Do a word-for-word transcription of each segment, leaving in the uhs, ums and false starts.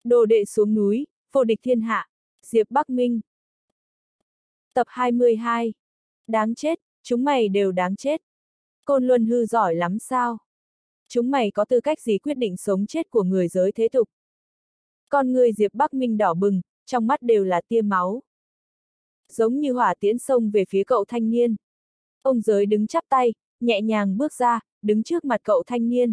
Đồ đệ xuống núi, vô địch thiên hạ. Diệp Bắc Minh. Tập hai mươi hai. Đáng chết, chúng mày đều đáng chết. Côn Luân Hư giỏi lắm sao? Chúng mày có tư cách gì quyết định sống chết của người giới thế tục? Con người Diệp Bắc Minh đỏ bừng, trong mắt đều là tia máu. Giống như hỏa tiễn xông về phía cậu thanh niên. Ông giới đứng chắp tay, nhẹ nhàng bước ra, đứng trước mặt cậu thanh niên.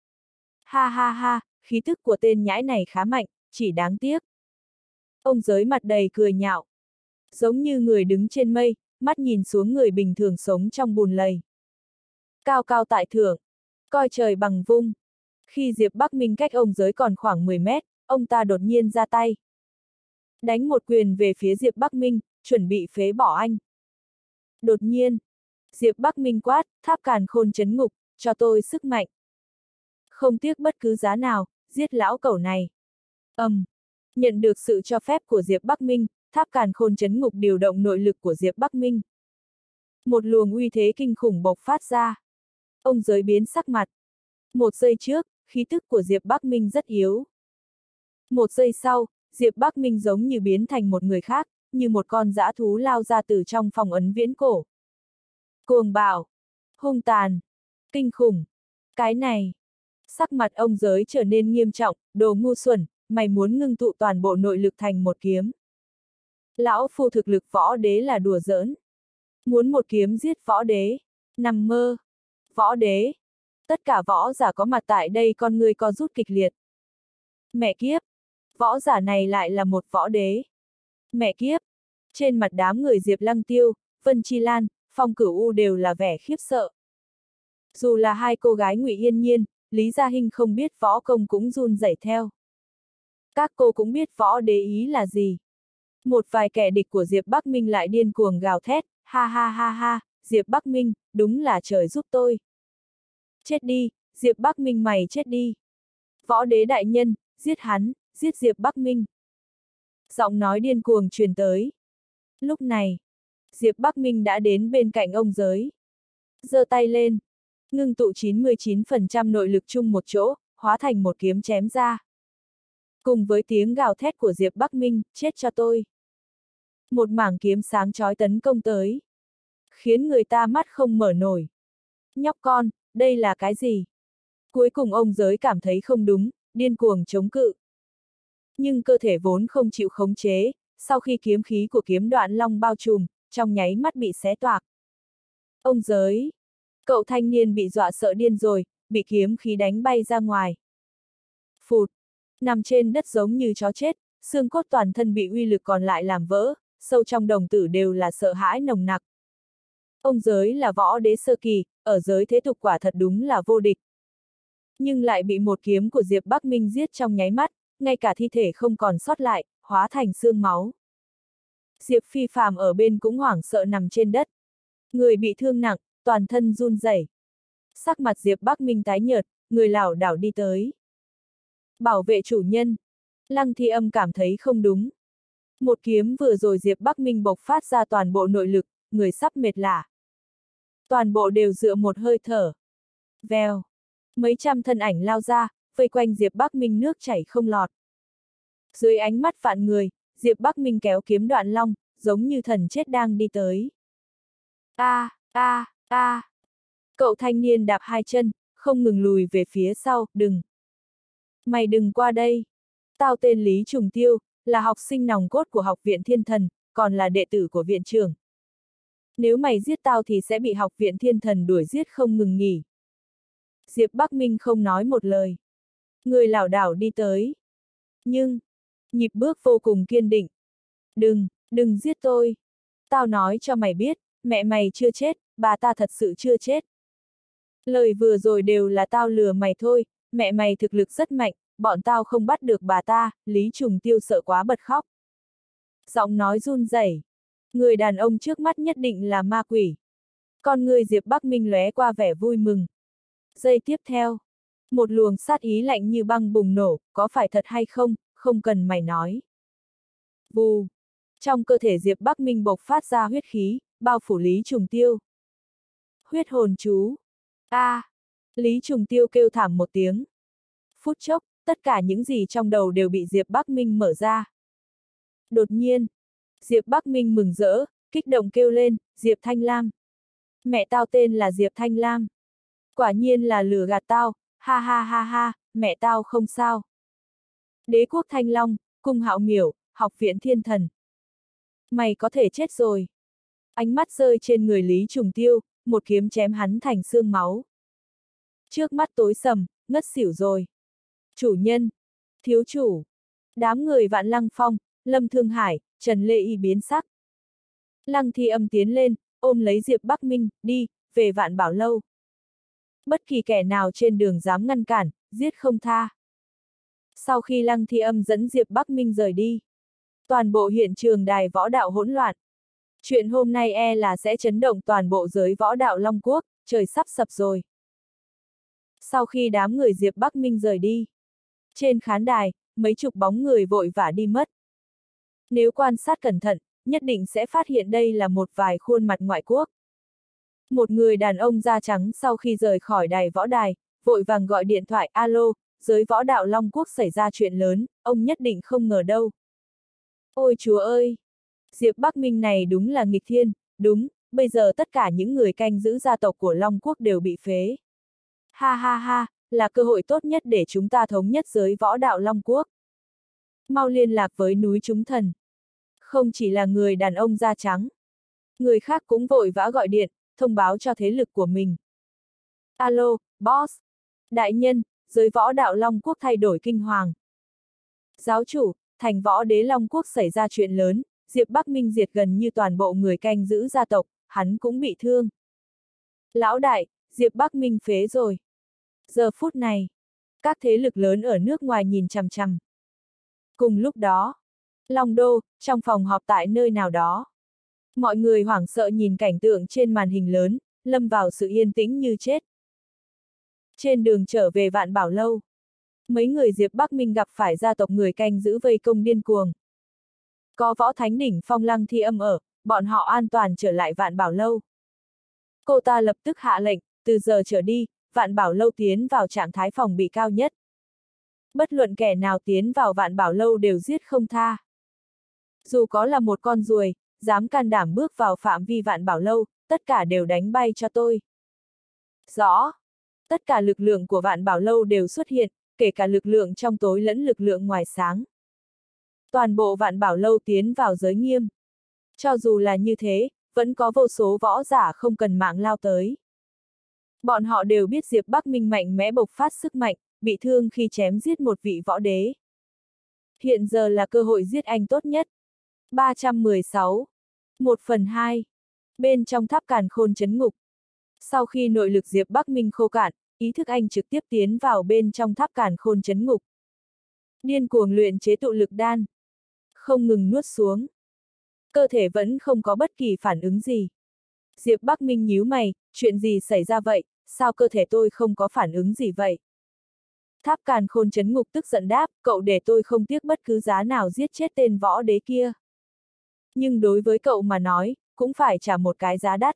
Ha ha ha, khí tức của tên nhãi này khá mạnh, chỉ đáng tiếc. Ông giới mặt đầy cười nhạo. Giống như người đứng trên mây, mắt nhìn xuống người bình thường sống trong bùn lầy. Cao cao tại thượng, coi trời bằng vung. Khi Diệp Bắc Minh cách ông giới còn khoảng mười mét, ông ta đột nhiên ra tay. Đánh một quyền về phía Diệp Bắc Minh, chuẩn bị phế bỏ anh. Đột nhiên, Diệp Bắc Minh quát, tháp càn khôn chấn ngục, cho tôi sức mạnh. Không tiếc bất cứ giá nào, giết lão cẩu này. Ầm, um, nhận được sự cho phép của Diệp Bắc Minh, tháp càn khôn chấn ngục điều động nội lực của Diệp Bắc Minh. Một luồng uy thế kinh khủng bộc phát ra. Ông giới biến sắc mặt. Một giây trước, khí tức của Diệp Bắc Minh rất yếu. Một giây sau, Diệp Bắc Minh giống như biến thành một người khác, như một con dã thú lao ra từ trong phòng ấn viễn cổ. Cuồng bạo, hung tàn, kinh khủng. Cái này. Sắc mặt ông giới trở nên nghiêm trọng, đồ ngu xuẩn, mày muốn ngưng tụ toàn bộ nội lực thành một kiếm. Lão phu thực lực võ đế là đùa giỡn. Muốn một kiếm giết võ đế, nằm mơ. Võ đế. Tất cả võ giả có mặt tại đây con người co rút kịch liệt. Mẹ kiếp. Võ giả này lại là một võ đế. Mẹ kiếp. Trên mặt đám người Diệp Lăng Tiêu, Vân Chi Lan, Phong Cửu U đều là vẻ khiếp sợ. Dù là hai cô gái Ngụy Yên Nhiên, Lý Gia Hinh không biết võ công cũng run rẩy theo. Các cô cũng biết võ đế ý là gì. Một vài kẻ địch của Diệp Bắc Minh lại điên cuồng gào thét, ha ha ha ha, Diệp Bắc Minh, đúng là trời giúp tôi. Chết đi, Diệp Bắc Minh mày chết đi. Võ đế đại nhân, giết hắn, giết Diệp Bắc Minh. Giọng nói điên cuồng truyền tới. Lúc này, Diệp Bắc Minh đã đến bên cạnh ông giới. Giơ tay lên, ngưng tụ chín mươi chín phần trăm nội lực chung một chỗ, hóa thành một kiếm chém ra. Cùng với tiếng gào thét của Diệp Bắc Minh, chết cho tôi. Một mảng kiếm sáng chói tấn công tới. Khiến người ta mắt không mở nổi. Nhóc con, đây là cái gì? Cuối cùng ông giới cảm thấy không đúng, điên cuồng chống cự. Nhưng cơ thể vốn không chịu khống chế, sau khi kiếm khí của kiếm đoạn long bao trùm, trong nháy mắt bị xé toạc. Ông giới. Cậu thanh niên bị dọa sợ điên rồi, bị kiếm khí đánh bay ra ngoài. Phụt. Nằm trên đất giống như chó chết, xương cốt toàn thân bị uy lực còn lại làm vỡ, sâu trong đồng tử đều là sợ hãi nồng nặc. Ông giới là võ đế sơ kỳ, ở giới thế tục quả thật đúng là vô địch. Nhưng lại bị một kiếm của Diệp Bắc Minh giết trong nháy mắt, ngay cả thi thể không còn sót lại, hóa thành xương máu. Diệp Phi Phàm ở bên cũng hoảng sợ nằm trên đất. Người bị thương nặng, toàn thân run rẩy. Sắc mặt Diệp Bắc Minh tái nhợt, người lảo đảo đi tới. Bảo vệ chủ nhân. Lăng Thi Âm cảm thấy không đúng. Một kiếm vừa rồi Diệp Bắc Minh bộc phát ra toàn bộ nội lực, người sắp mệt lả. Toàn bộ đều dựa một hơi thở. Vèo. Mấy trăm thân ảnh lao ra, vây quanh Diệp Bắc Minh nước chảy không lọt. Dưới ánh mắt vạn người, Diệp Bắc Minh kéo kiếm đoạn long, giống như thần chết đang đi tới. A, a, a. Cậu thanh niên đạp hai chân, không ngừng lùi về phía sau, đừng. Mày đừng qua đây. Tao tên Lý Trùng Tiêu, là học sinh nòng cốt của học viện Thiên Thần, còn là đệ tử của viện trưởng. Nếu mày giết tao thì sẽ bị học viện Thiên Thần đuổi giết không ngừng nghỉ. Diệp Bắc Minh không nói một lời. Người lảo đảo đi tới. Nhưng, nhịp bước vô cùng kiên định. Đừng, đừng giết tôi. Tao nói cho mày biết, mẹ mày chưa chết, bà ta thật sự chưa chết. Lời vừa rồi đều là tao lừa mày thôi, mẹ mày thực lực rất mạnh, bọn tao không bắt được bà ta, Lý Trùng Tiêu sợ quá bật khóc. Giọng nói run rẩy. Người đàn ông trước mắt nhất định là ma quỷ. Con người Diệp Bắc Minh lóe qua vẻ vui mừng. Giây tiếp theo, một luồng sát ý lạnh như băng bùng nổ, có phải thật hay không, không cần mày nói. Vù. Trong cơ thể Diệp Bắc Minh bộc phát ra huyết khí, bao phủ Lý Trùng Tiêu. Huyết hồn chú. A. À. Lý Trùng Tiêu kêu thảm một tiếng. Phút chốc, tất cả những gì trong đầu đều bị Diệp Bắc Minh mở ra. Đột nhiên, Diệp Bắc Minh mừng rỡ, kích động kêu lên, Diệp Thanh Lam. Mẹ tao tên là Diệp Thanh Lam. Quả nhiên là lừa gạt tao, ha ha ha ha, mẹ tao không sao. Đế quốc Thanh Long, cung Hạo Miểu, học viện Thiên Thần. Mày có thể chết rồi. Ánh mắt rơi trên người Lý Trùng Tiêu, một kiếm chém hắn thành xương máu. Trước mắt tối sầm, ngất xỉu rồi. Chủ nhân, thiếu chủ, đám người Vạn Lăng Phong, Lâm Thương Hải, Trần Lê Y biến sắc. Lăng Thi Âm tiến lên, ôm lấy Diệp Bắc Minh, đi, về Vạn Bảo Lâu. Bất kỳ kẻ nào trên đường dám ngăn cản, giết không tha. Sau khi Lăng Thi Âm dẫn Diệp Bắc Minh rời đi, toàn bộ hiện trường đài võ đạo hỗn loạn. Chuyện hôm nay e là sẽ chấn động toàn bộ giới võ đạo Long Quốc, trời sắp sập rồi. Sau khi đám người Diệp Bắc Minh rời đi, trên khán đài, mấy chục bóng người vội vã đi mất. Nếu quan sát cẩn thận, nhất định sẽ phát hiện đây là một vài khuôn mặt ngoại quốc. Một người đàn ông da trắng sau khi rời khỏi đài võ đài, vội vàng gọi điện thoại, alo, giới võ đạo Long Quốc xảy ra chuyện lớn, ông nhất định không ngờ đâu. Ôi chúa ơi! Diệp Bắc Minh này đúng là nghịch thiên, đúng, bây giờ tất cả những người canh giữ gia tộc của Long Quốc đều bị phế. Ha ha ha, là cơ hội tốt nhất để chúng ta thống nhất giới võ đạo Long Quốc. Mau liên lạc với núi Chúng Thần. Không chỉ là người đàn ông da trắng. Người khác cũng vội vã gọi điện, thông báo cho thế lực của mình. Alo, boss. Đại nhân, giới võ đạo Long Quốc thay đổi kinh hoàng. Giáo chủ, thành võ đế Long Quốc xảy ra chuyện lớn, Diệp Bắc Minh diệt gần như toàn bộ người canh giữ gia tộc, hắn cũng bị thương. Lão đại, Diệp Bắc Minh phế rồi. Giờ phút này, các thế lực lớn ở nước ngoài nhìn chằm chằm. Cùng lúc đó, Long Đô, trong phòng họp tại nơi nào đó. Mọi người hoảng sợ nhìn cảnh tượng trên màn hình lớn, lâm vào sự yên tĩnh như chết. Trên đường trở về Vạn Bảo Lâu, mấy người Diệp Bắc Minh gặp phải gia tộc người canh giữ vây công điên cuồng. Có võ thánh đỉnh phong Lăng Thi Âm ở, bọn họ an toàn trở lại Vạn Bảo Lâu. Cô ta lập tức hạ lệnh, từ giờ trở đi, Vạn Bảo Lâu tiến vào trạng thái phòng bị cao nhất. Bất luận kẻ nào tiến vào Vạn Bảo Lâu đều giết không tha. Dù có là một con ruồi, dám can đảm bước vào phạm vi Vạn Bảo Lâu, tất cả đều đánh bay cho tôi. Rõ. Tất cả lực lượng của Vạn Bảo Lâu đều xuất hiện, kể cả lực lượng trong tối lẫn lực lượng ngoài sáng. Toàn bộ Vạn Bảo Lâu tiến vào giới nghiêm. Cho dù là như thế, vẫn có vô số võ giả không cần mạng lao tới. Bọn họ đều biết Diệp Bắc Minh mạnh mẽ bộc phát sức mạnh, bị thương khi chém giết một vị võ đế. Hiện giờ là cơ hội giết anh tốt nhất. ba trăm mười sáu. một phần hai. Bên trong tháp càn khôn trấn ngục. Sau khi nội lực Diệp Bắc Minh khô cạn, ý thức anh trực tiếp tiến vào bên trong tháp càn khôn trấn ngục. Điên cuồng luyện chế tụ lực đan. Không ngừng nuốt xuống. Cơ thể vẫn không có bất kỳ phản ứng gì. Diệp Bắc Minh nhíu mày, chuyện gì xảy ra vậy, sao cơ thể tôi không có phản ứng gì vậy? Tháp càn khôn trấn ngục tức giận đáp, cậu để tôi không tiếc bất cứ giá nào giết chết tên võ đế kia. Nhưng đối với cậu mà nói, cũng phải trả một cái giá đắt.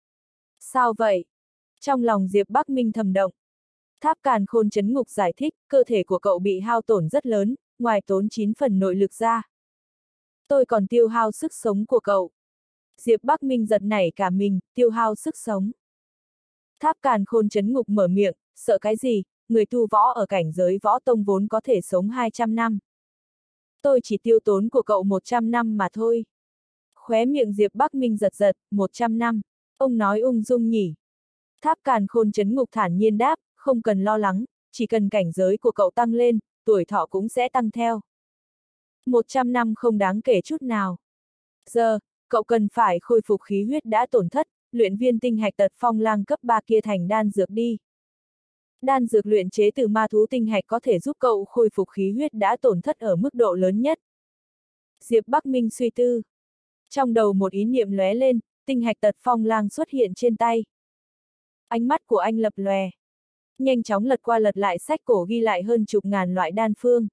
Sao vậy? Trong lòng Diệp Bắc Minh thầm động. Tháp càn khôn trấn ngục giải thích, cơ thể của cậu bị hao tổn rất lớn, ngoài tốn chín phần nội lực ra. Tôi còn tiêu hao sức sống của cậu. Diệp Bắc Minh giật nảy cả mình, tiêu hao sức sống. Tháp càn khôn trấn ngục mở miệng, sợ cái gì, người tu võ ở cảnh giới võ tông vốn có thể sống hai trăm năm. Tôi chỉ tiêu tốn của cậu một trăm năm mà thôi. Khóe miệng Diệp Bắc Minh giật giật, một trăm năm. Ông nói ung dung nhỉ. Tháp càn khôn trấn ngục thản nhiên đáp, không cần lo lắng, chỉ cần cảnh giới của cậu tăng lên, tuổi thọ cũng sẽ tăng theo. một trăm năm không đáng kể chút nào. Giờ, cậu cần phải khôi phục khí huyết đã tổn thất, luyện viên tinh hạch tật phong lang cấp ba kia thành đan dược đi. Đan dược luyện chế từ ma thú tinh hạch có thể giúp cậu khôi phục khí huyết đã tổn thất ở mức độ lớn nhất. Diệp Bắc Minh suy tư. Trong đầu một ý niệm lóe lên, tinh hạch tật phong lang xuất hiện trên tay. Ánh mắt của anh lập lòe. Nhanh chóng lật qua lật lại sách cổ ghi lại hơn chục ngàn loại đan phương.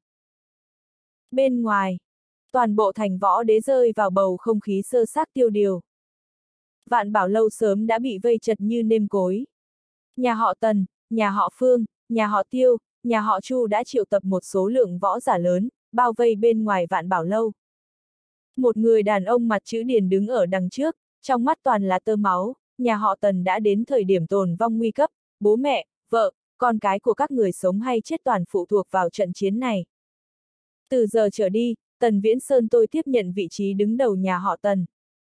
Bên ngoài, toàn bộ thành võ đế rơi vào bầu không khí sơ xác tiêu điều. Vạn Bảo Lâu sớm đã bị vây chật như nêm cối. Nhà họ Tần, nhà họ Phương, nhà họ Tiêu, nhà họ Chu đã triệu tập một số lượng võ giả lớn, bao vây bên ngoài Vạn Bảo Lâu. Một người đàn ông mặt chữ Điền đứng ở đằng trước, trong mắt toàn là tơ máu, nhà họ Tần đã đến thời điểm tồn vong nguy cấp, bố mẹ, vợ, con cái của các người sống hay chết toàn phụ thuộc vào trận chiến này. Từ giờ trở đi, Tần Viễn Sơn tôi tiếp nhận vị trí đứng đầu nhà họ Tần.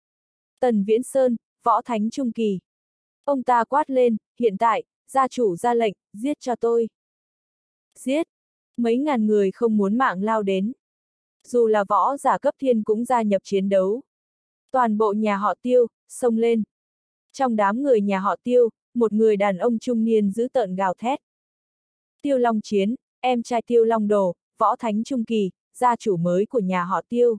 Tần Viễn Sơn, võ thánh trung kỳ. Ông ta quát lên, hiện tại, gia chủ ra lệnh, giết cho tôi. Giết! Mấy ngàn người không muốn mạng lao đến. Dù là võ giả cấp thiên cũng gia nhập chiến đấu. Toàn bộ nhà họ Tiêu, xông lên. Trong đám người nhà họ Tiêu, một người đàn ông trung niên dữ tợn gào thét. Tiêu Long Chiến, em trai Tiêu Long Đồ, võ thánh trung kỳ, gia chủ mới của nhà họ Tiêu.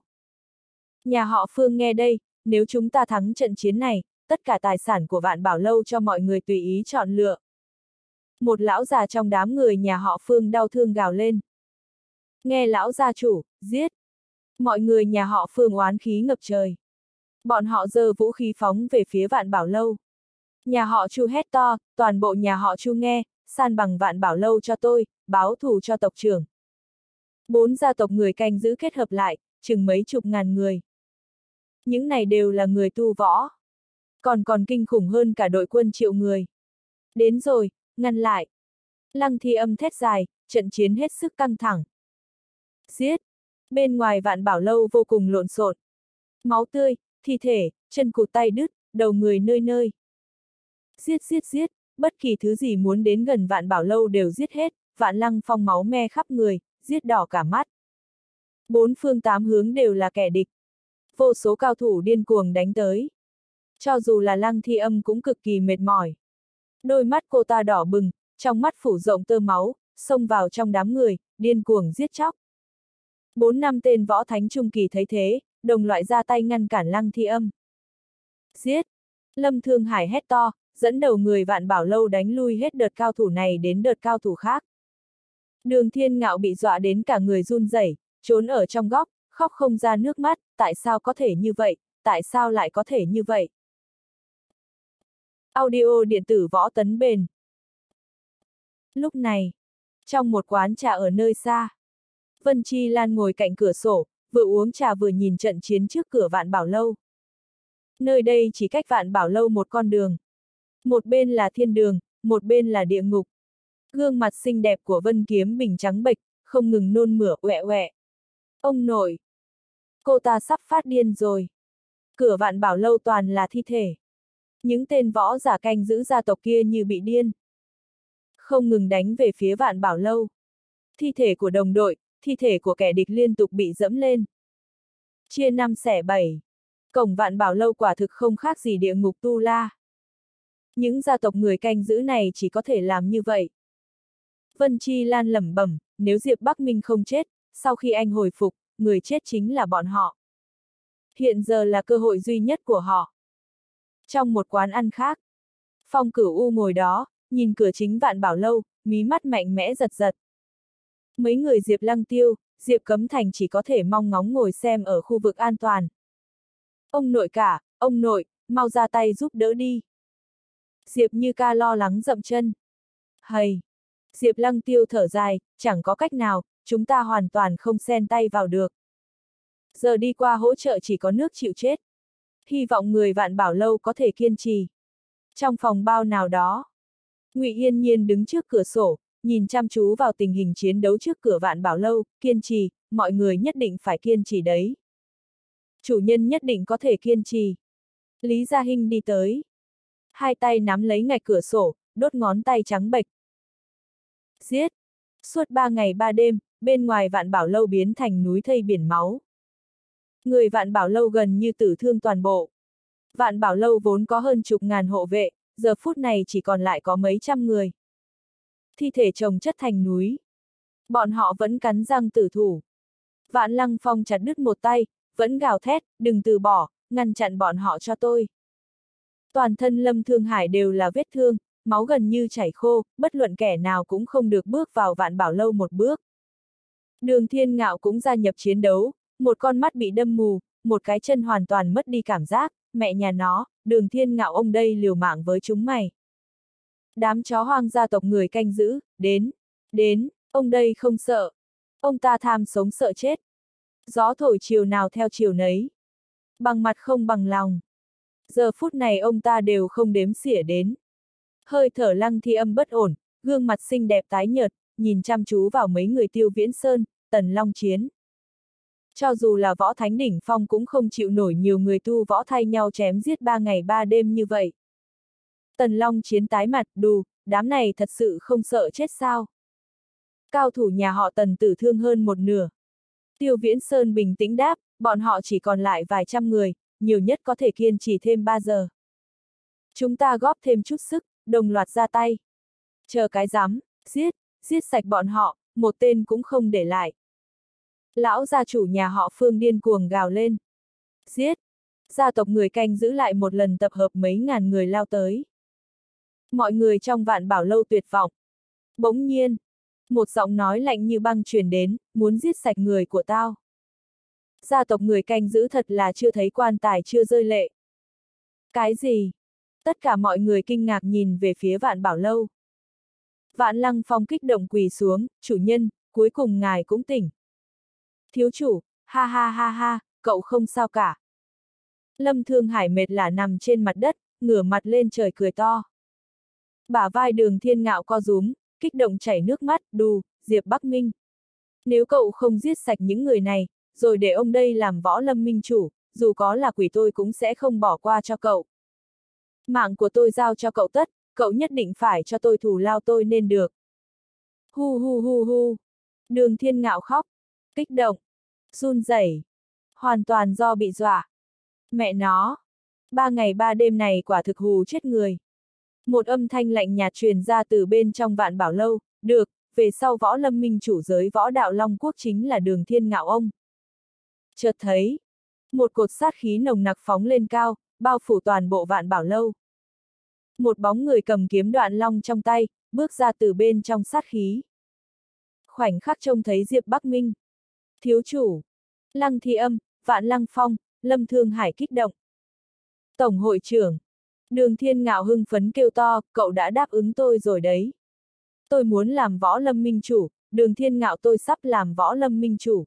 Nhà họ Phương nghe đây, nếu chúng ta thắng trận chiến này, tất cả tài sản của Vạn Bảo Lâu cho mọi người tùy ý chọn lựa. Một lão già trong đám người nhà họ Phương đau thương gào lên. Nghe lão gia chủ, giết. Mọi người nhà họ Phương oán khí ngập trời. Bọn họ giơ vũ khí phóng về phía Vạn Bảo Lâu. Nhà họ Chu hét to, toàn bộ nhà họ Chu nghe, san bằng Vạn Bảo Lâu cho tôi, báo thù cho tộc trưởng. Bốn gia tộc người canh giữ kết hợp lại, chừng mấy chục ngàn người. Những này đều là người tu võ. Còn còn kinh khủng hơn cả đội quân triệu người. Đến rồi, ngăn lại. Lăng Thi Âm thét dài, trận chiến hết sức căng thẳng. Giết! Bên ngoài Vạn Bảo Lâu vô cùng lộn xộn. Máu tươi, thi thể, chân cụt tay đứt, đầu người nơi nơi. Giết giết giết, bất kỳ thứ gì muốn đến gần Vạn Bảo Lâu đều giết hết, Vạn Lăng Phong máu me khắp người, giết đỏ cả mắt. Bốn phương tám hướng đều là kẻ địch. Vô số cao thủ điên cuồng đánh tới. Cho dù là Lăng Thi Âm cũng cực kỳ mệt mỏi. Đôi mắt cô ta đỏ bừng, trong mắt phủ rộng tơ máu, xông vào trong đám người, điên cuồng giết chóc. Bốn năm tên võ thánh trung kỳ thấy thế, đồng loại ra tay ngăn cản Lăng Thi Âm. Giết! Lâm Thương Hải hét to, dẫn đầu người Vạn Bảo Lâu đánh lui hết đợt cao thủ này đến đợt cao thủ khác. Đường Thiên Ngạo bị dọa đến cả người run rẩy, trốn ở trong góc, khóc không ra nước mắt, tại sao có thể như vậy, tại sao lại có thể như vậy? Audio điện tử Võ Tấn Bền. Lúc này, trong một quán trà ở nơi xa, Vân Chi Lan ngồi cạnh cửa sổ, vừa uống trà vừa nhìn trận chiến trước cửa Vạn Bảo Lâu. Nơi đây chỉ cách Vạn Bảo Lâu một con đường. Một bên là thiên đường, một bên là địa ngục. Gương mặt xinh đẹp của Vân Kiếm Bình trắng bệch, không ngừng nôn mửa oẹ oẹ. Ông nội! Cô ta sắp phát điên rồi. Cửa Vạn Bảo Lâu toàn là thi thể. Những tên võ giả canh giữ gia tộc kia như bị điên. Không ngừng đánh về phía Vạn Bảo Lâu. Thi thể của đồng đội, thi thể của kẻ địch liên tục bị dẫm lên. Chia năm xẻ bảy. Cổng Vạn Bảo Lâu quả thực không khác gì địa ngục tu la. Những gia tộc người canh giữ này chỉ có thể làm như vậy. Vân Chi Lan lẩm bẩm, nếu Diệp Bắc Minh không chết, sau khi anh hồi phục, người chết chính là bọn họ. Hiện giờ là cơ hội duy nhất của họ. Trong một quán ăn khác, Phong Cửu U ngồi đó, nhìn cửa chính Vạn Bảo Lâu, mí mắt mạnh mẽ giật giật. Mấy người Diệp Lăng Tiêu, Diệp Cấm Thành chỉ có thể mong ngóng ngồi xem ở khu vực an toàn. Ông nội cả, ông nội, mau ra tay giúp đỡ đi. Diệp Như Ca lo lắng dậm chân. Hầy! Diệp Lăng Tiêu thở dài, chẳng có cách nào, chúng ta hoàn toàn không xen tay vào được. Giờ đi qua hỗ trợ chỉ có nước chịu chết. Hy vọng người Vạn Bảo Lâu có thể kiên trì. Trong phòng bao nào đó, Ngụy Yên Nhiên đứng trước cửa sổ, nhìn chăm chú vào tình hình chiến đấu trước cửa Vạn Bảo Lâu, kiên trì, mọi người nhất định phải kiên trì đấy. Chủ nhân nhất định có thể kiên trì. Lý Gia Hinh đi tới. Hai tay nắm lấy ngạch cửa sổ, đốt ngón tay trắng bệch. Giết! Suốt ba ngày ba đêm, bên ngoài Vạn Bảo Lâu biến thành núi thây biển máu. Người Vạn Bảo Lâu gần như tử thương toàn bộ. Vạn Bảo Lâu vốn có hơn chục ngàn hộ vệ, giờ phút này chỉ còn lại có mấy trăm người. Thi thể chồng chất thành núi. Bọn họ vẫn cắn răng tử thủ. Vạn Lăng Phong chặt đứt một tay, vẫn gào thét, đừng từ bỏ, ngăn chặn bọn họ cho tôi. Toàn thân Lâm Thương Hải đều là vết thương, máu gần như chảy khô, bất luận kẻ nào cũng không được bước vào Vạn Bảo Lâu một bước. Đường Thiên Ngạo cũng gia nhập chiến đấu, một con mắt bị đâm mù, một cái chân hoàn toàn mất đi cảm giác, mẹ nhà nó, Đường Thiên Ngạo ông đây liều mạng với chúng mày. Đám chó hoang gia tộc người canh giữ, đến, đến, Ông đây không sợ. Ông ta tham sống sợ chết. Gió thổi chiều nào theo chiều nấy. Bằng mặt không bằng lòng. Giờ phút này ông ta đều không đếm xỉa đến. Hơi thở Lăng Thi Âm bất ổn, gương mặt xinh đẹp tái nhợt, nhìn chăm chú vào mấy người Tiêu Viễn Sơn, Tần Long Chiến. Cho dù là võ thánh đỉnh phong cũng không chịu nổi nhiều người tu võ thay nhau chém giết ba ngày ba đêm như vậy. Tần Long Chiến tái mặt, đù, đám này thật sự không sợ chết sao? Cao thủ nhà họ Tần tử thương hơn một nửa. Tiêu Viễn Sơn bình tĩnh đáp, bọn họ chỉ còn lại vài trăm người, nhiều nhất có thể kiên trì thêm ba giờ. Chúng ta góp thêm chút sức, đồng loạt ra tay. Chờ cái rắm, giết, giết sạch bọn họ, một tên cũng không để lại. Lão gia chủ nhà họ Phương điên cuồng gào lên. Giết! Gia tộc người canh giữ lại một lần tập hợp mấy ngàn người lao tới. Mọi người trong Vạn Bảo Lâu tuyệt vọng. Bỗng nhiên, một giọng nói lạnh như băng truyền đến, muốn giết sạch người của tao. Gia tộc người canh giữ thật là chưa thấy quan tài chưa rơi lệ. Cái gì? Tất cả mọi người kinh ngạc nhìn về phía Vạn Bảo Lâu. Vạn Lăng Phong kích động quỳ xuống, chủ nhân, cuối cùng ngài cũng tỉnh. Thiếu chủ, ha ha ha ha, cậu không sao cả. Lâm Thương Hải mệt lả nằm trên mặt đất, ngửa mặt lên trời cười to. Bả vai Đường Thiên Ngạo co rúm, kích động chảy nước mắt, đù, Diệp Bắc Minh. Nếu cậu không giết sạch những người này, rồi để ông đây làm võ lâm minh chủ, dù có là quỷ tôi cũng sẽ không bỏ qua cho cậu. Mạng của tôi giao cho cậu tất, cậu nhất định phải cho tôi thù lao tôi nên được. Hu hu hu hu. Đường Thiên Ngạo khóc, kích động, run rẩy, hoàn toàn do bị dọa. Mẹ nó, ba ngày ba đêm này quả thực hù chết người. Một âm thanh lạnh nhạt truyền ra từ bên trong Vạn Bảo Lâu, được, về sau võ lâm minh chủ giới võ đạo Long Quốc chính là Đường Thiên Ngạo ông. Chợt thấy, một cột sát khí nồng nặc phóng lên cao, bao phủ toàn bộ Vạn Bảo Lâu. Một bóng người cầm kiếm đoạn long trong tay, bước ra từ bên trong sát khí. Khoảnh khắc trông thấy Diệp Bắc Minh. Thiếu chủ, Lăng Thi Âm, Vạn Lăng Phong, Lâm Thương Hải kích động. Tổng hội trưởng, Đường Thiên Ngạo hưng phấn kêu to, cậu đã đáp ứng tôi rồi đấy. Tôi muốn làm võ lâm minh chủ, Đường Thiên Ngạo tôi sắp làm võ lâm minh chủ.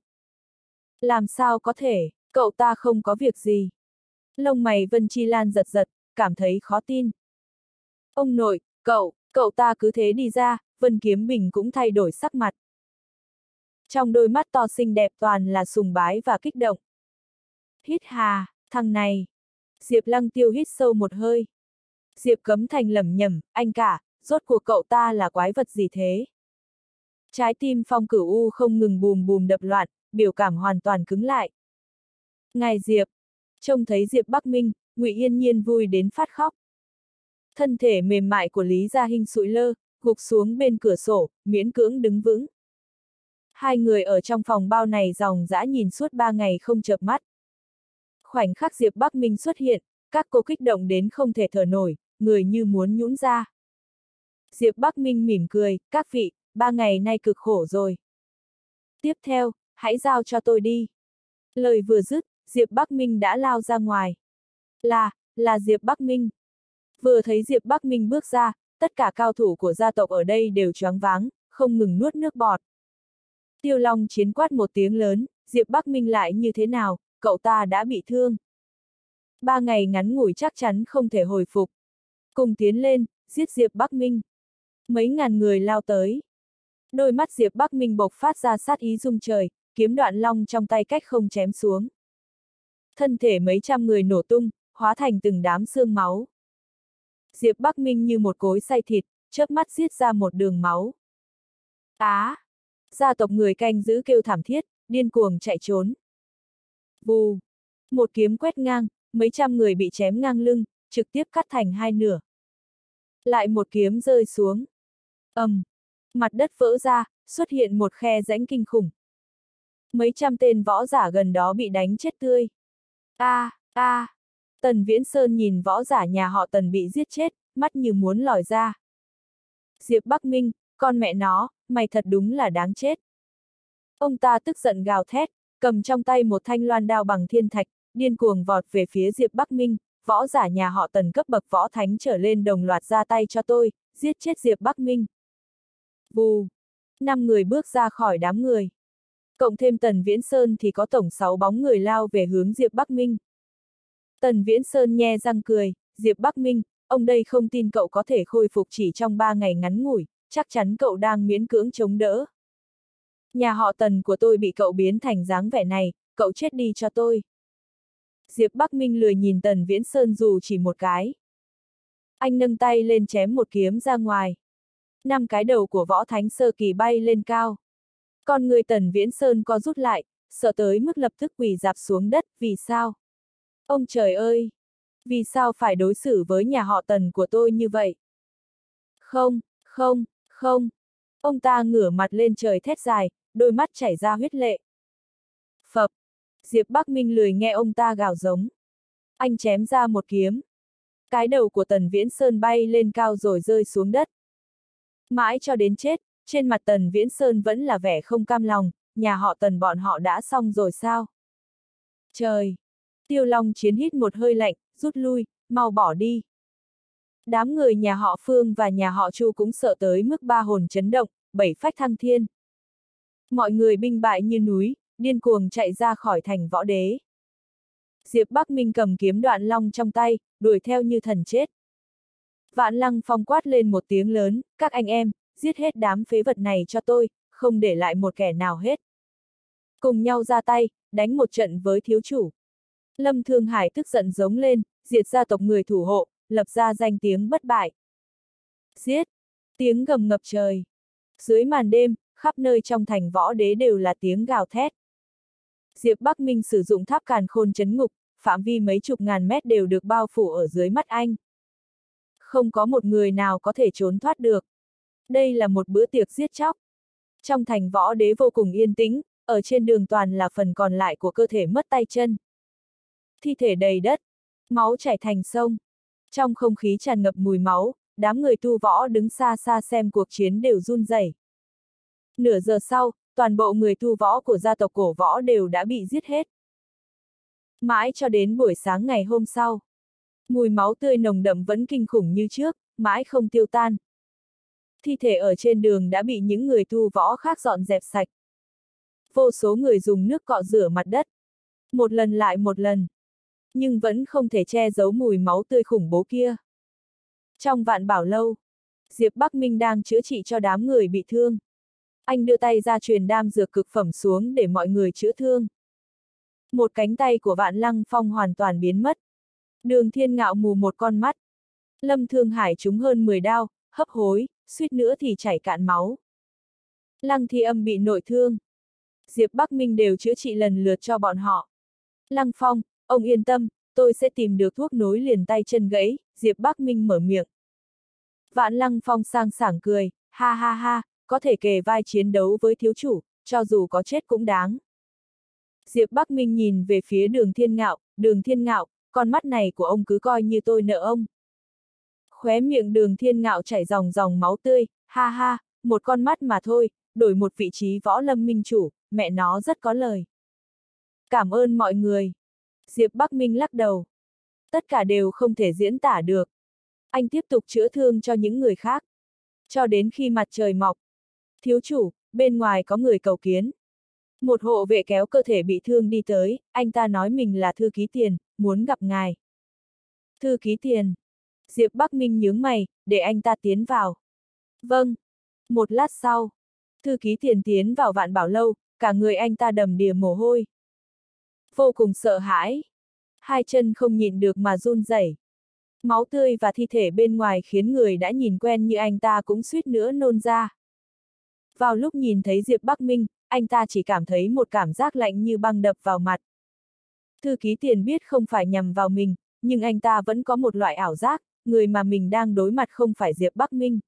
Làm sao có thể, cậu ta không có việc gì. Lông mày Vân Chi Lan giật giật, cảm thấy khó tin. Ông nội, cậu, cậu ta cứ thế đi ra, Vân Kiếm Bình cũng thay đổi sắc mặt. Trong đôi mắt to xinh đẹp toàn là sùng bái và kích động. Hít hà, thằng này. Diệp Lăng Tiêu hít sâu một hơi. Diệp Cấm Thành lẩm nhẩm, anh cả, rốt cuộc cậu ta là quái vật gì thế? Trái tim Phong Cửu U không ngừng bùm bùm đập loạn, biểu cảm hoàn toàn cứng lại. Ngài Diệp, trông thấy Diệp Bắc Minh, Ngụy Yên Nhiên vui đến phát khóc. Thân thể mềm mại của Lý Gia Hinh sụi lơ, gục xuống bên cửa sổ, miễn cưỡng đứng vững. Hai người ở trong phòng bao này dòng dã nhìn suốt ba ngày không chợp mắt. Khoảnh khắc Diệp Bắc Minh xuất hiện, các cô kích động đến không thể thở nổi, người như muốn nhũn ra. Diệp Bắc Minh mỉm cười, các vị, ba ngày nay cực khổ rồi. Tiếp theo, hãy giao cho tôi đi. Lời vừa dứt, Diệp Bắc Minh đã lao ra ngoài. Là, là Diệp Bắc Minh. Vừa thấy Diệp Bắc Minh bước ra, tất cả cao thủ của gia tộc ở đây đều choáng váng, không ngừng nuốt nước bọt. Tiêu Long Chiến quát một tiếng lớn, Diệp Bắc Minh lại như thế nào, cậu ta đã bị thương. Ba ngày ngắn ngủi chắc chắn không thể hồi phục. Cùng tiến lên, giết Diệp Bắc Minh. Mấy ngàn người lao tới. Đôi mắt Diệp Bắc Minh bộc phát ra sát ý rung trời, kiếm đoạn long trong tay cách không chém xuống. Thân thể mấy trăm người nổ tung, hóa thành từng đám xương máu. Diệp Bắc Minh như một cối xay thịt, chớp mắt giết ra một đường máu. Á! À, gia tộc người canh giữ kêu thảm thiết, điên cuồng chạy trốn. Vù! Một kiếm quét ngang, mấy trăm người bị chém ngang lưng, trực tiếp cắt thành hai nửa. Lại một kiếm rơi xuống. ầm, um, mặt đất vỡ ra, xuất hiện một khe rãnh kinh khủng. Mấy trăm tên võ giả gần đó bị đánh chết tươi. A, a, à. Tần Viễn Sơn nhìn võ giả nhà họ Tần bị giết chết, mắt như muốn lòi ra. Diệp Bắc Minh, con mẹ nó, mày thật đúng là đáng chết. Ông ta tức giận gào thét, cầm trong tay một thanh loan đao bằng thiên thạch, điên cuồng vọt về phía Diệp Bắc Minh, võ giả nhà họ Tần cấp bậc võ thánh trở lên đồng loạt ra tay cho tôi, giết chết Diệp Bắc Minh. Vù! Năm người bước ra khỏi đám người. Cộng thêm Tần Viễn Sơn thì có tổng sáu bóng người lao về hướng Diệp Bắc Minh. Tần Viễn Sơn nhe răng cười, Diệp Bắc Minh, ông đây không tin cậu có thể khôi phục chỉ trong ba ngày ngắn ngủi, chắc chắn cậu đang miễn cưỡng chống đỡ. Nhà họ Tần của tôi bị cậu biến thành dáng vẻ này, cậu chết đi cho tôi. Diệp Bắc Minh lười nhìn Tần Viễn Sơn dù chỉ một cái. Anh nâng tay lên chém một kiếm ra ngoài. Năm cái đầu của võ thánh sơ kỳ bay lên cao. Con người Tần Viễn Sơn co rút lại, sợ tới mức lập tức quỳ rạp xuống đất, vì sao? Ông trời ơi! Vì sao phải đối xử với nhà họ Tần của tôi như vậy? Không, không, không! Ông ta ngửa mặt lên trời thét dài, đôi mắt chảy ra huyết lệ. Phập! Diệp Bắc Minh lười nghe ông ta gào giống. Anh chém ra một kiếm. Cái đầu của Tần Viễn Sơn bay lên cao rồi rơi xuống đất. Mãi cho đến chết, trên mặt Tần Viễn Sơn vẫn là vẻ không cam lòng, nhà họ Tần bọn họ đã xong rồi sao? Trời! Tiêu Long Chiến hít một hơi lạnh, rút lui, mau bỏ đi. Đám người nhà họ Phương và nhà họ Chu cũng sợ tới mức ba hồn chấn động, bảy phách thăng thiên. Mọi người binh bại như núi, điên cuồng chạy ra khỏi thành Võ Đế. Diệp Bắc Minh cầm kiếm Đoạn Long trong tay, đuổi theo như thần chết. Vạn Lăng Phong quát lên một tiếng lớn, các anh em, giết hết đám phế vật này cho tôi, không để lại một kẻ nào hết. Cùng nhau ra tay, đánh một trận với thiếu chủ. Lâm Thương Hải tức giận giống lên, diệt gia tộc người thủ hộ, lập ra danh tiếng bất bại. Giết! Tiếng gầm ngập trời. Dưới màn đêm, khắp nơi trong thành Võ Đế đều là tiếng gào thét. Diệp Bắc Minh sử dụng tháp càn khôn trấn ngục, phạm vi mấy chục ngàn mét đều được bao phủ ở dưới mắt anh. Không có một người nào có thể trốn thoát được. Đây là một bữa tiệc giết chóc. Trong thành Võ Đế vô cùng yên tĩnh, ở trên đường toàn là phần còn lại của cơ thể mất tay chân. Thi thể đầy đất, máu chảy thành sông. Trong không khí tràn ngập mùi máu, đám người tu võ đứng xa xa xem cuộc chiến đều run rẩy. Nửa giờ sau, toàn bộ người tu võ của gia tộc cổ võ đều đã bị giết hết. Mãi cho đến buổi sáng ngày hôm sau, mùi máu tươi nồng đậm vẫn kinh khủng như trước, mãi không tiêu tan. Thi thể ở trên đường đã bị những người tu võ khác dọn dẹp sạch. Vô số người dùng nước cọ rửa mặt đất. Một lần lại một lần. Nhưng vẫn không thể che giấu mùi máu tươi khủng bố kia. Trong Vạn Bảo Lâu, Diệp Bắc Minh đang chữa trị cho đám người bị thương. Anh đưa tay ra truyền đam dược cực phẩm xuống để mọi người chữa thương. Một cánh tay của Vạn Lăng Phong hoàn toàn biến mất. Đường Thiên Ngạo mù một con mắt. Lâm Thương Hải trúng hơn mười đao, hấp hối, suýt nữa thì chảy cạn máu. Lăng Thi Âm bị nội thương. Diệp Bắc Minh đều chữa trị lần lượt cho bọn họ. Lăng Phong, ông yên tâm, tôi sẽ tìm được thuốc nối liền tay chân gãy, Diệp Bắc Minh mở miệng. Vạn Lăng Phong sang sảng cười, ha ha ha, có thể kề vai chiến đấu với thiếu chủ, cho dù có chết cũng đáng. Diệp Bắc Minh nhìn về phía Đường Thiên Ngạo, Đường Thiên Ngạo, con mắt này của ông cứ coi như tôi nợ ông. Khóe miệng Đường Thiên Ngạo chảy dòng dòng máu tươi, ha ha, một con mắt mà thôi, đổi một vị trí võ lâm minh chủ, mẹ nó rất có lời. Cảm ơn mọi người. Diệp Bắc Minh lắc đầu. Tất cả đều không thể diễn tả được. Anh tiếp tục chữa thương cho những người khác. Cho đến khi mặt trời mọc. Thiếu chủ, bên ngoài có người cầu kiến. Một hộ vệ kéo cơ thể bị thương đi tới, anh ta nói mình là Thư Ký Tiền, muốn gặp ngài. Thư Ký Tiền. Diệp Bắc Minh nhướng mày, để anh ta tiến vào. Vâng. Một lát sau, Thư Ký Tiền tiến vào Vạn Bảo Lâu, cả người anh ta đầm đìa mồ hôi. Vô cùng sợ hãi. Hai chân không nhịn được mà run rẩy. Máu tươi và thi thể bên ngoài khiến người đã nhìn quen như anh ta cũng suýt nữa nôn ra. Vào lúc nhìn thấy Diệp Bắc Minh, anh ta chỉ cảm thấy một cảm giác lạnh như băng đập vào mặt. Thư Ký Tiền biết không phải nhằm vào mình, nhưng anh ta vẫn có một loại ảo giác, người mà mình đang đối mặt không phải Diệp Bắc Minh,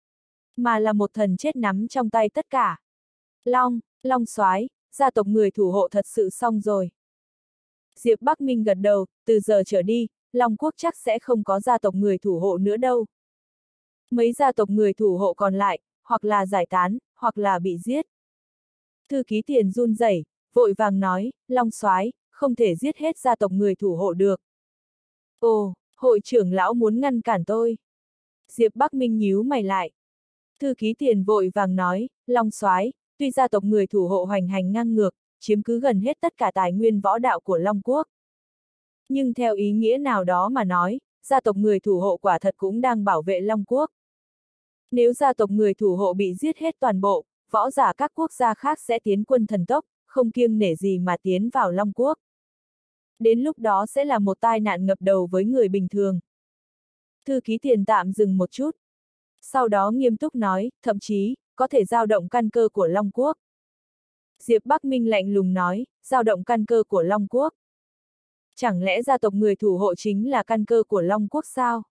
mà là một thần chết nắm trong tay tất cả. Long, Long Soái, gia tộc người thủ hộ thật sự xong rồi. Diệp Bắc Minh gật đầu, từ giờ trở đi, Long Quốc chắc sẽ không có gia tộc người thủ hộ nữa đâu. Mấy gia tộc người thủ hộ còn lại, hoặc là giải tán, hoặc là bị giết. Thư Ký Tiền run rẩy, vội vàng nói, Long Soái, không thể giết hết gia tộc người thủ hộ được. Ồ, hội trưởng lão muốn ngăn cản tôi. Diệp Bắc Minh nhíu mày lại. Thư ký Tiền vội vàng nói, Long soái, tuy gia tộc người thủ hộ hoành hành ngang ngược, chiếm cứ gần hết tất cả tài nguyên võ đạo của Long Quốc. Nhưng theo ý nghĩa nào đó mà nói, gia tộc người thủ hộ quả thật cũng đang bảo vệ Long Quốc. Nếu gia tộc người thủ hộ bị giết hết toàn bộ, võ giả các quốc gia khác sẽ tiến quân thần tốc, không kiêng nể gì mà tiến vào Long Quốc. Đến lúc đó sẽ là một tai nạn ngập đầu với người bình thường. Thư ký Tiền tạm dừng một chút. Sau đó nghiêm túc nói, thậm chí, có thể dao động căn cơ của Long Quốc. Diệp Bắc Minh lạnh lùng nói, dao động căn cơ của Long Quốc. Chẳng lẽ gia tộc người thủ hộ chính là căn cơ của Long Quốc sao?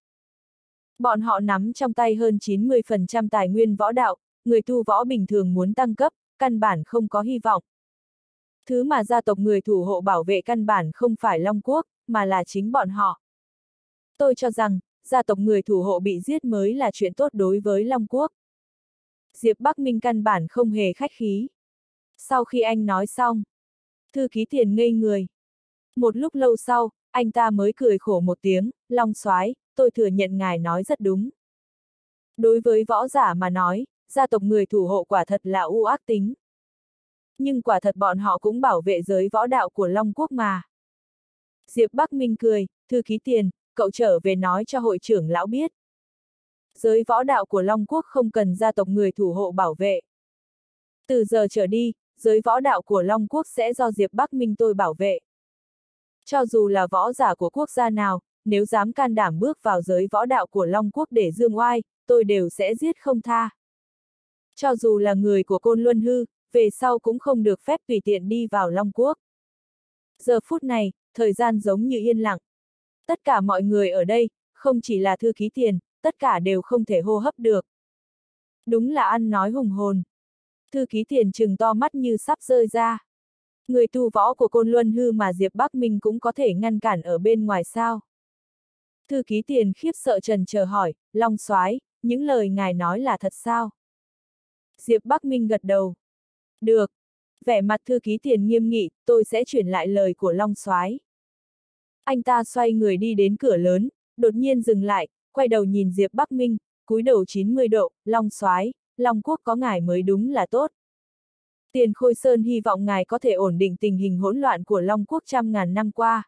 Bọn họ nắm trong tay hơn chín mươi phần trăm tài nguyên võ đạo, người tu võ bình thường muốn tăng cấp, căn bản không có hy vọng. Thứ mà gia tộc người thủ hộ bảo vệ căn bản không phải Long Quốc, mà là chính bọn họ. Tôi cho rằng, gia tộc người thủ hộ bị giết mới là chuyện tốt đối với Long Quốc. Diệp Bắc Minh căn bản không hề khách khí. Sau khi anh nói xong, thư ký Tiền ngây người. Một lúc lâu sau, anh ta mới cười khổ một tiếng, Long soái, tôi thừa nhận ngài nói rất đúng. Đối với võ giả mà nói, gia tộc người thủ hộ quả thật là u ác tính. Nhưng quả thật bọn họ cũng bảo vệ giới võ đạo của Long Quốc mà. Diệp Bắc Minh cười, thư ký Tiền, cậu trở về nói cho hội trưởng lão biết. Giới võ đạo của Long Quốc không cần gia tộc người thủ hộ bảo vệ. Từ giờ trở đi, giới võ đạo của Long Quốc sẽ do Diệp Bắc Minh tôi bảo vệ. Cho dù là võ giả của quốc gia nào, nếu dám can đảm bước vào giới võ đạo của Long Quốc để dương oai, tôi đều sẽ giết không tha. Cho dù là người của Côn Luân Hư, về sau cũng không được phép tùy tiện đi vào Long Quốc. Giờ phút này, thời gian giống như yên lặng. Tất cả mọi người ở đây, không chỉ là thư ký Tiền, tất cả đều không thể hô hấp được. Đúng là ăn nói hùng hồn. Thư ký Tiền trừng to mắt như sắp rơi ra. Người tu võ của Côn Luân Hư mà Diệp Bắc Minh cũng có thể ngăn cản ở bên ngoài sao? Thư ký Tiền khiếp sợ trần chờ hỏi, Long soái, những lời ngài nói là thật sao? Diệp Bắc Minh gật đầu. Được. Vẻ mặt thư ký Tiền nghiêm nghị, tôi sẽ chuyển lại lời của Long soái. Anh ta xoay người đi đến cửa lớn, đột nhiên dừng lại, quay đầu nhìn Diệp Bắc Minh, cúi đầu chín mươi độ, Long soái, Long Quốc có ngài mới đúng là tốt. Tiền Khôi Sơn hy vọng ngài có thể ổn định tình hình hỗn loạn của Long Quốc trăm ngàn năm qua.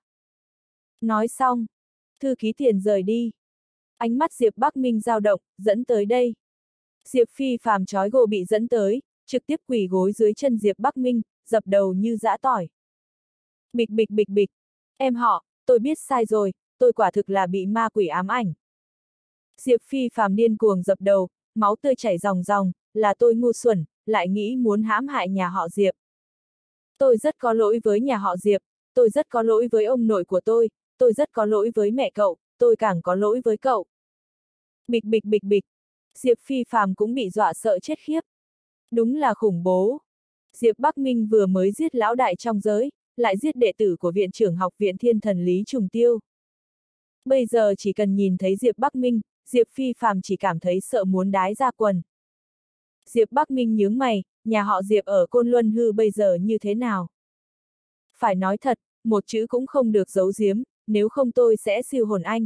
Nói xong, thư ký Tiền rời đi. Ánh mắt Diệp Bắc Minh dao động, dẫn tới đây. Diệp Phi Phàm trói gô bị dẫn tới, trực tiếp quỳ gối dưới chân Diệp Bắc Minh, dập đầu như giã tỏi. Bịch bịch bịch bịch, em họ, tôi biết sai rồi, tôi quả thực là bị ma quỷ ám ảnh. Diệp Phi Phàm điên cuồng dập đầu, máu tươi chảy ròng ròng, là tôi ngu xuẩn, lại nghĩ muốn hãm hại nhà họ Diệp. Tôi rất có lỗi với nhà họ Diệp, tôi rất có lỗi với ông nội của tôi, tôi rất có lỗi với mẹ cậu, tôi càng có lỗi với cậu. Bịch bịch bịch bịch, Diệp Phi Phàm cũng bị dọa sợ chết khiếp. Đúng là khủng bố. Diệp Bắc Minh vừa mới giết lão đại trong giới, lại giết đệ tử của viện trưởng học viện Thiên Thần Lý Trùng Tiêu. Bây giờ chỉ cần nhìn thấy Diệp Bắc Minh, Diệp Phi Phàm chỉ cảm thấy sợ muốn đái ra quần. Diệp Bắc Minh nhướng mày, nhà họ Diệp ở Côn Luân Hư bây giờ như thế nào? Phải nói thật, một chữ cũng không được giấu giếm, nếu không tôi sẽ siêu hồn anh.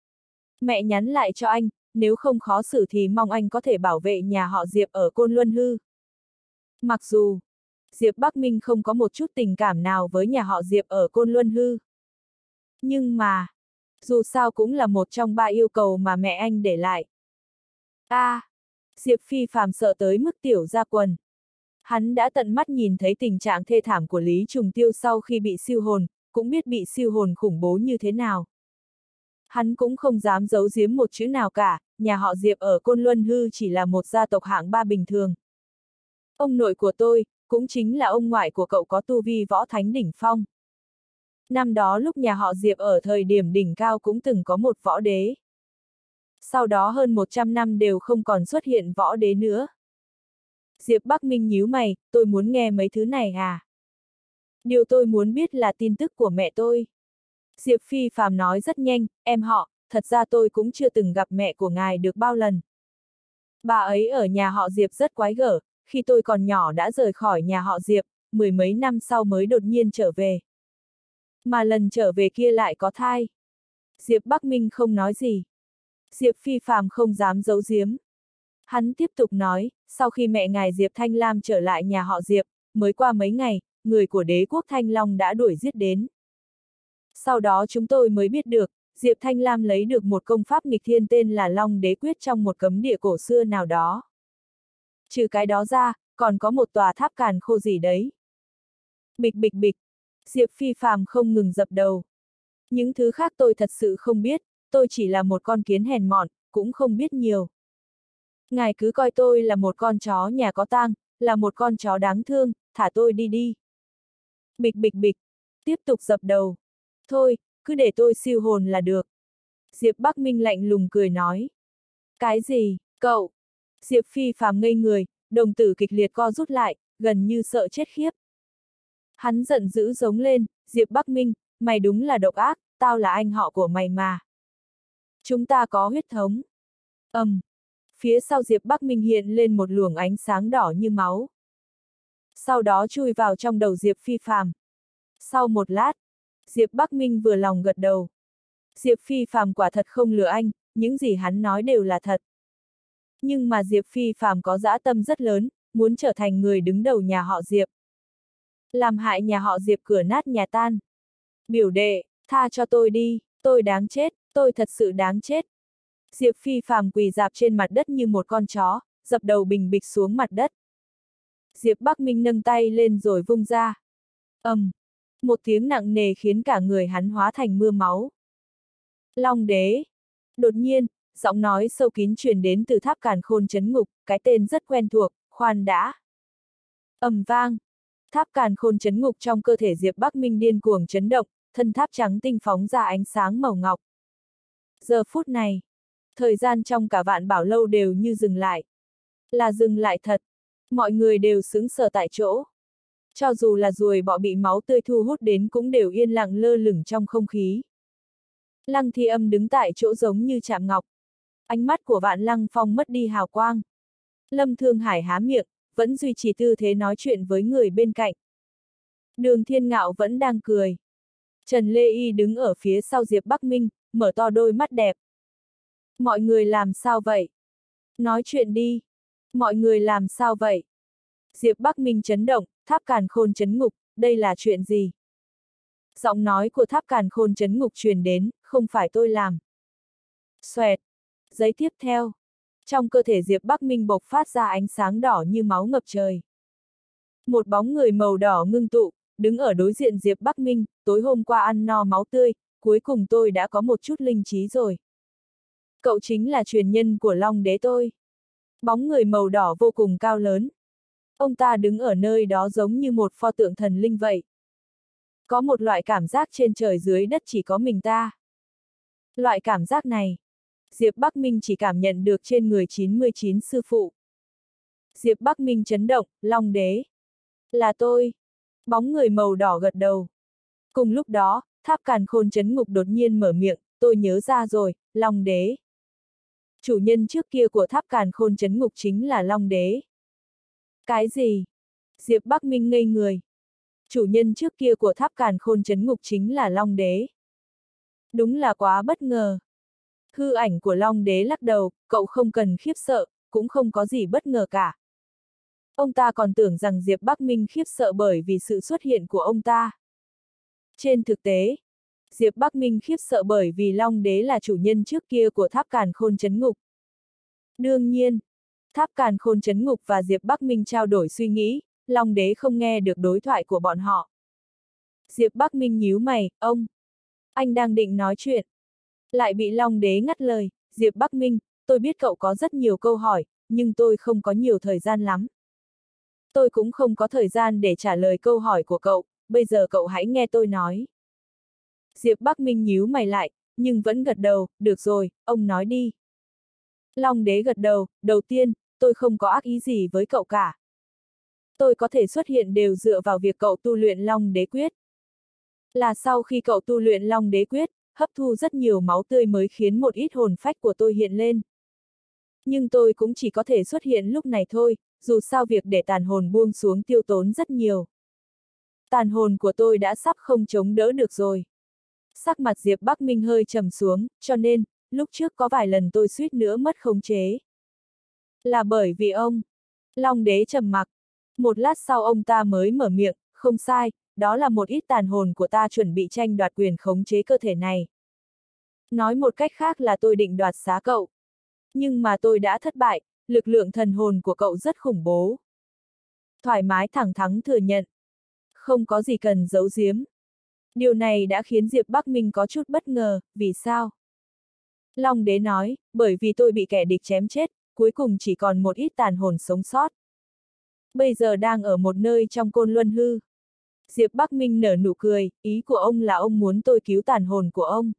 Mẹ nhắn lại cho anh, nếu không khó xử thì mong anh có thể bảo vệ nhà họ Diệp ở Côn Luân Hư. Mặc dù, Diệp Bắc Minh không có một chút tình cảm nào với nhà họ Diệp ở Côn Luân Hư. Nhưng mà, dù sao cũng là một trong ba yêu cầu mà mẹ anh để lại. A, à, Diệp Phi Phàm sợ tới mức tiểu ra quần. Hắn đã tận mắt nhìn thấy tình trạng thê thảm của Lý Trùng Tiêu sau khi bị siêu hồn, cũng biết bị siêu hồn khủng bố như thế nào. Hắn cũng không dám giấu giếm một chữ nào cả, nhà họ Diệp ở Côn Luân Hư chỉ là một gia tộc hạng ba bình thường. Ông nội của tôi, cũng chính là ông ngoại của cậu có tu vi võ thánh đỉnh phong. Năm đó lúc nhà họ Diệp ở thời điểm đỉnh cao cũng từng có một võ đế. Sau đó hơn một trăm năm đều không còn xuất hiện võ đế nữa. Diệp Bắc Minh nhíu mày, tôi muốn nghe mấy thứ này à? Điều tôi muốn biết là tin tức của mẹ tôi. Diệp Phi Phàm nói rất nhanh, em họ, thật ra tôi cũng chưa từng gặp mẹ của ngài được bao lần. Bà ấy ở nhà họ Diệp rất quái gở, khi tôi còn nhỏ đã rời khỏi nhà họ Diệp, mười mấy năm sau mới đột nhiên trở về. Mà lần trở về kia lại có thai. Diệp Bắc Minh không nói gì. Diệp Phi Phàm không dám giấu giếm. Hắn tiếp tục nói, sau khi mẹ ngài Diệp Thanh Lam trở lại nhà họ Diệp, mới qua mấy ngày, người của đế quốc Thanh Long đã đuổi giết đến. Sau đó chúng tôi mới biết được, Diệp Thanh Lam lấy được một công pháp nghịch thiên tên là Long Đế Quyết trong một cấm địa cổ xưa nào đó. Trừ cái đó ra, còn có một tòa tháp càn khô gì đấy. Bịch bịch bịch, Diệp Phi Phàm không ngừng dập đầu. Những thứ khác tôi thật sự không biết, tôi chỉ là một con kiến hèn mọn, cũng không biết nhiều. Ngài cứ coi tôi là một con chó nhà có tang, là một con chó đáng thương, thả tôi đi đi. Bịch bịch bịch, tiếp tục dập đầu. Thôi, cứ để tôi siêu hồn là được. Diệp Bắc Minh lạnh lùng cười nói. Cái gì, cậu? Diệp Phi Phàm ngây người, đồng tử kịch liệt co rút lại, gần như sợ chết khiếp. Hắn giận dữ giống lên, Diệp Bắc Minh, mày đúng là độc ác, tao là anh họ của mày mà. Chúng ta có huyết thống. Ầm. Um, phía sau Diệp Bắc Minh hiện lên một luồng ánh sáng đỏ như máu. Sau đó chui vào trong đầu Diệp Phi Phàm. Sau một lát, Diệp Bắc Minh vừa lòng gật đầu. Diệp Phi Phàm quả thật không lừa anh, những gì hắn nói đều là thật. Nhưng mà Diệp Phi Phàm có dã tâm rất lớn, muốn trở thành người đứng đầu nhà họ Diệp. Làm hại nhà họ Diệp cửa nát nhà tan. Biểu đệ, tha cho tôi đi, tôi đáng chết, tôi thật sự đáng chết. Diệp Phi Phàm quỳ rạp trên mặt đất như một con chó, dập đầu bình bịch xuống mặt đất. Diệp Bắc Minh nâng tay lên rồi vung ra. Ầm, um, một tiếng nặng nề khiến cả người hắn hóa thành mưa máu. Long Đế. Đột nhiên, giọng nói sâu kín truyền đến từ tháp càn khôn trấn ngục, cái tên rất quen thuộc, khoan đã. Ầm vang. Tháp càn khôn trấn ngục trong cơ thể Diệp Bắc Minh điên cuồng chấn động, thân tháp trắng tinh phóng ra ánh sáng màu ngọc. Giờ phút này, thời gian trong cả vạn bảo lâu đều như dừng lại. Là dừng lại thật. Mọi người đều sững sờ tại chỗ. Cho dù là ruồi bọ bị máu tươi thu hút đến cũng đều yên lặng lơ lửng trong không khí. Lăng Thi Âm đứng tại chỗ giống như chạm ngọc. Ánh mắt của Vạn Lăng Phong mất đi hào quang. Lâm Thương Hải há miệng, vẫn duy trì tư thế nói chuyện với người bên cạnh. Đường Thiên Ngạo vẫn đang cười. Trần Lê Y đứng ở phía sau Diệp Bắc Minh, mở to đôi mắt đẹp. Mọi người làm sao vậy? Nói chuyện đi. Mọi người làm sao vậy? Diệp Bắc Minh chấn động, tháp càn khôn trấn ngục, đây là chuyện gì? Giọng nói của tháp càn khôn trấn ngục truyền đến, không phải tôi làm. Xoẹt. Giây tiếp theo. Trong cơ thể Diệp Bắc Minh bộc phát ra ánh sáng đỏ như máu ngập trời. Một bóng người màu đỏ ngưng tụ, đứng ở đối diện Diệp Bắc Minh, tối hôm qua ăn no máu tươi, cuối cùng tôi đã có một chút linh trí rồi. Cậu chính là truyền nhân của Long Đế tôi. Bóng người màu đỏ vô cùng cao lớn. Ông ta đứng ở nơi đó giống như một pho tượng thần linh vậy. Có một loại cảm giác trên trời dưới đất chỉ có mình ta. Loại cảm giác này, Diệp Bắc Minh chỉ cảm nhận được trên người chín mươi chín sư phụ. Diệp Bắc Minh chấn động, Long Đế. Là tôi. Bóng người màu đỏ gật đầu. Cùng lúc đó, tháp càn khôn trấn ngục đột nhiên mở miệng, tôi nhớ ra rồi, Long Đế. Chủ nhân trước kia của tháp càn khôn trấn ngục chính là Long Đế. Cái gì? Diệp Bắc Minh ngây người. Chủ nhân trước kia của tháp càn khôn trấn ngục chính là Long Đế. Đúng là quá bất ngờ. Hư ảnh của Long Đế lắc đầu, cậu không cần khiếp sợ, cũng không có gì bất ngờ cả. Ông ta còn tưởng rằng Diệp Bắc Minh khiếp sợ bởi vì sự xuất hiện của ông ta. Trên thực tế, Diệp Bắc Minh khiếp sợ bởi vì Long Đế là chủ nhân trước kia của tháp càn khôn trấn ngục. Đương nhiên, tháp càn khôn trấn ngục và Diệp Bắc Minh trao đổi suy nghĩ, Long Đế không nghe được đối thoại của bọn họ. Diệp Bắc Minh nhíu mày, ông, anh đang định nói chuyện. Lại bị Long Đế ngắt lời, Diệp Bắc Minh, tôi biết cậu có rất nhiều câu hỏi, nhưng tôi không có nhiều thời gian lắm. Tôi cũng không có thời gian để trả lời câu hỏi của cậu, bây giờ cậu hãy nghe tôi nói. Diệp Bắc Minh nhíu mày lại, nhưng vẫn gật đầu, được rồi, ông nói đi. Long Đế gật đầu, đầu tiên, tôi không có ác ý gì với cậu cả. Tôi có thể xuất hiện đều dựa vào việc cậu tu luyện Long Đế Quyết. Là sau khi cậu tu luyện Long Đế Quyết, hấp thu rất nhiều máu tươi mới khiến một ít hồn phách của tôi hiện lên. Nhưng tôi cũng chỉ có thể xuất hiện lúc này thôi, dù sao việc để tàn hồn buông xuống tiêu tốn rất nhiều. Tàn hồn của tôi đã sắp không chống đỡ được rồi. Sắc mặt Diệp Bắc Minh hơi trầm xuống, cho nên, lúc trước có vài lần tôi suýt nữa mất khống chế. Là bởi vì ông. Long đế trầm mặc. Một lát sau ông ta mới mở miệng, không sai, đó là một ít tàn hồn của ta chuẩn bị tranh đoạt quyền khống chế cơ thể này. Nói một cách khác là tôi định đoạt xá cậu. Nhưng mà tôi đã thất bại, lực lượng thần hồn của cậu rất khủng bố. Thoải mái thẳng thắn thừa nhận. Không có gì cần giấu giếm. Điều này đã khiến Diệp Bắc Minh có chút bất ngờ, vì sao? Long đế nói, bởi vì tôi bị kẻ địch chém chết, cuối cùng chỉ còn một ít tàn hồn sống sót. Bây giờ đang ở một nơi trong Côn Luân Hư. Diệp Bắc Minh nở nụ cười, ý của ông là ông muốn tôi cứu tàn hồn của ông.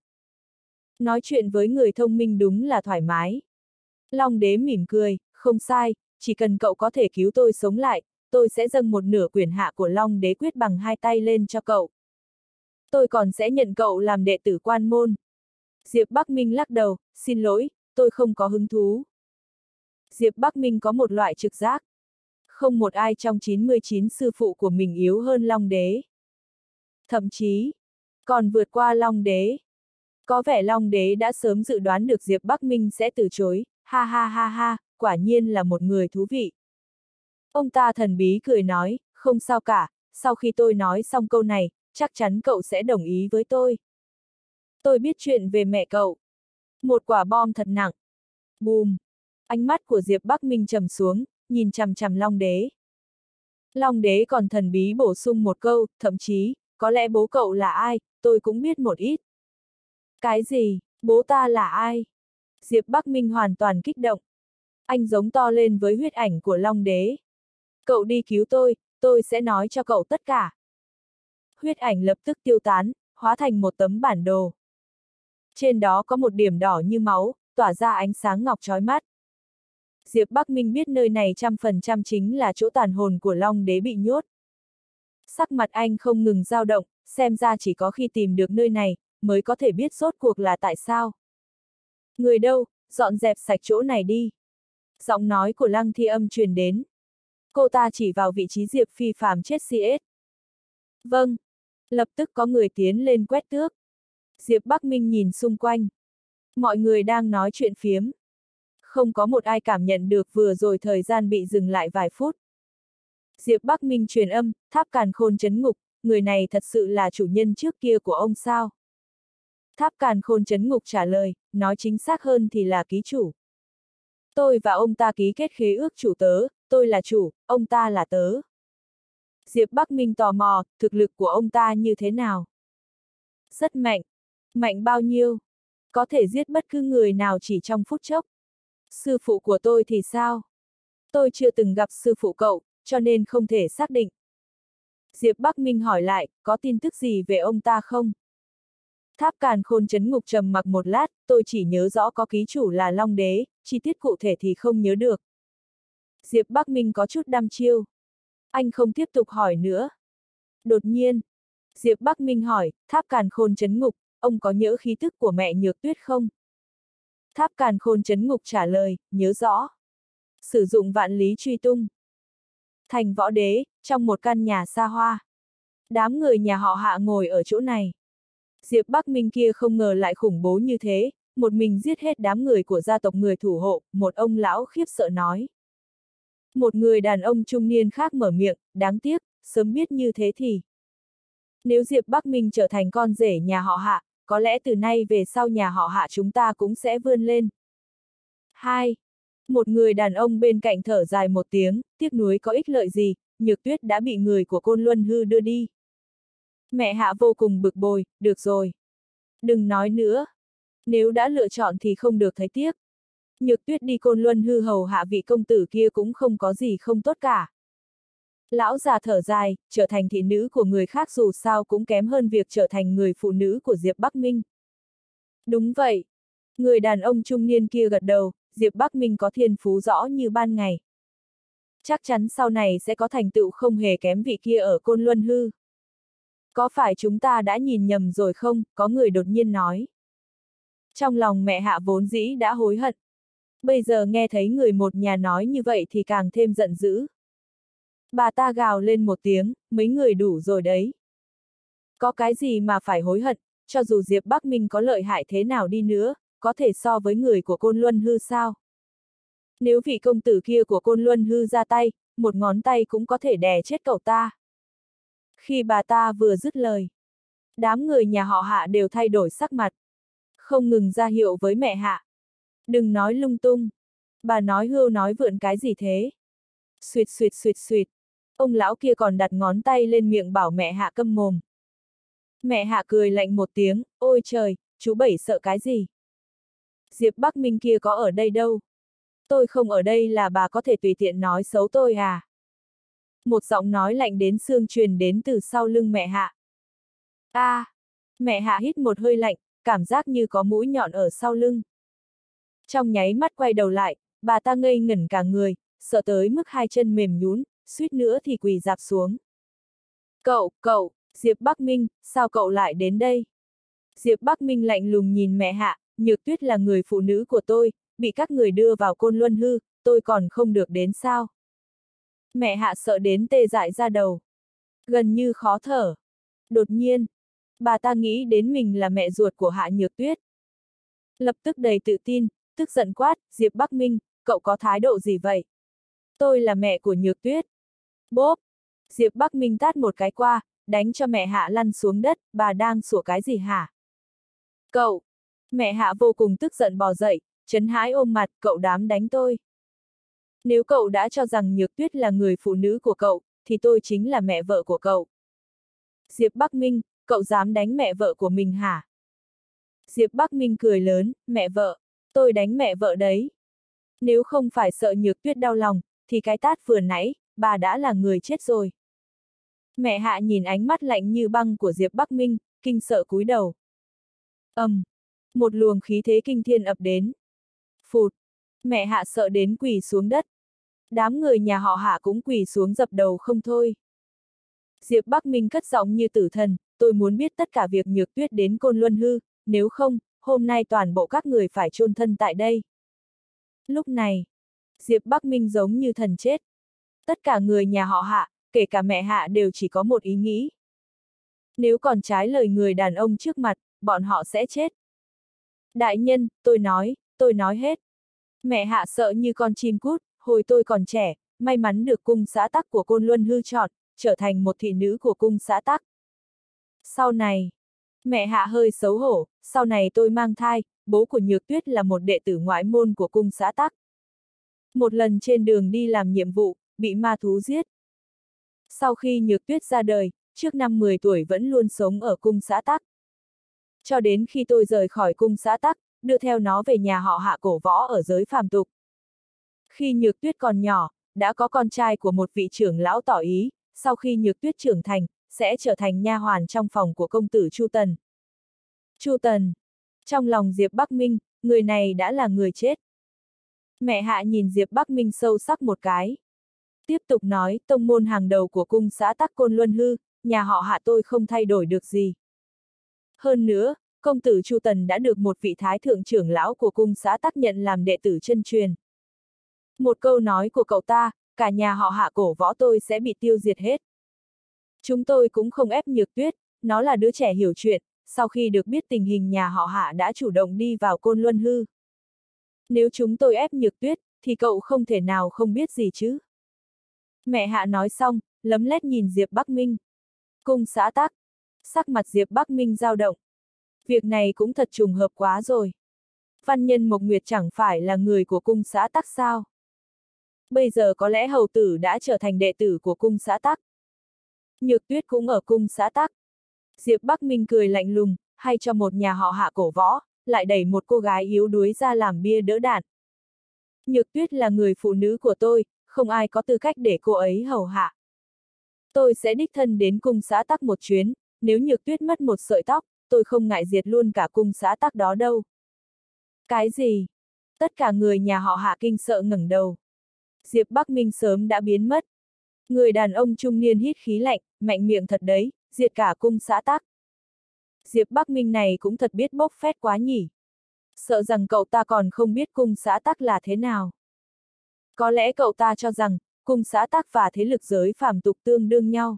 Nói chuyện với người thông minh đúng là thoải mái. Long đế mỉm cười, không sai, chỉ cần cậu có thể cứu tôi sống lại, tôi sẽ dâng một nửa quyền hạ của Long đế quyết bằng hai tay lên cho cậu. Tôi còn sẽ nhận cậu làm đệ tử quan môn. Diệp Bắc Minh lắc đầu, xin lỗi, tôi không có hứng thú. Diệp Bắc Minh có một loại trực giác. Không một ai trong chín mươi chín sư phụ của mình yếu hơn Long đế. Thậm chí, còn vượt qua Long đế. Có vẻ Long đế đã sớm dự đoán được Diệp Bắc Minh sẽ từ chối, ha ha ha ha, quả nhiên là một người thú vị. Ông ta thần bí cười nói, không sao cả, sau khi tôi nói xong câu này, chắc chắn cậu sẽ đồng ý với tôi. Tôi biết chuyện về mẹ cậu. Một quả bom thật nặng. Bùm. Ánh mắt của Diệp Bắc Minh trầm xuống, nhìn chằm chằm Long đế. Long đế còn thần bí bổ sung một câu, thậm chí, có lẽ bố cậu là ai, tôi cũng biết một ít. Cái gì, bố ta là ai? Diệp Bắc Minh hoàn toàn kích động. Anh giống to lên với huyết ảnh của Long đế. Cậu đi cứu tôi, tôi sẽ nói cho cậu tất cả. Huyết ảnh lập tức tiêu tán, hóa thành một tấm bản đồ. Trên đó có một điểm đỏ như máu, tỏa ra ánh sáng ngọc chói mắt. Diệp Bắc Minh biết nơi này trăm phần trăm chính là chỗ tàn hồn của Long đế bị nhốt. Sắc mặt anh không ngừng dao động, xem ra chỉ có khi tìm được nơi này, mới có thể biết rốt cuộc là tại sao. Người đâu, dọn dẹp sạch chỗ này đi. Giọng nói của Lăng Thi Âm truyền đến. Cô ta chỉ vào vị trí Diệp Phi Phàm chết xê ét. Vâng. Lập tức có người tiến lên quét tước. Diệp Bắc Minh nhìn xung quanh. Mọi người đang nói chuyện phiếm. Không có một ai cảm nhận được vừa rồi thời gian bị dừng lại vài phút. Diệp Bắc Minh truyền âm, Tháp Càn Khôn trấn ngục, người này thật sự là chủ nhân trước kia của ông sao? Tháp Càn Khôn trấn ngục trả lời, nói chính xác hơn thì là ký chủ. Tôi và ông ta ký kết khế ước chủ tớ, tôi là chủ, ông ta là tớ. Diệp Bắc Minh tò mò, thực lực của ông ta như thế nào? Rất mạnh. Mạnh bao nhiêu? Có thể giết bất cứ người nào chỉ trong phút chốc. Sư phụ của tôi thì sao? Tôi chưa từng gặp sư phụ cậu, cho nên không thể xác định. Diệp Bắc Minh hỏi lại, có tin tức gì về ông ta không? Tháp Càn Khôn trấn ngục trầm mặc một lát, tôi chỉ nhớ rõ có ký chủ là Long đế, chi tiết cụ thể thì không nhớ được. Diệp Bắc Minh có chút đăm chiêu. Anh không tiếp tục hỏi nữa. Đột nhiên, Diệp Bắc Minh hỏi, Tháp Càn Khôn trấn ngục, ông có nhớ khí tức của mẹ Nhược Tuyết không? Tháp Càn Khôn trấn ngục trả lời, nhớ rõ. Sử dụng vạn lý truy tung. Thành Võ Đế, trong một căn nhà xa hoa. Đám người nhà họ Hạ ngồi ở chỗ này. Diệp Bắc Minh kia không ngờ lại khủng bố như thế, một mình giết hết đám người của gia tộc người thủ hộ, một ông lão khiếp sợ nói. Một người đàn ông trung niên khác mở miệng, đáng tiếc, sớm biết như thế thì. Nếu Diệp Bắc Minh trở thành con rể nhà họ Hạ, có lẽ từ nay về sau nhà họ Hạ chúng ta cũng sẽ vươn lên. Hai. Một người đàn ông bên cạnh thở dài một tiếng, tiếc nuối có ích lợi gì, Nhược Tuyết đã bị người của Côn Luân Hư đưa đi. Mẹ Hạ vô cùng bực bội, được rồi. Đừng nói nữa. Nếu đã lựa chọn thì không được thấy tiếc. Nhược Tuyết đi Côn Luân Hư hầu hạ vị công tử kia cũng không có gì không tốt cả. Lão già thở dài, trở thành thị nữ của người khác dù sao cũng kém hơn việc trở thành người phụ nữ của Diệp Bắc Minh. Đúng vậy. Người đàn ông trung niên kia gật đầu, Diệp Bắc Minh có thiên phú rõ như ban ngày. Chắc chắn sau này sẽ có thành tựu không hề kém vị kia ở Côn Luân Hư. Có phải chúng ta đã nhìn nhầm rồi không? Có người đột nhiên nói. Trong lòng mẹ Hạ vốn dĩ đã hối hận. Bây giờ nghe thấy người một nhà nói như vậy thì càng thêm giận dữ. Bà ta gào lên một tiếng, mấy người đủ rồi đấy. Có cái gì mà phải hối hận, cho dù Diệp Bắc Minh có lợi hại thế nào đi nữa, có thể so với người của Côn Luân Hư sao? Nếu vị công tử kia của Côn Luân Hư ra tay, một ngón tay cũng có thể đè chết cậu ta. Khi bà ta vừa dứt lời, đám người nhà họ Hạ đều thay đổi sắc mặt. Không ngừng ra hiệu với mẹ Hạ. Đừng nói lung tung. Bà nói hưu nói vượn cái gì thế? Xuyệt xuyệt xuyệt xuyệt. Ông lão kia còn đặt ngón tay lên miệng bảo mẹ Hạ câm mồm. Mẹ Hạ cười lạnh một tiếng, ôi trời, chú Bảy sợ cái gì? Diệp Bắc Minh kia có ở đây đâu? Tôi không ở đây là bà có thể tùy tiện nói xấu tôi à? Một giọng nói lạnh đến xương truyền đến từ sau lưng mẹ Hạ. A, à, mẹ Hạ hít một hơi lạnh, cảm giác như có mũi nhọn ở sau lưng. Trong nháy mắt quay đầu lại, bà ta ngây ngẩn cả người, sợ tới mức hai chân mềm nhũn, suýt nữa thì quỳ rạp xuống. Cậu, cậu, Diệp Bắc Minh, sao cậu lại đến đây? Diệp Bắc Minh lạnh lùng nhìn mẹ Hạ, Nhược Tuyết là người phụ nữ của tôi, bị các người đưa vào Côn Luân Hư, tôi còn không được đến sao? Mẹ Hạ sợ đến tê dại ra đầu. Gần như khó thở. Đột nhiên, bà ta nghĩ đến mình là mẹ ruột của Hạ Nhược Tuyết. Lập tức đầy tự tin, tức giận quát, Diệp Bắc Minh, cậu có thái độ gì vậy? Tôi là mẹ của Nhược Tuyết. Bốp! Diệp Bắc Minh tát một cái qua, đánh cho mẹ Hạ lăn xuống đất, bà đang sủa cái gì hả? Cậu! Mẹ Hạ vô cùng tức giận bò dậy, chấn hãi ôm mặt, cậu dám đánh tôi. Nếu cậu đã cho rằng Nhược Tuyết là người phụ nữ của cậu, thì tôi chính là mẹ vợ của cậu. Diệp Bắc Minh, cậu dám đánh mẹ vợ của mình hả? Diệp Bắc Minh cười lớn, mẹ vợ, tôi đánh mẹ vợ đấy. Nếu không phải sợ Nhược Tuyết đau lòng, thì cái tát vừa nãy, bà đã là người chết rồi. Mẹ Hạ nhìn ánh mắt lạnh như băng của Diệp Bắc Minh, kinh sợ cúi đầu. Ầm, um, một luồng khí thế kinh thiên ập đến. Phụt, mẹ Hạ sợ đến quỳ xuống đất. Đám người nhà họ Hạ cũng quỳ xuống dập đầu không thôi. Diệp Bắc Minh cất giọng như tử thần, tôi muốn biết tất cả việc Nhược Tuyết đến Côn Luân Hư, nếu không, hôm nay toàn bộ các người phải chôn thân tại đây. Lúc này, Diệp Bắc Minh giống như thần chết. Tất cả người nhà họ Hạ, kể cả mẹ Hạ đều chỉ có một ý nghĩ. Nếu còn trái lời người đàn ông trước mặt, bọn họ sẽ chết. Đại nhân, tôi nói, tôi nói hết. Mẹ Hạ sợ như con chim cút, hồi tôi còn trẻ, may mắn được cung xã tắc của Côn Luân Hư chọn, trở thành một thị nữ của cung xã tắc. Sau này, mẹ Hạ hơi xấu hổ, sau này tôi mang thai, bố của Nhược Tuyết là một đệ tử ngoại môn của cung xã tắc. Một lần trên đường đi làm nhiệm vụ, bị ma thú giết. Sau khi Nhược Tuyết ra đời, trước năm mười tuổi vẫn luôn sống ở cung xã tắc. Cho đến khi tôi rời khỏi cung xã tắc, đưa theo nó về nhà họ Hạ cổ võ ở giới phàm tục. Khi Nhược Tuyết còn nhỏ, đã có con trai của một vị trưởng lão tỏ ý, sau khi Nhược Tuyết trưởng thành, sẽ trở thành nha hoàn trong phòng của công tử Chu Tần. Chu Tần. Trong lòng Diệp Bắc Minh, người này đã là người chết. Mẹ Hạ nhìn Diệp Bắc Minh sâu sắc một cái. Tiếp tục nói, tông môn hàng đầu của cung xã tắc Côn Luân Hư, nhà họ Hạ tôi không thay đổi được gì. Hơn nữa, công tử Chu Tần đã được một vị thái thượng trưởng lão của cung xã tắc nhận làm đệ tử chân truyền. Một câu nói của cậu ta, cả nhà họ Hạ cổ võ tôi sẽ bị tiêu diệt hết. Chúng tôi cũng không ép Nhược Tuyết, nó là đứa trẻ hiểu chuyện, sau khi được biết tình hình nhà họ Hạ đã chủ động đi vào Côn Luân Hư. Nếu chúng tôi ép Nhược Tuyết, thì cậu không thể nào không biết gì chứ. Mẹ Hạ nói xong, lấm lét nhìn Diệp Bắc Minh. Cung xã tắc. Sắc mặt Diệp Bắc Minh dao động. Việc này cũng thật trùng hợp quá rồi. Văn nhân Mộc Nguyệt chẳng phải là người của cung xã tắc sao? Bây giờ có lẽ hầu tử đã trở thành đệ tử của cung xã tắc. Nhược Tuyết cũng ở cung xã tắc. Diệp Bắc Minh cười lạnh lùng, hay cho một nhà họ Hạ cổ võ, lại đẩy một cô gái yếu đuối ra làm bia đỡ đạn. Nhược Tuyết là người phụ nữ của tôi, không ai có tư cách để cô ấy hầu hạ. Tôi sẽ đích thân đến cung xã tắc một chuyến, nếu Nhược Tuyết mất một sợi tóc, tôi không ngại diệt luôn cả cung xã tắc đó đâu. Cái gì? Tất cả người nhà họ Hạ kinh sợ ngẩng đầu. Diệp Bắc Minh sớm đã biến mất. Người đàn ông trung niên hít khí lạnh, mạnh miệng thật đấy, diệt cả cung xã tắc. Diệp Bắc Minh này cũng thật biết bốc phét quá nhỉ. Sợ rằng cậu ta còn không biết cung xã tắc là thế nào. Có lẽ cậu ta cho rằng, cung xã tắc và thế lực giới phàm tục tương đương nhau.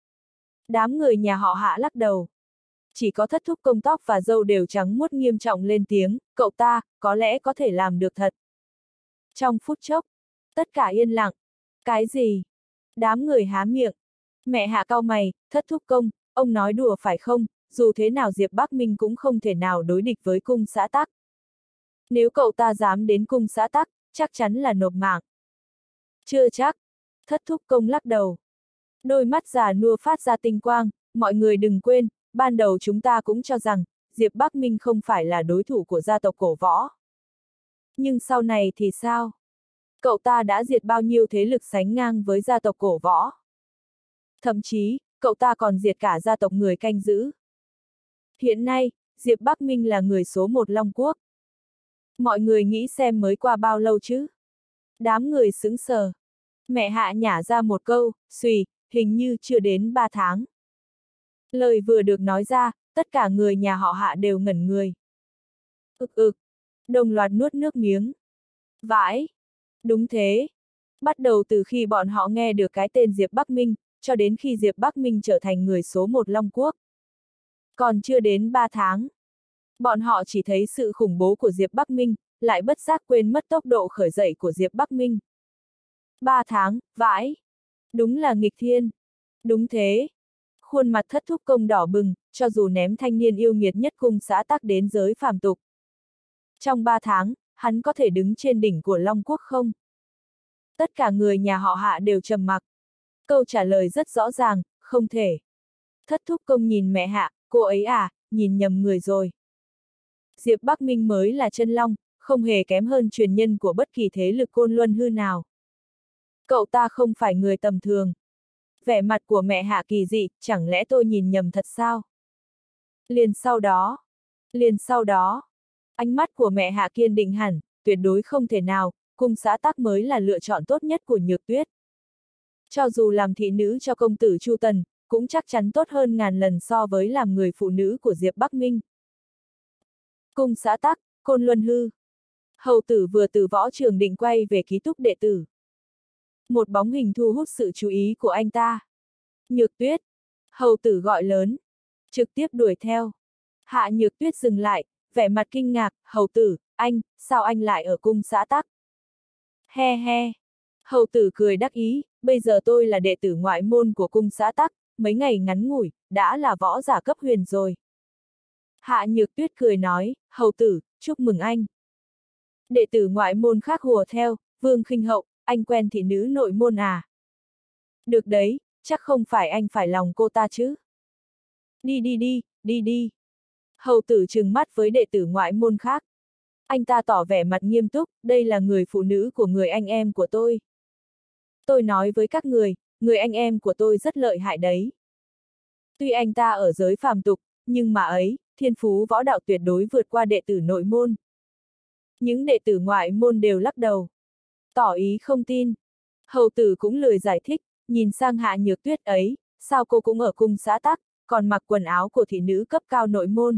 Đám người nhà họ Hạ lắc đầu. Chỉ có thất thúc công tóc và râu đều trắng muốt nghiêm trọng lên tiếng, cậu ta, có lẽ có thể làm được thật. Trong phút chốc, tất cả yên lặng. Cái gì? Đám người há miệng. Mẹ Hạ cau mày, Thất thúc công, ông nói đùa phải không, dù thế nào Diệp Bắc Minh cũng không thể nào đối địch với cung xã Tắc. Nếu cậu ta dám đến cung xã Tắc, chắc chắn là nộp mạng. Chưa chắc. Thất thúc công lắc đầu. Đôi mắt già nua phát ra tinh quang, mọi người đừng quên, ban đầu chúng ta cũng cho rằng, Diệp Bắc Minh không phải là đối thủ của gia tộc cổ võ. Nhưng sau này thì sao? Cậu ta đã diệt bao nhiêu thế lực sánh ngang với gia tộc cổ võ. Thậm chí, cậu ta còn diệt cả gia tộc người canh giữ. Hiện nay, Diệp Bắc Minh là người số một Long Quốc. Mọi người nghĩ xem mới qua bao lâu chứ? Đám người sững sờ. Mẹ Hạ nhả ra một câu, xùy, hình như chưa đến ba tháng. Lời vừa được nói ra, tất cả người nhà họ Hạ đều ngẩn người. Ực ực, đồng loạt nuốt nước miếng. Vãi, đúng thế. Bắt đầu từ khi bọn họ nghe được cái tên Diệp Bắc Minh, cho đến khi Diệp Bắc Minh trở thành người số một Long Quốc. Còn chưa đến ba tháng. Bọn họ chỉ thấy sự khủng bố của Diệp Bắc Minh, lại bất giác quên mất tốc độ khởi dậy của Diệp Bắc Minh. Ba tháng, vãi. Đúng là nghịch thiên. Đúng thế. Khuôn mặt Thất thúc công đỏ bừng, cho dù ném thanh niên yêu nghiệt nhất cung xã Tắc đến giới phàm tục. Trong ba tháng, hắn có thể đứng trên đỉnh của Long Quốc không? Tất cả người nhà họ Hạ đều trầm mặc. Câu trả lời rất rõ ràng, không thể. Thất thúc công nhìn mẹ Hạ, cô ấy à, nhìn nhầm người rồi. Diệp Bắc Minh mới là chân long, không hề kém hơn truyền nhân của bất kỳ thế lực Côn Luân Hư nào. Cậu ta không phải người tầm thường. Vẻ mặt của mẹ Hạ kỳ dị, chẳng lẽ tôi nhìn nhầm thật sao? Liền sau đó, liền sau đó, ánh mắt của mẹ Hạ kiên định hẳn, tuyệt đối không thể nào, cung xã Tắc mới là lựa chọn tốt nhất của Nhược Tuyết. Cho dù làm thị nữ cho công tử Chu Tần, cũng chắc chắn tốt hơn ngàn lần so với làm người phụ nữ của Diệp Bắc Minh. Cung xã Tắc, Côn Luân Hư. Hầu tử vừa từ võ trường định quay về ký túc đệ tử. Một bóng hình thu hút sự chú ý của anh ta. Nhược Tuyết. Hầu tử gọi lớn. Trực tiếp đuổi theo. Hạ Nhược Tuyết dừng lại, vẻ mặt kinh ngạc, hầu tử, anh, sao anh lại ở cung xã Tắc? He he. Hầu tử cười đắc ý, bây giờ tôi là đệ tử ngoại môn của cung xã Tắc, mấy ngày ngắn ngủi, đã là võ giả cấp huyền rồi. Hạ Nhược Tuyết cười nói, hầu tử, chúc mừng anh. Đệ tử ngoại môn khác hùa theo, Vương Khinh Hậu, anh quen thị nữ nội môn à? Được đấy, chắc không phải anh phải lòng cô ta chứ. Đi đi đi, đi đi. Hầu tử trừng mắt với đệ tử ngoại môn khác. Anh ta tỏ vẻ mặt nghiêm túc, đây là người phụ nữ của người anh em của tôi. Tôi nói với các người, người anh em của tôi rất lợi hại đấy. Tuy anh ta ở giới phàm tục, nhưng mà ấy, thiên phú võ đạo tuyệt đối vượt qua đệ tử nội môn. Những đệ tử ngoại môn đều lắc đầu. Tỏ ý không tin. Hầu tử cũng lười giải thích, nhìn sang Hạ Nhược Tuyết ấy, sao cô cũng ở cung xã Tắc, còn mặc quần áo của thị nữ cấp cao nội môn.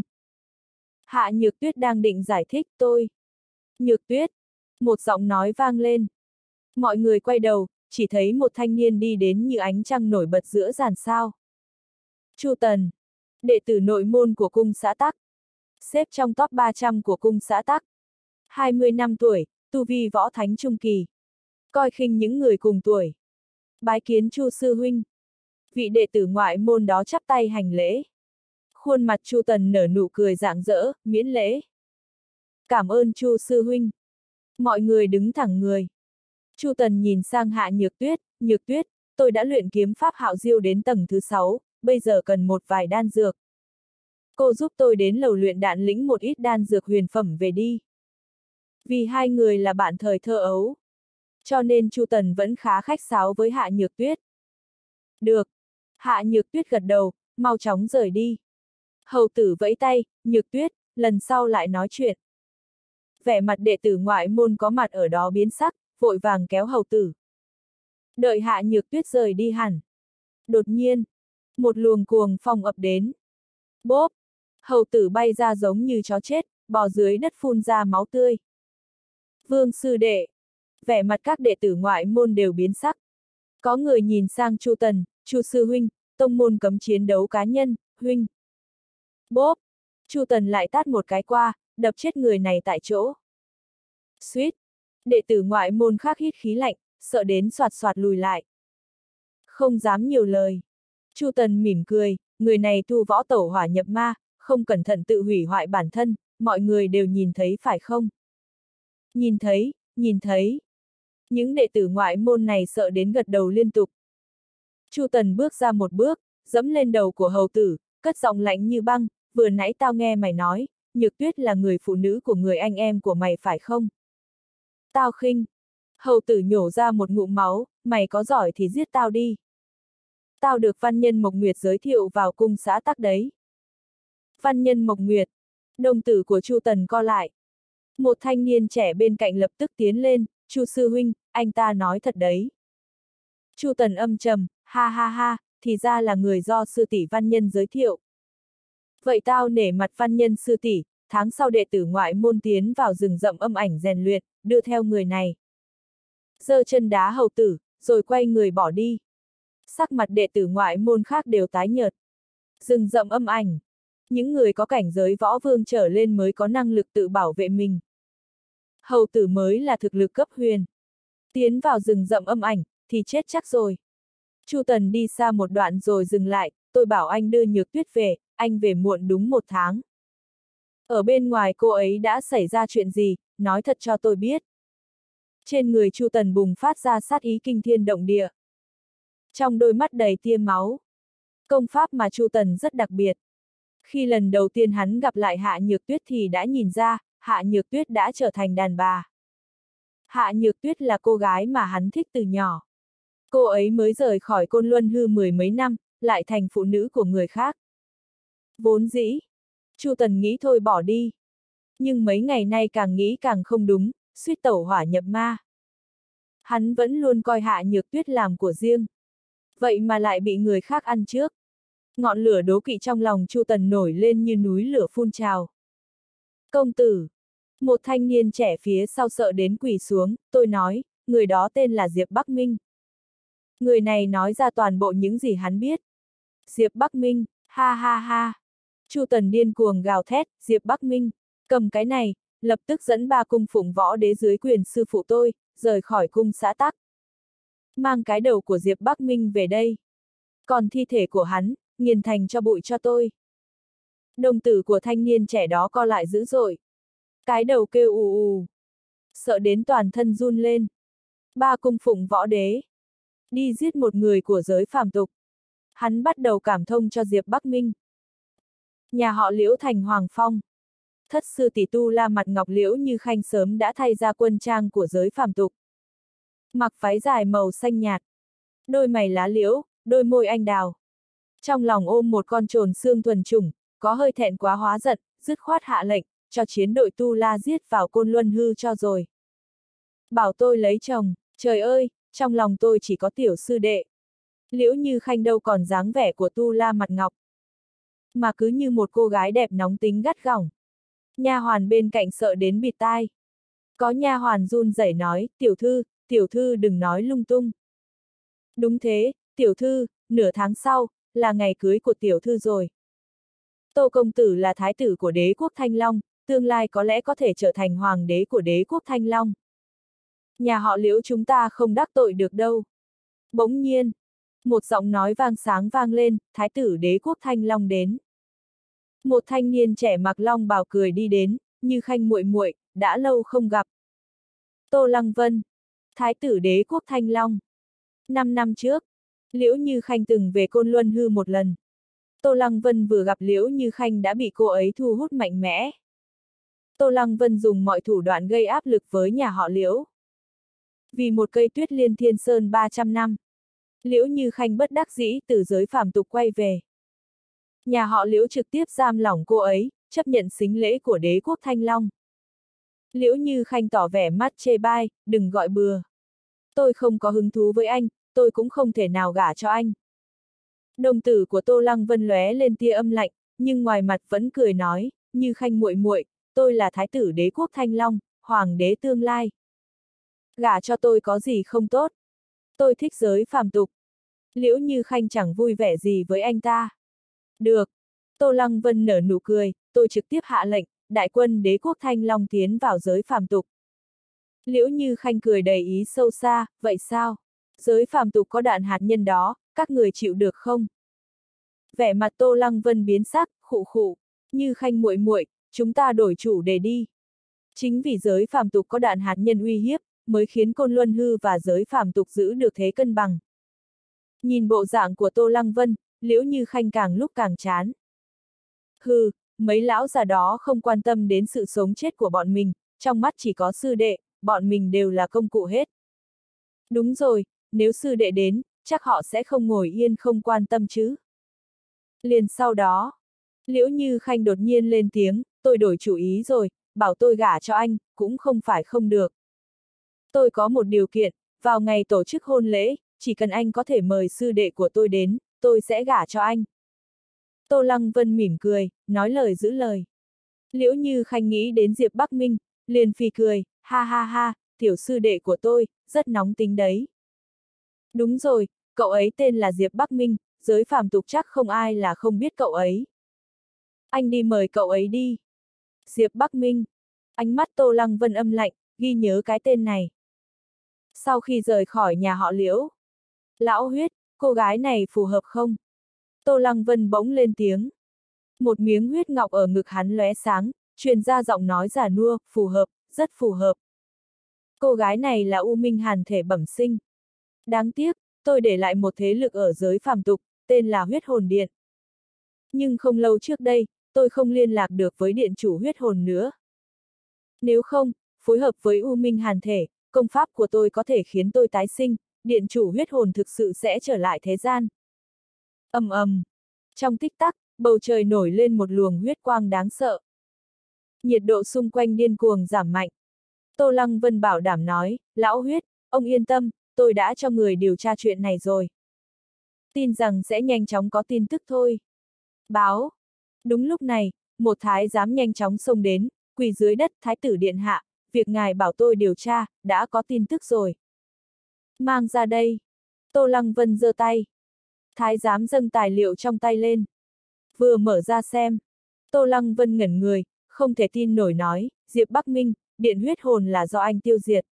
Hạ Nhược Tuyết đang định giải thích, tôi. Nhược Tuyết. Một giọng nói vang lên. Mọi người quay đầu, chỉ thấy một thanh niên đi đến như ánh trăng nổi bật giữa giàn sao. Chu Tần. Đệ tử nội môn của cung xã Tắc. Xếp trong top ba trăm của cung xã Tắc. hai mươi năm tuổi, tu vi võ thánh trung kỳ. Coi khinh những người cùng tuổi. Bái kiến Chu sư huynh. Vị đệ tử ngoại môn đó chắp tay hành lễ. Khuôn mặt Chu Tần nở nụ cười rạng rỡ, miễn lễ. Cảm ơn Chu sư huynh. Mọi người đứng thẳng người. Chu Tần nhìn sang Hạ Nhược Tuyết, Nhược Tuyết, tôi đã luyện kiếm pháp Hạo Diêu đến tầng thứ sáu, bây giờ cần một vài đan dược. Cô giúp tôi đến lầu luyện đan lĩnh một ít đan dược huyền phẩm về đi. Vì hai người là bạn thời thơ ấu, cho nên Chu Tần vẫn khá khách sáo với Hạ Nhược Tuyết. Được. Hạ Nhược Tuyết gật đầu, mau chóng rời đi. Hầu tử vẫy tay, Nhược Tuyết, lần sau lại nói chuyện. Vẻ mặt đệ tử ngoại môn có mặt ở đó biến sắc, vội vàng kéo hầu tử. Đợi Hạ Nhược Tuyết rời đi hẳn. Đột nhiên, một luồng cuồng phong ập đến. Bốp! Hầu tử bay ra giống như chó chết, bò dưới đất phun ra máu tươi. Vương sư đệ! Vẻ mặt các đệ tử ngoại môn đều biến sắc. Có người nhìn sang Chu Tần, Chu sư huynh, tông môn cấm chiến đấu cá nhân, huynh. Bốp! Chu Tần lại tát một cái qua, đập chết người này tại chỗ. Suýt! Đệ tử ngoại môn khác hít khí lạnh, sợ đến soạt soạt lùi lại. Không dám nhiều lời. Chu Tần mỉm cười, người này tu võ tẩu hỏa nhập ma, không cẩn thận tự hủy hoại bản thân, mọi người đều nhìn thấy phải không? Nhìn thấy, nhìn thấy. Những đệ tử ngoại môn này sợ đến gật đầu liên tục. Chu Tần bước ra một bước, dẫm lên đầu của hầu tử, cất giọng lạnh như băng, vừa nãy tao nghe mày nói, Nhược Tuyết là người phụ nữ của người anh em của mày phải không? Tao khinh. Hầu tử nhổ ra một ngụm máu, mày có giỏi thì giết tao đi. Tao được văn nhân Mộc Nguyệt giới thiệu vào cung xã tắc đấy. Văn nhân Mộc Nguyệt. Đồng tử của Chu Tần co lại. Một thanh niên trẻ bên cạnh lập tức tiến lên, Chu sư huynh, anh ta nói thật đấy. Chu Tần âm trầm, ha ha ha, thì ra là người do sư tỷ văn nhân giới thiệu. Vậy tao nể mặt văn nhân sư tỷ, tháng sau đệ tử ngoại môn tiến vào rừng rậm âm ảnh rèn luyện, đưa theo người này. Giơ chân đá hầu tử, rồi quay người bỏ đi. Sắc mặt đệ tử ngoại môn khác đều tái nhợt. Rừng rậm âm ảnh. Những người có cảnh giới võ vương trở lên mới có năng lực tự bảo vệ mình. Hầu tử mới là thực lực cấp huyền. Tiến vào rừng rậm âm ảnh, thì chết chắc rồi. Chu Tần đi xa một đoạn rồi dừng lại, tôi bảo anh đưa Nhược Tuyết về, anh về muộn đúng một tháng. Ở bên ngoài cô ấy đã xảy ra chuyện gì, nói thật cho tôi biết. Trên người Chu Tần bùng phát ra sát ý kinh thiên động địa. Trong đôi mắt đầy tia máu. Công pháp mà Chu Tần rất đặc biệt. Khi lần đầu tiên hắn gặp lại Hạ Nhược Tuyết thì đã nhìn ra, Hạ Nhược Tuyết đã trở thành đàn bà. Hạ Nhược Tuyết là cô gái mà hắn thích từ nhỏ. Cô ấy mới rời khỏi Côn Luân Hư mười mấy năm, lại thành phụ nữ của người khác. Vốn dĩ, Chu Tần nghĩ thôi bỏ đi. Nhưng mấy ngày nay càng nghĩ càng không đúng, suýt tẩu hỏa nhập ma. Hắn vẫn luôn coi Hạ Nhược Tuyết làm của riêng. Vậy mà lại bị người khác ăn trước. Ngọn lửa đố kỵ trong lòng Chu Tần nổi lên như núi lửa phun trào. Công tử! Một thanh niên trẻ phía sau sợ đến quỳ xuống, tôi nói, người đó tên là Diệp Bắc Minh. Người này nói ra toàn bộ những gì hắn biết. Diệp Bắc Minh, ha ha ha. Chu Tần điên cuồng gào thét, Diệp Bắc Minh, cầm cái này, lập tức dẫn ba cung phụng võ đế dưới quyền sư phụ tôi, rời khỏi cung xã tắc. Mang cái đầu của Diệp Bắc Minh về đây. Còn thi thể của hắn, nghiền thành cho bụi cho tôi. Đồng tử của thanh niên trẻ đó co lại dữ dội. Cái đầu kêu ù ù. Sợ đến toàn thân run lên. Ba cung phụng võ đế. Đi giết một người của giới phàm tục. Hắn bắt đầu cảm thông cho Diệp Bắc Minh. Nhà họ Liễu thành Hoàng Phong. Thất sư tỷ Tu La Mặt Ngọc Liễu Như Khanh sớm đã thay ra quân trang của giới phàm tục. Mặc váy dài màu xanh nhạt. Đôi mày lá liễu, đôi môi anh đào. Trong lòng ôm một con trồn xương thuần chủng, có hơi thẹn quá hóa giận, dứt khoát hạ lệnh, cho chiến đội Tu La giết vào Côn Luân Hư cho rồi. Bảo tôi lấy chồng, trời ơi, trong lòng tôi chỉ có tiểu sư đệ. Liễu Như Khanh đâu còn dáng vẻ của Tu La Mặt Ngọc. Mà cứ như một cô gái đẹp nóng tính gắt gỏng. Nha hoàn bên cạnh sợ đến bịt tai. Có nha hoàn run rẩy nói, tiểu thư, tiểu thư đừng nói lung tung. Đúng thế, tiểu thư, nửa tháng sau, là ngày cưới của tiểu thư rồi. Tô công tử là thái tử của đế quốc Thanh Long, tương lai có lẽ có thể trở thành hoàng đế của đế quốc Thanh Long. Nhà họ Liễu chúng ta không đắc tội được đâu. Bỗng nhiên, một giọng nói vang sáng vang lên, thái tử đế quốc Thanh Long đến. Một thanh niên trẻ mặc long bào cười đi đến, Như Khanh muội muội, đã lâu không gặp. Tô Lăng Vân, thái tử đế quốc Thanh Long. Năm năm trước, Liễu Như Khanh từng về Côn Luân Hư một lần. Tô Lăng Vân vừa gặp Liễu Như Khanh đã bị cô ấy thu hút mạnh mẽ. Tô Lăng Vân dùng mọi thủ đoạn gây áp lực với nhà họ Liễu. Vì một cây tuyết liên thiên sơn ba trăm năm, Liễu Như Khanh bất đắc dĩ từ giới phàm tục quay về. Nhà họ Liễu trực tiếp giam lỏng cô ấy, chấp nhận sính lễ của đế quốc Thanh Long. Liễu Như Khanh tỏ vẻ mắt chê bai, đừng gọi bừa. Tôi không có hứng thú với anh, tôi cũng không thể nào gả cho anh. Đồng tử của Tô Lăng Vân lóe lên tia âm lạnh, nhưng ngoài mặt vẫn cười nói, Như Khanh muội muội, tôi là thái tử đế quốc Thanh Long, hoàng đế tương lai. Gả cho tôi có gì không tốt? Tôi thích giới phàm tục. Liễu Như Khanh chẳng vui vẻ gì với anh ta. Được. Tô Lăng Vân nở nụ cười, tôi trực tiếp hạ lệnh, đại quân đế quốc Thanh Long tiến vào giới phàm tục. Liễu Như Khanh cười đầy ý sâu xa, vậy sao? Giới phàm tục có đạn hạt nhân đó, các người chịu được không? Vẻ mặt Tô Lăng Vân biến sắc, khụ khụ, Như Khanh muội muội, chúng ta đổi chủ đề đi. Chính vì giới phàm tục có đạn hạt nhân uy hiếp, mới khiến Côn Luân Hư và giới phàm tục giữ được thế cân bằng. Nhìn bộ dạng của Tô Lăng Vân, Liễu Như Khanh càng lúc càng chán. Hừ, mấy lão già đó không quan tâm đến sự sống chết của bọn mình, trong mắt chỉ có sư đệ, bọn mình đều là công cụ hết. Đúng rồi, nếu sư đệ đến, chắc họ sẽ không ngồi yên không quan tâm chứ. Liền sau đó, Liễu Như Khanh đột nhiên lên tiếng, tôi đổi chủ ý rồi, bảo tôi gả cho anh, cũng không phải không được. Tôi có một điều kiện, vào ngày tổ chức hôn lễ, chỉ cần anh có thể mời sư đệ của tôi đến, tôi sẽ gả cho anh. Tô Lăng Vân mỉm cười, nói lời giữ lời. Liễu Như Khanh nghĩ đến Diệp Bắc Minh, liền phì cười, ha ha ha, tiểu sư đệ của tôi, rất nóng tính đấy. Đúng rồi, cậu ấy tên là Diệp Bắc Minh, giới phàm tục chắc không ai là không biết cậu ấy. Anh đi mời cậu ấy đi. Diệp Bắc Minh. Ánh mắt Tô Lăng Vân âm lạnh, ghi nhớ cái tên này. Sau khi rời khỏi nhà họ Liễu, lão Huyết, cô gái này phù hợp không? Tô Lăng Vân bỗng lên tiếng. Một miếng huyết ngọc ở ngực hắn lóe sáng, truyền ra giọng nói giả nua, phù hợp, rất phù hợp. Cô gái này là U Minh Hàn thể bẩm sinh. Đáng tiếc, tôi để lại một thế lực ở giới phàm tục, tên là Huyết Hồn Điện. Nhưng không lâu trước đây, tôi không liên lạc được với điện chủ huyết hồn nữa. Nếu không, phối hợp với U Minh Hàn thể, công pháp của tôi có thể khiến tôi tái sinh, điện chủ huyết hồn thực sự sẽ trở lại thế gian. Ầm ầm. Trong tích tắc, bầu trời nổi lên một luồng huyết quang đáng sợ. Nhiệt độ xung quanh điên cuồng giảm mạnh. Tô Lăng Vân bảo đảm nói, lão Huyết, ông yên tâm, tôi đã cho người điều tra chuyện này rồi. Tin rằng sẽ nhanh chóng có tin tức thôi. Báo. Đúng lúc này, một thái giám nhanh chóng xông đến, quỳ dưới đất, thái tử điện hạ, việc ngài bảo tôi điều tra, đã có tin tức rồi. Mang ra đây. Tô Lăng Vân giơ tay. Thái giám dâng tài liệu trong tay lên. Vừa mở ra xem. Tô Lăng Vân ngẩn người, không thể tin nổi nói, Diệp Bắc Minh, điện huyết hồn là do anh tiêu diệt.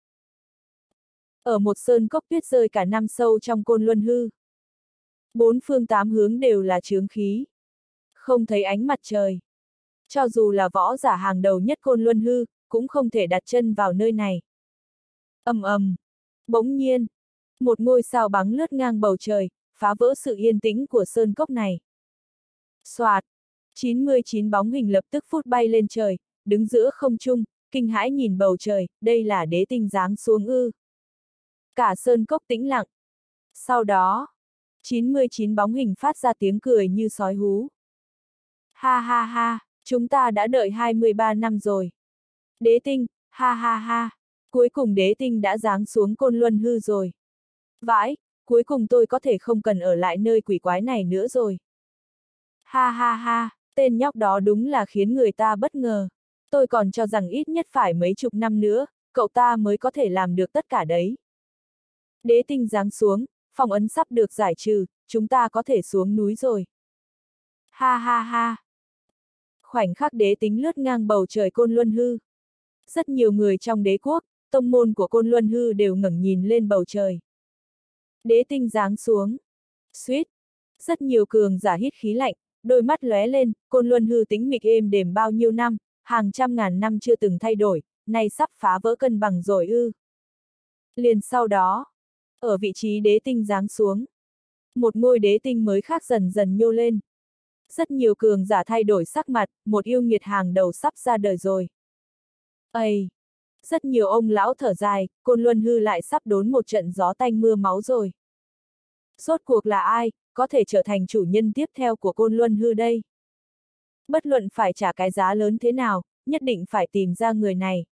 Ở một sơn cốc tuyết rơi cả năm sâu trong Côn Luân Hư. Bốn phương tám hướng đều là chướng khí. Không thấy ánh mặt trời. Cho dù là võ giả hàng đầu nhất Côn Luân Hư, cũng không thể đặt chân vào nơi này. Ầm ầm. Bỗng nhiên, một ngôi sao bắn lướt ngang bầu trời, phá vỡ sự yên tĩnh của sơn cốc này. Soạt, chín mươi chín bóng hình lập tức phút bay lên trời, đứng giữa không trung, kinh hãi nhìn bầu trời, đây là đế tinh giáng xuống ư. Cả sơn cốc tĩnh lặng. Sau đó, chín mươi chín bóng hình phát ra tiếng cười như sói hú. Ha ha ha, chúng ta đã đợi hai mươi ba năm rồi. Đế tinh, ha ha ha, cuối cùng đế tinh đã giáng xuống Côn Luân Hư rồi. Vãi, cuối cùng tôi có thể không cần ở lại nơi quỷ quái này nữa rồi. Ha ha ha, tên nhóc đó đúng là khiến người ta bất ngờ. Tôi còn cho rằng ít nhất phải mấy chục năm nữa, cậu ta mới có thể làm được tất cả đấy. Đế tinh giáng xuống, phong ấn sắp được giải trừ, chúng ta có thể xuống núi rồi. Ha ha ha. Khoảnh khắc đế tính lướt ngang bầu trời Côn Luân Hư. Rất nhiều người trong đế quốc, tông môn của Côn Luân Hư đều ngẩng nhìn lên bầu trời. Đế tinh giáng xuống. Suýt. Rất nhiều cường giả hít khí lạnh, đôi mắt lóe lên, Côn Luân Hư tĩnh mịch êm đềm bao nhiêu năm, hàng trăm ngàn năm chưa từng thay đổi, nay sắp phá vỡ cân bằng rồi ư. Liền sau đó, ở vị trí đế tinh giáng xuống, một ngôi đế tinh mới khác dần dần nhô lên. Rất nhiều cường giả thay đổi sắc mặt, một yêu nghiệt hàng đầu sắp ra đời rồi. Ây! Rất nhiều ông lão thở dài, Côn Luân Hư lại sắp đón một trận gió tanh mưa máu rồi. Rốt cuộc là ai, có thể trở thành chủ nhân tiếp theo của Côn Luân Hư đây? Bất luận phải trả cái giá lớn thế nào, nhất định phải tìm ra người này.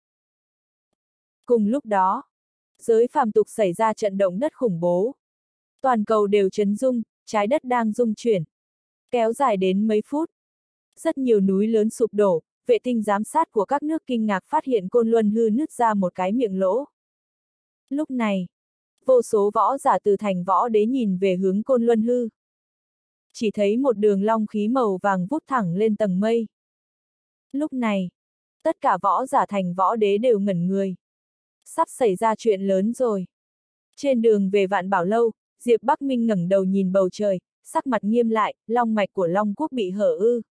Cùng lúc đó, giới phàm tục xảy ra trận động đất khủng bố. Toàn cầu đều chấn rung, trái đất đang rung chuyển. Kéo dài đến mấy phút. Rất nhiều núi lớn sụp đổ, vệ tinh giám sát của các nước kinh ngạc phát hiện Côn Luân Hư nứt ra một cái miệng lỗ. Lúc này, vô số võ giả từ thành võ đế nhìn về hướng Côn Luân Hư. Chỉ thấy một đường long khí màu vàng vút thẳng lên tầng mây. Lúc này, tất cả võ giả thành võ đế đều ngẩn người. Sắp xảy ra chuyện lớn rồi. Trên đường về Vạn Bảo Lâu, Diệp Bắc Minh ngẩng đầu nhìn bầu trời, sắc mặt nghiêm lại, long mạch của Long Quốc bị hở ư.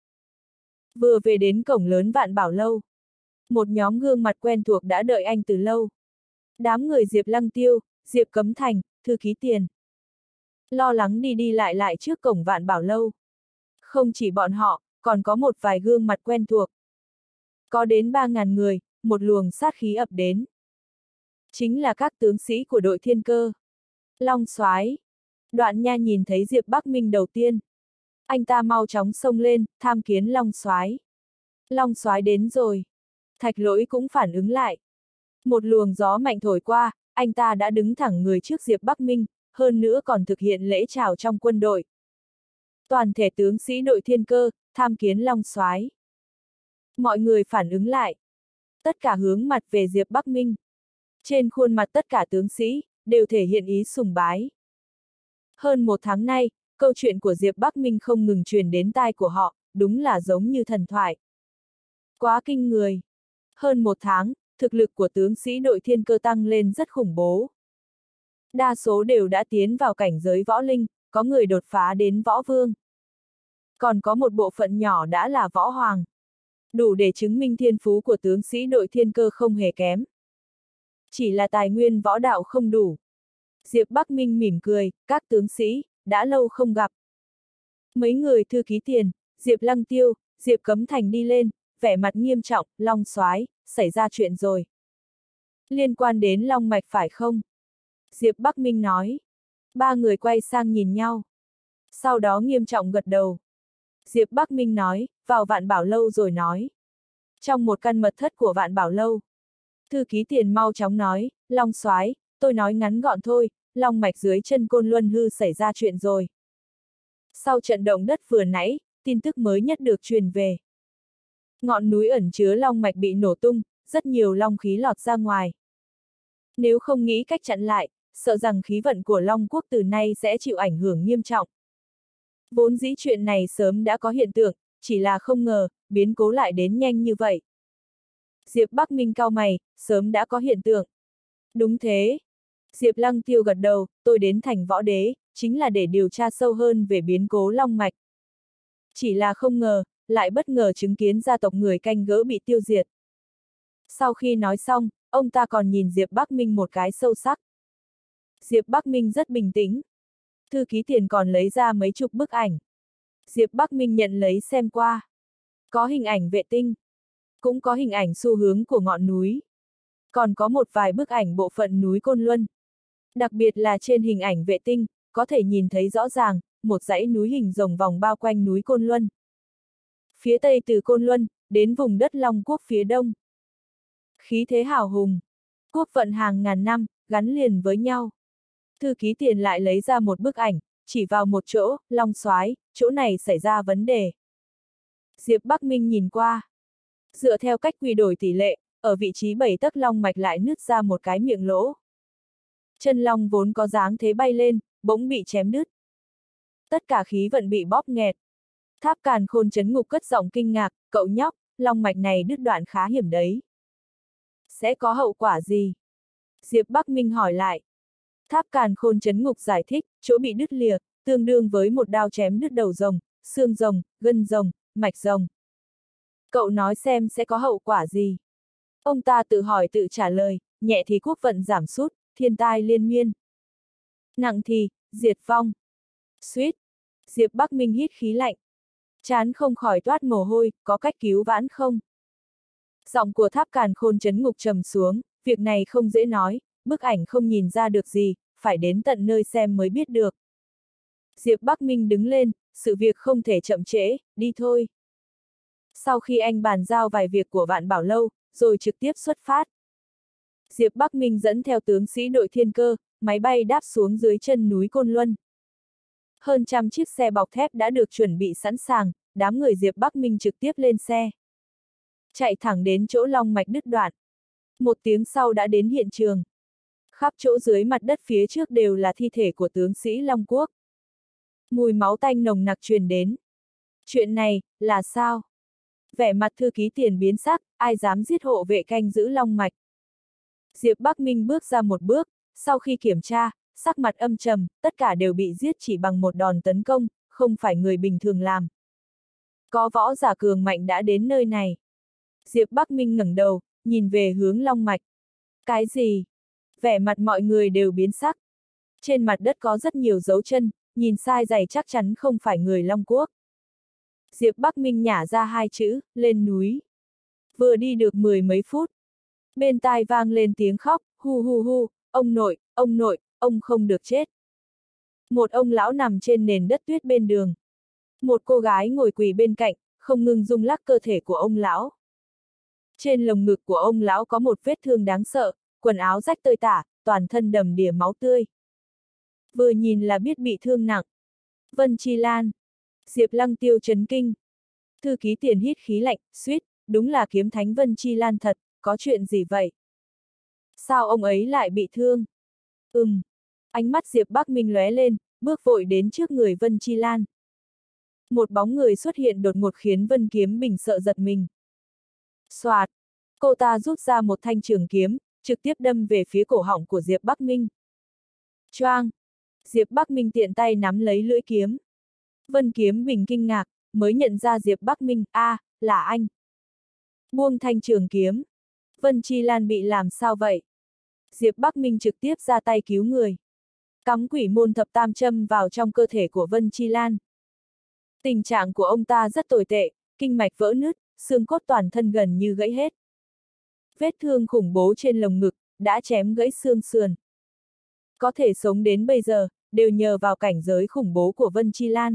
Vừa về đến cổng lớn Vạn Bảo Lâu. Một nhóm gương mặt quen thuộc đã đợi anh từ lâu. Đám người Diệp Lăng Tiêu, Diệp Cấm Thành, Thư Ký Tiền. Lo lắng đi đi lại lại trước cổng Vạn Bảo Lâu. Không chỉ bọn họ, còn có một vài gương mặt quen thuộc. Có đến ba ngàn người, một luồng sát khí ập đến. Chính là các tướng sĩ của đội Thiên Cơ. Long Soái. Đoạn Nha nhìn thấy Diệp Bắc Minh đầu tiên. Anh ta mau chóng xông lên, tham kiến Long Soái. Long Soái đến rồi. Thạch Lỗi cũng phản ứng lại. Một luồng gió mạnh thổi qua, anh ta đã đứng thẳng người trước Diệp Bắc Minh, hơn nữa còn thực hiện lễ chào trong quân đội. Toàn thể tướng sĩ đội Thiên Cơ, tham kiến Long Soái. Mọi người phản ứng lại. Tất cả hướng mặt về Diệp Bắc Minh. Trên khuôn mặt tất cả tướng sĩ, đều thể hiện ý sùng bái. Hơn một tháng nay, câu chuyện của Diệp Bắc Minh không ngừng truyền đến tai của họ, đúng là giống như thần thoại. Quá kinh người. Hơn một tháng, thực lực của tướng sĩ đội Thiên Cơ tăng lên rất khủng bố. Đa số đều đã tiến vào cảnh giới võ linh, có người đột phá đến võ vương. Còn có một bộ phận nhỏ đã là võ hoàng. Đủ để chứng minh thiên phú của tướng sĩ đội Thiên Cơ không hề kém. Chỉ là tài nguyên võ đạo không đủ. Diệp Bắc Minh mỉm cười, các tướng sĩ, đã lâu không gặp. Mấy người Thư Ký Tiền, Diệp Lăng Tiêu, Diệp Cấm Thành đi lên, vẻ mặt nghiêm trọng, Long Soái, xảy ra chuyện rồi. Liên quan đến Long Mạch phải không? Diệp Bắc Minh nói. Ba người quay sang nhìn nhau. Sau đó nghiêm trọng gật đầu. Diệp Bắc Minh nói, vào Vạn Bảo Lâu rồi nói. Trong một căn mật thất của Vạn Bảo Lâu. Thư Ký Tiền mau chóng nói, Long Soái, tôi nói ngắn gọn thôi, Long Mạch dưới chân Côn Luân hư xảy ra chuyện rồi. Sau trận động đất vừa nãy, tin tức mới nhất được truyền về. Ngọn núi ẩn chứa Long Mạch bị nổ tung, rất nhiều long khí lọt ra ngoài. Nếu không nghĩ cách chặn lại, sợ rằng khí vận của Long Quốc từ nay sẽ chịu ảnh hưởng nghiêm trọng. Vốn dĩ chuyện này sớm đã có hiện tượng, chỉ là không ngờ, biến cố lại đến nhanh như vậy. Diệp Bắc Minh cau mày, sớm đã có hiện tượng. Đúng thế. Diệp Lăng Tiêu gật đầu, tôi đến thành Võ Đế, chính là để điều tra sâu hơn về biến cố Long Mạch. Chỉ là không ngờ, lại bất ngờ chứng kiến gia tộc người canh gỡ bị tiêu diệt. Sau khi nói xong, ông ta còn nhìn Diệp Bắc Minh một cái sâu sắc. Diệp Bắc Minh rất bình tĩnh. Thư Ký Tiền còn lấy ra mấy chục bức ảnh. Diệp Bắc Minh nhận lấy xem qua. Có hình ảnh vệ tinh. Cũng có hình ảnh xu hướng của ngọn núi. Còn có một vài bức ảnh bộ phận núi Côn Luân. Đặc biệt là trên hình ảnh vệ tinh, có thể nhìn thấy rõ ràng, một dãy núi hình rồng vòng bao quanh núi Côn Luân. Phía tây từ Côn Luân, đến vùng đất Long Quốc phía đông. Khí thế hào hùng. Quốc vận hàng ngàn năm, gắn liền với nhau. Thư Ký Tiền lại lấy ra một bức ảnh, chỉ vào một chỗ, Long Soái, chỗ này xảy ra vấn đề. Diệp Bắc Minh nhìn qua. Dựa theo cách quy đổi tỷ lệ, ở vị trí bảy tấc long mạch lại nứt ra một cái miệng lỗ. Chân long vốn có dáng thế bay lên, bỗng bị chém đứt. Tất cả khí vận bị bóp nghẹt. Tháp Càn Khôn Chấn Ngục cất giọng kinh ngạc, cậu nhóc, long mạch này đứt đoạn khá hiểm đấy. Sẽ có hậu quả gì? Diệp Bắc Minh hỏi lại. Tháp Càn Khôn Chấn Ngục giải thích, chỗ bị đứt lìa, tương đương với một đao chém đứt đầu rồng, xương rồng, gân rồng, mạch rồng. Cậu nói xem sẽ có hậu quả gì? Ông ta tự hỏi tự trả lời, nhẹ thì quốc vận giảm sút, thiên tai liên miên. Nặng thì, diệt vong. Suýt. Diệp Bắc Minh hít khí lạnh. Trán không khỏi toát mồ hôi, có cách cứu vãn không? Giọng của Tháp Càn Khôn Chấn Ngục trầm xuống, việc này không dễ nói, bức ảnh không nhìn ra được gì, phải đến tận nơi xem mới biết được. Diệp Bắc Minh đứng lên, sự việc không thể chậm trễ, đi thôi. Sau khi anh bàn giao vài việc của Vạn Bảo Lâu, rồi trực tiếp xuất phát. Diệp Bắc Minh dẫn theo tướng sĩ đội Thiên Cơ, máy bay đáp xuống dưới chân núi Côn Luân. Hơn trăm chiếc xe bọc thép đã được chuẩn bị sẵn sàng, đám người Diệp Bắc Minh trực tiếp lên xe. Chạy thẳng đến chỗ long mạch đứt đoạn. Một tiếng sau đã đến hiện trường. Khắp chỗ dưới mặt đất phía trước đều là thi thể của tướng sĩ Long Quốc. Mùi máu tanh nồng nặc truyền đến. Chuyện này, là sao? Vẻ mặt Thư Ký Tiền biến sắc, ai dám giết hộ vệ canh giữ long mạch? Diệp Bắc Minh bước ra một bước, sau khi kiểm tra, sắc mặt âm trầm, tất cả đều bị giết chỉ bằng một đòn tấn công, không phải người bình thường làm. Có võ giả cường mạnh đã đến nơi này. Diệp Bắc Minh ngẩng đầu, nhìn về hướng Long Mạch. Cái gì? Vẻ mặt mọi người đều biến sắc. Trên mặt đất có rất nhiều dấu chân, nhìn sai giày chắc chắn không phải người Long Quốc. Diệp Bắc Minh nhả ra hai chữ, lên núi. Vừa đi được mười mấy phút. Bên tai vang lên tiếng khóc, hu hu hu, ông nội, ông nội, ông không được chết. Một ông lão nằm trên nền đất tuyết bên đường. Một cô gái ngồi quỳ bên cạnh, không ngừng rung lắc cơ thể của ông lão. Trên lồng ngực của ông lão có một vết thương đáng sợ, quần áo rách tơi tả, toàn thân đầm đìa máu tươi. Vừa nhìn là biết bị thương nặng. Vân Chi Lan. Diệp Lăng Tiêu chấn kinh. Thư ký Tiền hít khí lạnh, suýt, đúng là kiếm thánh Vân Chi Lan thật, có chuyện gì vậy? Sao ông ấy lại bị thương? Ừm. Ánh mắt Diệp Bắc Minh lóe lên, bước vội đến trước người Vân Chi Lan. Một bóng người xuất hiện đột ngột khiến Vân Kiếm Bình sợ giật mình. Soạt. Cô ta rút ra một thanh trường kiếm, trực tiếp đâm về phía cổ họng của Diệp Bắc Minh. Choang. Diệp Bắc Minh tiện tay nắm lấy lưỡi kiếm. Vân Kiếm Bình kinh ngạc, mới nhận ra Diệp Bắc Minh, a, à, là anh. Buông thanh trường kiếm. Vân Chi Lan bị làm sao vậy? Diệp Bắc Minh trực tiếp ra tay cứu người. Cắm quỷ môn thập tam châm vào trong cơ thể của Vân Chi Lan. Tình trạng của ông ta rất tồi tệ, kinh mạch vỡ nứt, xương cốt toàn thân gần như gãy hết. Vết thương khủng bố trên lồng ngực, đã chém gãy xương sườn. Có thể sống đến bây giờ, đều nhờ vào cảnh giới khủng bố của Vân Chi Lan.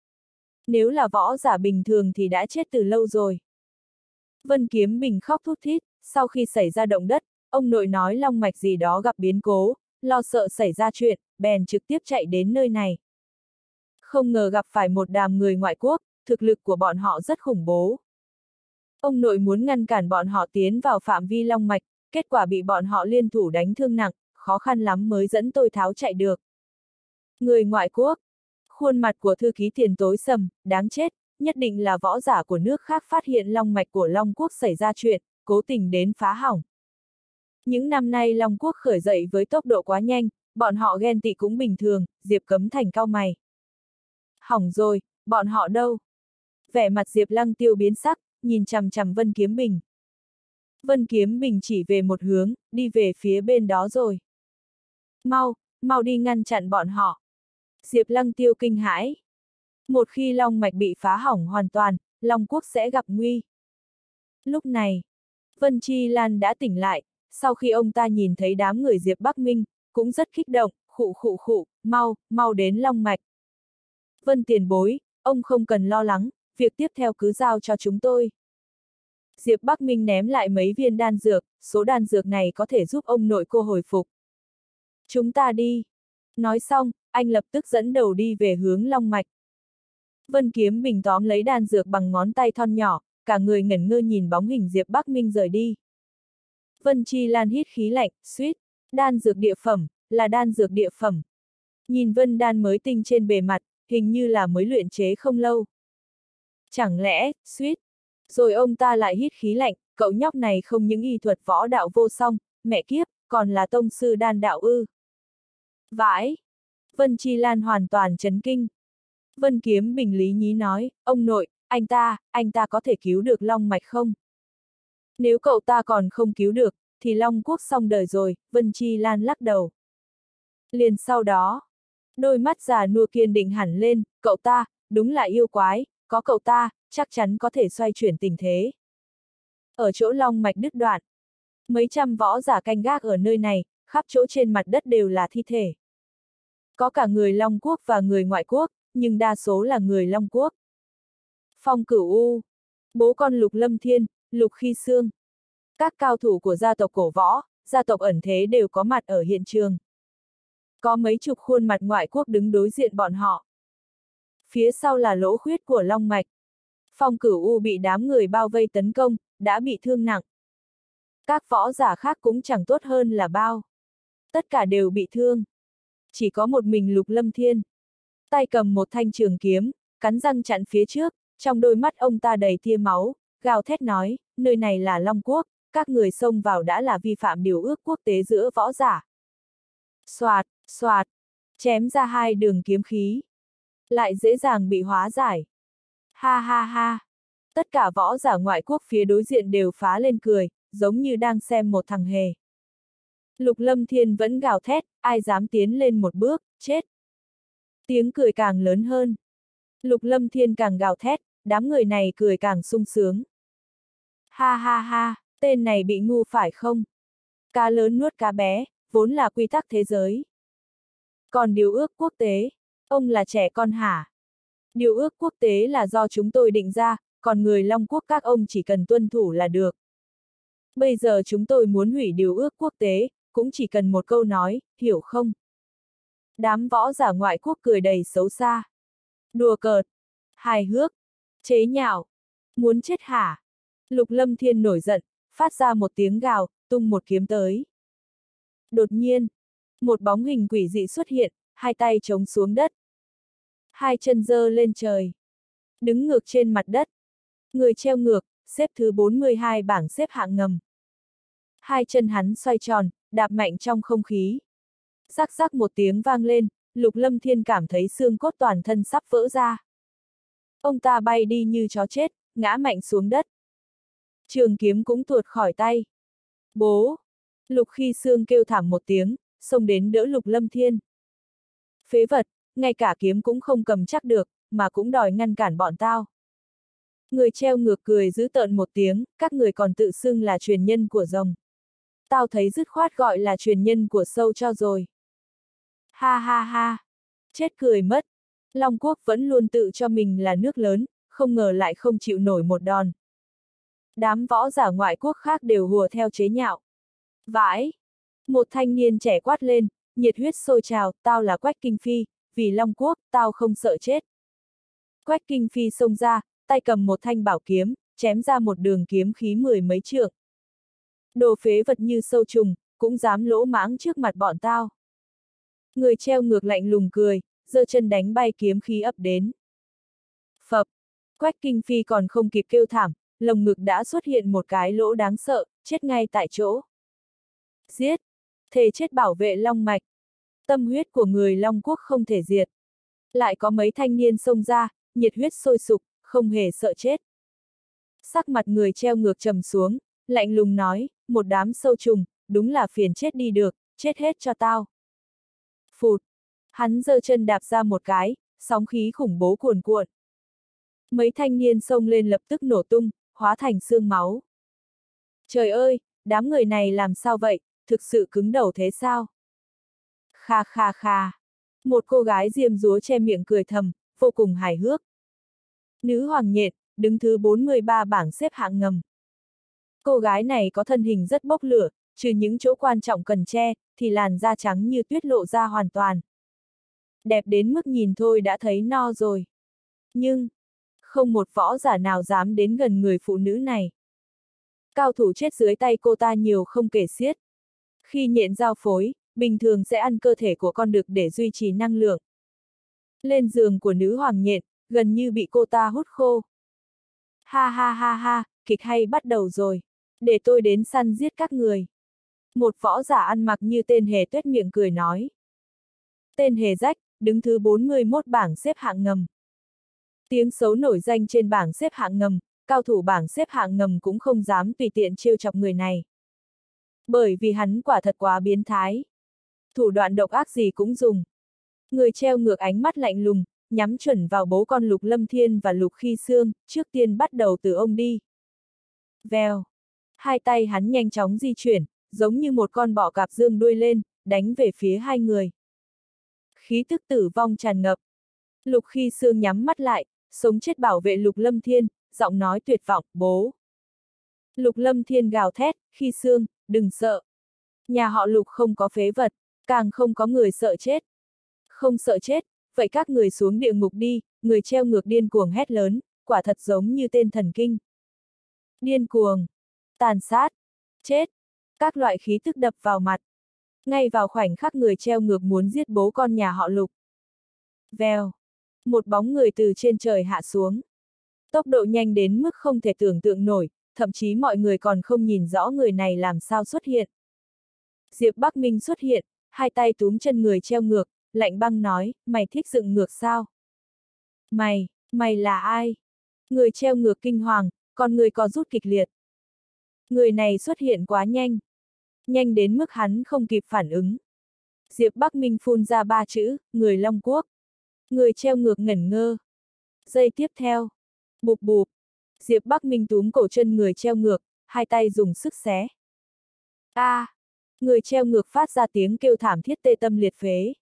Nếu là võ giả bình thường thì đã chết từ lâu rồi. Vân Kiếm Bình khóc thút thít, sau khi xảy ra động đất, ông nội nói long mạch gì đó gặp biến cố, lo sợ xảy ra chuyện, bèn trực tiếp chạy đến nơi này. Không ngờ gặp phải một đám người ngoại quốc, thực lực của bọn họ rất khủng bố. Ông nội muốn ngăn cản bọn họ tiến vào phạm vi long mạch, kết quả bị bọn họ liên thủ đánh thương nặng, khó khăn lắm mới dẫn tôi tháo chạy được. Người ngoại quốc. Khuôn mặt của thư ký Tiền tối sầm, đáng chết, nhất định là võ giả của nước khác phát hiện long mạch của Long Quốc xảy ra chuyện, cố tình đến phá hỏng. Những năm nay Long Quốc khởi dậy với tốc độ quá nhanh, bọn họ ghen tị cũng bình thường, Diệp Cấm Thành cau mày. Hỏng rồi, bọn họ đâu? Vẻ mặt Diệp Lăng Tiêu biến sắc, nhìn chằm chằm Vân Kiếm Bình. Vân Kiếm Bình chỉ về một hướng, đi về phía bên đó rồi. Mau, mau đi ngăn chặn bọn họ. Diệp Lăng Tiêu kinh hãi. Một khi long mạch bị phá hỏng hoàn toàn, Long Quốc sẽ gặp nguy. Lúc này, Vân Chi Lan đã tỉnh lại, sau khi ông ta nhìn thấy đám người Diệp Bắc Minh, cũng rất kích động, khụ khụ khụ, mau, mau đến long mạch. Vân tiền bối, ông không cần lo lắng, việc tiếp theo cứ giao cho chúng tôi. Diệp Bắc Minh ném lại mấy viên đan dược, số đan dược này có thể giúp ông nội cô hồi phục. Chúng ta đi. Nói xong, anh lập tức dẫn đầu đi về hướng long mạch. Vân Kiếm Bình tóm lấy đan dược bằng ngón tay thon nhỏ, cả người ngẩn ngơ nhìn bóng hình Diệp Bắc Minh rời đi. Vân Chi Lan hít khí lạnh, suýt, đan dược địa phẩm, là đan dược địa phẩm. Nhìn vân đan mới tinh trên bề mặt, hình như là mới luyện chế không lâu. Chẳng lẽ, suýt, rồi ông ta lại hít khí lạnh, cậu nhóc này không những y thuật võ đạo vô song, mẹ kiếp, còn là tông sư đan đạo ư. Vãi! Vân Chi Lan hoàn toàn chấn kinh. Vân Kiếm Bình lý nhí nói, ông nội, anh ta, anh ta có thể cứu được long mạch không? Nếu cậu ta còn không cứu được, thì Long Quốc xong đời rồi, Vân Chi Lan lắc đầu. Liền sau đó, đôi mắt già nua kiên định hẳn lên, cậu ta, đúng là yêu quái, có cậu ta, chắc chắn có thể xoay chuyển tình thế. Ở chỗ long mạch đứt đoạn, mấy trăm võ giả canh gác ở nơi này, khắp chỗ trên mặt đất đều là thi thể. Có cả người Long Quốc và người ngoại quốc, nhưng đa số là người Long Quốc. Phong Cửu U, bố con Lục Lâm Thiên, Lục Khi Sương. Các cao thủ của gia tộc cổ võ, gia tộc ẩn thế đều có mặt ở hiện trường. Có mấy chục khuôn mặt ngoại quốc đứng đối diện bọn họ. Phía sau là lỗ khuyết của long mạch. Phong Cửu U bị đám người bao vây tấn công, đã bị thương nặng. Các võ giả khác cũng chẳng tốt hơn là bao. Tất cả đều bị thương. Chỉ có một mình Lục Lâm Thiên. Tay cầm một thanh trường kiếm, cắn răng chặn phía trước, trong đôi mắt ông ta đầy tia máu, gào thét nói, nơi này là Long Quốc, các người xông vào đã là vi phạm điều ước quốc tế giữa võ giả. Soạt, soạt, chém ra hai đường kiếm khí. Lại dễ dàng bị hóa giải. Ha ha ha. Tất cả võ giả ngoại quốc phía đối diện đều phá lên cười, giống như đang xem một thằng hề. Lục Lâm Thiên vẫn gào thét, ai dám tiến lên một bước, chết. Tiếng cười càng lớn hơn. Lục Lâm Thiên càng gào thét, đám người này cười càng sung sướng. Ha ha ha, tên này bị ngu phải không? Cá lớn nuốt cá bé, vốn là quy tắc thế giới. Còn điều ước quốc tế, ông là trẻ con hả? Điều ước quốc tế là do chúng tôi định ra, còn người Long Quốc các ông chỉ cần tuân thủ là được. Bây giờ chúng tôi muốn hủy điều ước quốc tế, cũng chỉ cần một câu nói, hiểu không? Đám võ giả ngoại quốc cười đầy xấu xa. Đùa cợt, hài hước, chế nhạo, muốn chết hả? Lục Lâm Thiên nổi giận, phát ra một tiếng gào, tung một kiếm tới. Đột nhiên, một bóng hình quỷ dị xuất hiện, hai tay chống xuống đất. Hai chân giơ lên trời. Đứng ngược trên mặt đất. Người treo ngược, xếp thứ bốn mươi hai bảng xếp hạng ngầm. Hai chân hắn xoay tròn, đạp mạnh trong không khí. Rắc rắc một tiếng vang lên, Lục Lâm Thiên cảm thấy xương cốt toàn thân sắp vỡ ra. Ông ta bay đi như chó chết, ngã mạnh xuống đất. Trường kiếm cũng tuột khỏi tay. Bố! Lục Khi Xương kêu thảm một tiếng, xông đến đỡ Lục Lâm Thiên. Phế vật, ngay cả kiếm cũng không cầm chắc được, mà cũng đòi ngăn cản bọn tao. Người treo ngược cười dữ tợn một tiếng, các người còn tự xưng là truyền nhân của rồng. Tao thấy dứt khoát gọi là truyền nhân của sâu cho rồi. Ha ha ha! Chết cười mất! Long Quốc vẫn luôn tự cho mình là nước lớn, không ngờ lại không chịu nổi một đòn. Đám võ giả ngoại quốc khác đều hùa theo chế nhạo. Vãi! Một thanh niên trẻ quát lên, nhiệt huyết sôi trào, tao là Quách Kinh Phi, vì Long Quốc, tao không sợ chết. Quách Kinh Phi xông ra, tay cầm một thanh bảo kiếm, chém ra một đường kiếm khí mười mấy trượng. Đồ phế vật như sâu trùng, cũng dám lỗ mãng trước mặt bọn tao. Người treo ngược lạnh lùng cười, giơ chân đánh bay kiếm khí ập đến. Phập! Quách Kinh Phi còn không kịp kêu thảm, lồng ngực đã xuất hiện một cái lỗ đáng sợ, chết ngay tại chỗ. Giết! Thề chết bảo vệ Long Mạch. Tâm huyết của người Long Quốc không thể diệt. Lại có mấy thanh niên xông ra, nhiệt huyết sôi sục, không hề sợ chết. Sắc mặt người treo ngược trầm xuống, lạnh lùng nói, một đám sâu trùng, đúng là phiền chết đi được, chết hết cho tao. Phụt! Hắn giơ chân đạp ra một cái, sóng khí khủng bố cuồn cuộn. Mấy thanh niên xông lên lập tức nổ tung, hóa thành xương máu. Trời ơi, đám người này làm sao vậy, thực sự cứng đầu thế sao? Kha kha kha! Một cô gái diêm dúa che miệng cười thầm, vô cùng hài hước. Nữ hoàng nhện, đứng thứ bốn mươi ba bảng xếp hạng ngầm. Cô gái này có thân hình rất bốc lửa, trừ những chỗ quan trọng cần che, thì làn da trắng như tuyết lộ ra hoàn toàn. Đẹp đến mức nhìn thôi đã thấy no rồi. Nhưng, không một võ giả nào dám đến gần người phụ nữ này. Cao thủ chết dưới tay cô ta nhiều không kể xiết. Khi nhện giao phối, bình thường sẽ ăn cơ thể của con đực để duy trì năng lượng. Lên giường của nữ hoàng nhện, gần như bị cô ta hút khô. Ha ha ha ha, kịch hay bắt đầu rồi. Để tôi đến săn giết các người. Một võ giả ăn mặc như tên hề tuét miệng cười nói. Tên hề rách, đứng thứ bốn mươi mốt bảng xếp hạng ngầm. Tiếng xấu nổi danh trên bảng xếp hạng ngầm, cao thủ bảng xếp hạng ngầm cũng không dám tùy tiện trêu chọc người này. Bởi vì hắn quả thật quá biến thái. Thủ đoạn độc ác gì cũng dùng. Người treo ngược ánh mắt lạnh lùng, nhắm chuẩn vào bố con Lục Lâm Thiên và Lục Khi Xương, trước tiên bắt đầu từ ông đi. Vèo. Hai tay hắn nhanh chóng di chuyển, giống như một con bọ cạp dương đuôi lên, đánh về phía hai người. Khí tức tử vong tràn ngập. Lục Khi Xương nhắm mắt lại, sống chết bảo vệ Lục Lâm Thiên, giọng nói tuyệt vọng, bố. Lục Lâm Thiên gào thét, Khi Xương, đừng sợ. Nhà họ Lục không có phế vật, càng không có người sợ chết. Không sợ chết, vậy các người xuống địa ngục đi, người treo ngược điên cuồng hét lớn, quả thật giống như tên thần kinh. Điên cuồng, tàn sát, chết, các loại khí tức đập vào mặt. Ngay vào khoảnh khắc người treo ngược muốn giết bố con nhà họ Lục. Vèo, một bóng người từ trên trời hạ xuống. Tốc độ nhanh đến mức không thể tưởng tượng nổi, thậm chí mọi người còn không nhìn rõ người này làm sao xuất hiện. Diệp Bắc Minh xuất hiện, hai tay túm chân người treo ngược, lạnh băng nói, mày thích dựng ngược sao? Mày, mày là ai? Người treo ngược kinh hoàng, còn người có rút kịch liệt. Người này xuất hiện quá nhanh. Nhanh đến mức hắn không kịp phản ứng. Diệp Bắc Minh phun ra ba chữ, người Long Quốc. Người treo ngược ngẩn ngơ. Giây tiếp theo. Bụp bụp. Diệp Bắc Minh túm cổ chân người treo ngược, hai tay dùng sức xé. A! À, người treo ngược phát ra tiếng kêu thảm thiết tê tâm liệt phế.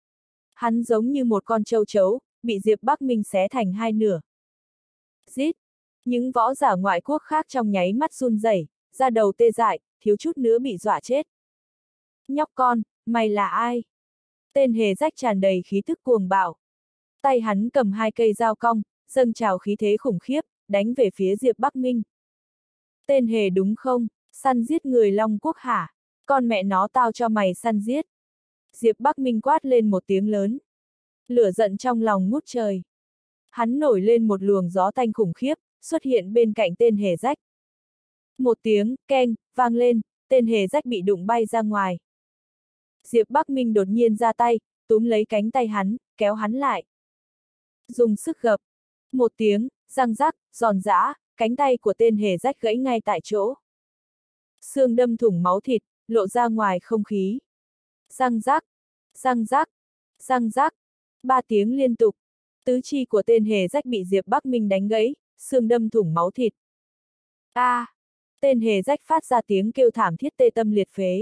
Hắn giống như một con châu chấu, bị Diệp Bắc Minh xé thành hai nửa. Rít! Những võ giả ngoại quốc khác trong nháy mắt run rẩy, da đầu tê dại, thiếu chút nữa bị dọa chết. Nhóc con, mày là ai? Tên hề rách tràn đầy khí tức cuồng bạo. Tay hắn cầm hai cây dao cong, dâng trào khí thế khủng khiếp, đánh về phía Diệp Bắc Minh. Tên hề đúng không? Săn giết người Long Quốc hả? Con mẹ nó tao cho mày săn giết. Diệp Bắc Minh quát lên một tiếng lớn. Lửa giận trong lòng ngút trời. Hắn nổi lên một luồng gió tanh khủng khiếp, xuất hiện bên cạnh tên hề rách. Một tiếng, keng, vang lên, tên hề rách bị đụng bay ra ngoài. Diệp Bắc Minh đột nhiên ra tay, túm lấy cánh tay hắn, kéo hắn lại. Dùng sức gập. Một tiếng, răng rắc, giòn giã, cánh tay của tên hề rách gãy ngay tại chỗ. Xương đâm thủng máu thịt, lộ ra ngoài không khí. Răng rắc, răng rắc, răng rắc, ba tiếng liên tục. Tứ chi của tên hề rách bị Diệp Bắc Minh đánh gãy, xương đâm thủng máu thịt. A! À, tên hề rách phát ra tiếng kêu thảm thiết tê tâm liệt phế.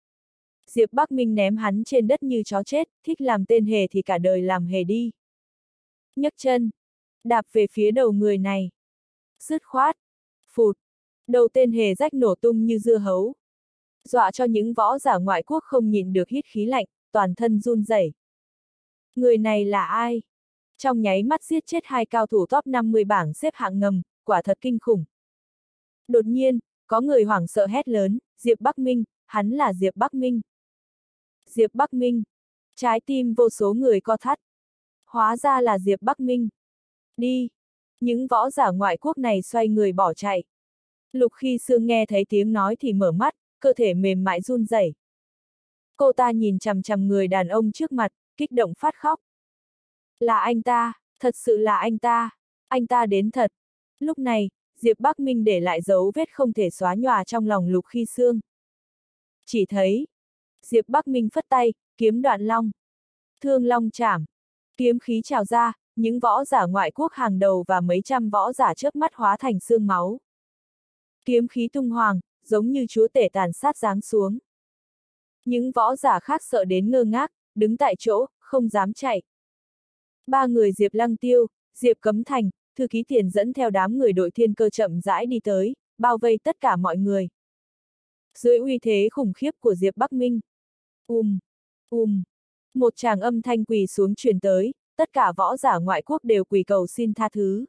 Diệp Bắc Minh ném hắn trên đất như chó chết, thích làm tên hề thì cả đời làm hề đi. Nhấc chân, đạp về phía đầu người này. Dứt khoát, phụt, đầu tên hề rách nổ tung như dưa hấu. Dọa cho những võ giả ngoại quốc không nhịn được hít khí lạnh, toàn thân run rẩy. Người này là ai? Trong nháy mắt giết chết hai cao thủ top năm mươi bảng xếp hạng ngầm, quả thật kinh khủng. Đột nhiên, có người hoảng sợ hét lớn, Diệp Bắc Minh, hắn là Diệp Bắc Minh. Diệp Bắc Minh. Trái tim vô số người co thắt. Hóa ra là Diệp Bắc Minh. Đi. Những võ giả ngoại quốc này xoay người bỏ chạy. Lục Khi Sương nghe thấy tiếng nói thì mở mắt, cơ thể mềm mại run rẩy. Cô ta nhìn chằm chằm người đàn ông trước mặt, kích động phát khóc. Là anh ta, thật sự là anh ta, anh ta đến thật. Lúc này, Diệp Bắc Minh để lại dấu vết không thể xóa nhòa trong lòng Lục Khi Sương. Chỉ thấy, Diệp Bắc Minh phất tay, kiếm đoạn long. Thương long chảm. Kiếm khí trào ra, những võ giả ngoại quốc hàng đầu và mấy trăm võ giả chớp mắt hóa thành xương máu. Kiếm khí tung hoàng, giống như chúa tể tàn sát giáng xuống. Những võ giả khác sợ đến ngơ ngác, đứng tại chỗ, không dám chạy. Ba người Diệp Lăng Tiêu, Diệp Cấm Thành, Thư Ký Tiền dẫn theo đám người đội thiên cơ chậm rãi đi tới, bao vây tất cả mọi người. Dưới uy thế khủng khiếp của Diệp Bắc Minh. Um, um, một tràng âm thanh quỳ xuống truyền tới, tất cả võ giả ngoại quốc đều quỳ cầu xin tha thứ.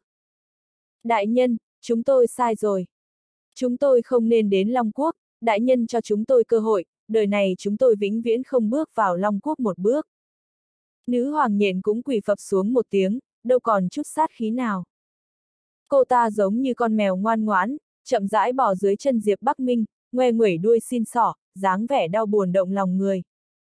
Đại nhân, chúng tôi sai rồi. Chúng tôi không nên đến Long Quốc, đại nhân cho chúng tôi cơ hội, đời này chúng tôi vĩnh viễn không bước vào Long Quốc một bước. Nữ hoàng nhện cũng quỳ phập xuống một tiếng, đâu còn chút sát khí nào. Cô ta giống như con mèo ngoan ngoãn, chậm rãi bò dưới chân Diệp Bắc Minh, ngoe nguẩy đuôi xin xỏ, dáng vẻ đau buồn động lòng người.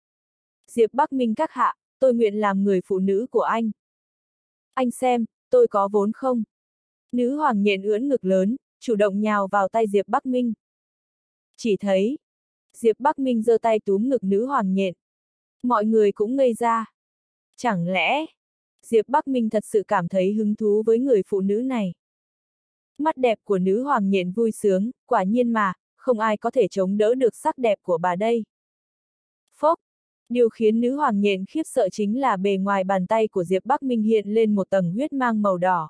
Diệp Bắc Minh các hạ, tôi nguyện làm người phụ nữ của anh. Anh xem, tôi có vốn không? Nữ hoàng nhện ưỡn ngực lớn, chủ động nhào vào tay Diệp Bắc Minh. Chỉ thấy, Diệp Bắc Minh giơ tay túm ngực nữ hoàng nhện. Mọi người cũng ngây ra. Chẳng lẽ, Diệp Bắc Minh thật sự cảm thấy hứng thú với người phụ nữ này? Mắt đẹp của nữ hoàng nhện vui sướng, quả nhiên mà, không ai có thể chống đỡ được sắc đẹp của bà đây. Phốc, điều khiến nữ hoàng nhện khiếp sợ chính là bề ngoài bàn tay của Diệp Bắc Minh hiện lên một tầng huyết mang màu đỏ.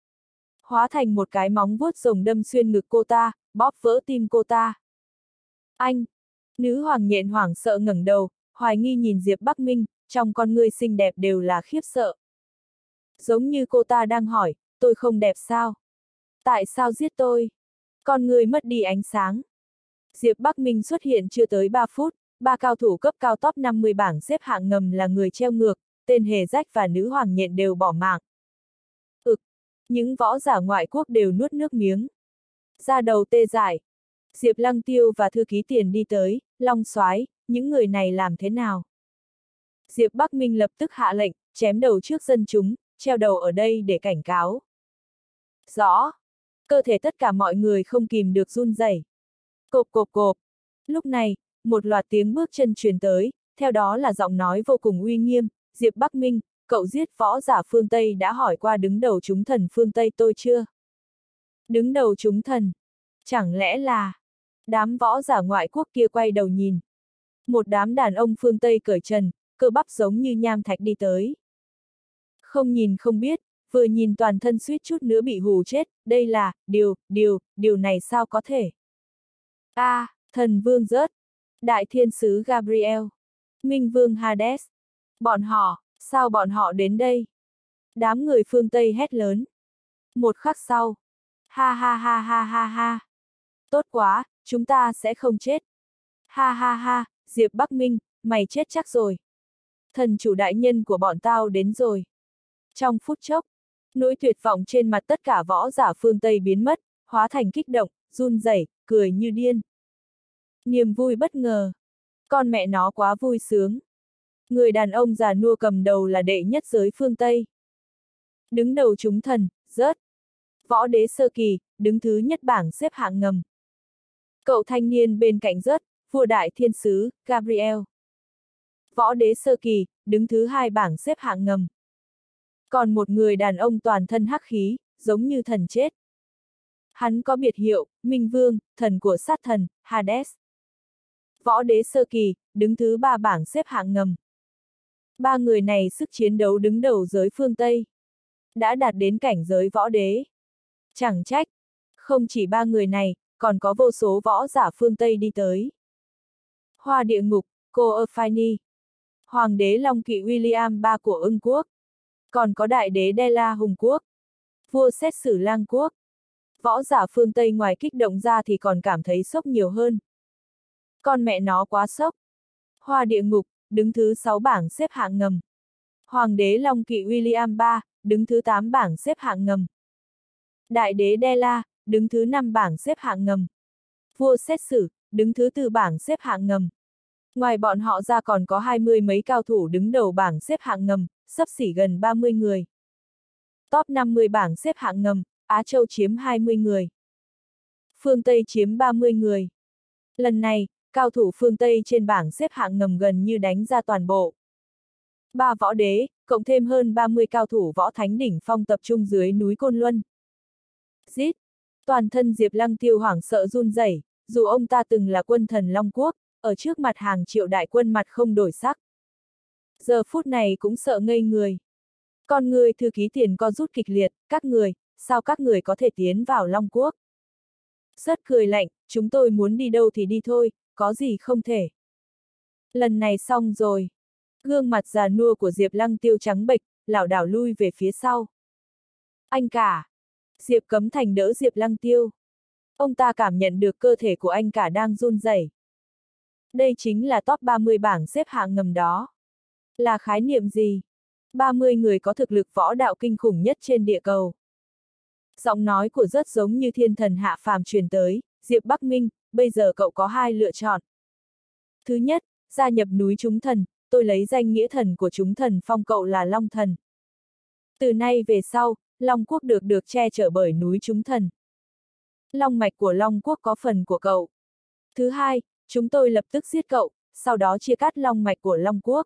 Hóa thành một cái móng vuốt rồng đâm xuyên ngực cô ta, bóp vỡ tim cô ta. Anh! Nữ hoàng nhện hoảng sợ ngẩng đầu, hoài nghi nhìn Diệp Bắc Minh, trong con ngươi xinh đẹp đều là khiếp sợ. Giống như cô ta đang hỏi, tôi không đẹp sao? Tại sao giết tôi? Con ngươi mất đi ánh sáng. Diệp Bắc Minh xuất hiện chưa tới ba phút, ba cao thủ cấp cao top năm mươi bảng xếp hạng ngầm là người treo ngược, tên hề rách và nữ hoàng nhện đều bỏ mạng. Ực! Những võ giả ngoại quốc đều nuốt nước miếng. Da đầu tê dại. Diệp Lăng Tiêu và thư ký Tiền đi tới, Long Soái, những người này làm thế nào? Diệp Bắc Minh lập tức hạ lệnh, chém đầu trước dân chúng, treo đầu ở đây để cảnh cáo. Rõ. Cơ thể tất cả mọi người không kìm được run rẩy. Cộp cộp cộp. Lúc này, một loạt tiếng bước chân truyền tới, theo đó là giọng nói vô cùng uy nghiêm, Diệp Bắc Minh, cậu giết võ giả phương Tây đã hỏi qua đứng đầu chúng thần phương Tây tôi chưa? Đứng đầu chúng thần? Chẳng lẽ là... Đám võ giả ngoại quốc kia quay đầu nhìn. Một đám đàn ông phương Tây cởi trần, cơ bắp giống như nham thạch đi tới. Không nhìn không biết, vừa nhìn toàn thân suýt chút nữa bị hù chết, đây là, điều, điều, điều này sao có thể? A, à, thần vương rớt, đại thiên sứ Gabriel, minh vương Hades, bọn họ, sao bọn họ đến đây? Đám người phương Tây hét lớn. Một khắc sau, ha ha ha ha ha ha, tốt quá, chúng ta sẽ không chết. Ha ha ha, Diệp Bắc Minh, mày chết chắc rồi. Thần chủ đại nhân của bọn tao đến rồi. Trong phút chốc, nỗi tuyệt vọng trên mặt tất cả võ giả phương Tây biến mất, hóa thành kích động, run rẩy, cười như điên. Niềm vui bất ngờ. Con mẹ nó quá vui sướng. Người đàn ông già nua cầm đầu là đệ nhất giới phương Tây. Đứng đầu chúng thần, rớt. Võ đế sơ kỳ, đứng thứ nhất bảng xếp hạng ngầm. Cậu thanh niên bên cạnh rớt, vua đại thiên sứ, Gabriel. Võ đế sơ kỳ, đứng thứ hai bảng xếp hạng ngầm. Còn một người đàn ông toàn thân hắc khí, giống như thần chết. Hắn có biệt hiệu, Minh Vương, thần của sát thần, Hades. Võ đế sơ kỳ, đứng thứ ba bảng xếp hạng ngầm. Ba người này sức chiến đấu đứng đầu giới phương Tây. Đã đạt đến cảnh giới võ đế. Chẳng trách, không chỉ ba người này, còn có vô số võ giả phương Tây đi tới. Hoa địa ngục, cô Erphini. Hoàng đế Long Kỵ William ba của Ưng quốc. Còn có đại đế Dela Hùng quốc. Vua xét xử Lang quốc. Võ giả phương Tây ngoài kích động ra thì còn cảm thấy sốc nhiều hơn. Con mẹ nó quá sốc. Hoa địa ngục, đứng thứ sáu bảng xếp hạng ngầm. Hoàng đế Long Kỵ William ba, đứng thứ tám bảng xếp hạng ngầm. Đại đế Dela, đứng thứ năm bảng xếp hạng ngầm. Vua xét xử, đứng thứ tư bảng xếp hạng ngầm. Ngoài bọn họ ra còn có hai mươi mấy cao thủ đứng đầu bảng xếp hạng ngầm, xấp xỉ gần ba mươi người. Top năm mươi bảng xếp hạng ngầm, Á Châu chiếm hai mươi người. Phương Tây chiếm ba mươi người. Lần này, cao thủ phương Tây trên bảng xếp hạng ngầm gần như đánh ra toàn bộ. Ba võ đế, cộng thêm hơn ba mươi cao thủ võ thánh đỉnh phong tập trung dưới núi Côn Luân. Giết! Toàn thân Diệp Lăng Tiêu hoảng sợ run rẩy, dù ông ta từng là quân thần Long Quốc, ở trước mặt hàng triệu đại quân mặt không đổi sắc. Giờ phút này cũng sợ ngây người. Con người thư ký Tiền co rút kịch liệt, các người, sao các người có thể tiến vào Long Quốc? Rất cười lạnh, chúng tôi muốn đi đâu thì đi thôi, có gì không thể. Lần này xong rồi. Gương mặt già nua của Diệp Lăng Tiêu trắng bệch, lảo đảo lui về phía sau. Anh cả! Diệp Cấm Thành đỡ Diệp Lăng Tiêu. Ông ta cảm nhận được cơ thể của anh cả đang run rẩy. Đây chính là top ba mươi bảng xếp hạng ngầm đó. Là khái niệm gì? ba mươi người có thực lực võ đạo kinh khủng nhất trên địa cầu. Giọng nói của rất giống như thiên thần hạ phàm truyền tới, Diệp Bắc Minh, bây giờ cậu có hai lựa chọn. Thứ nhất, gia nhập núi chúng thần, tôi lấy danh nghĩa thần của chúng thần phong cậu là Long Thần. Từ nay về sau, Long Quốc được được che chở bởi núi chúng thần. Long mạch của Long Quốc có phần của cậu. Thứ hai, chúng tôi lập tức giết cậu, sau đó chia cắt long mạch của Long Quốc.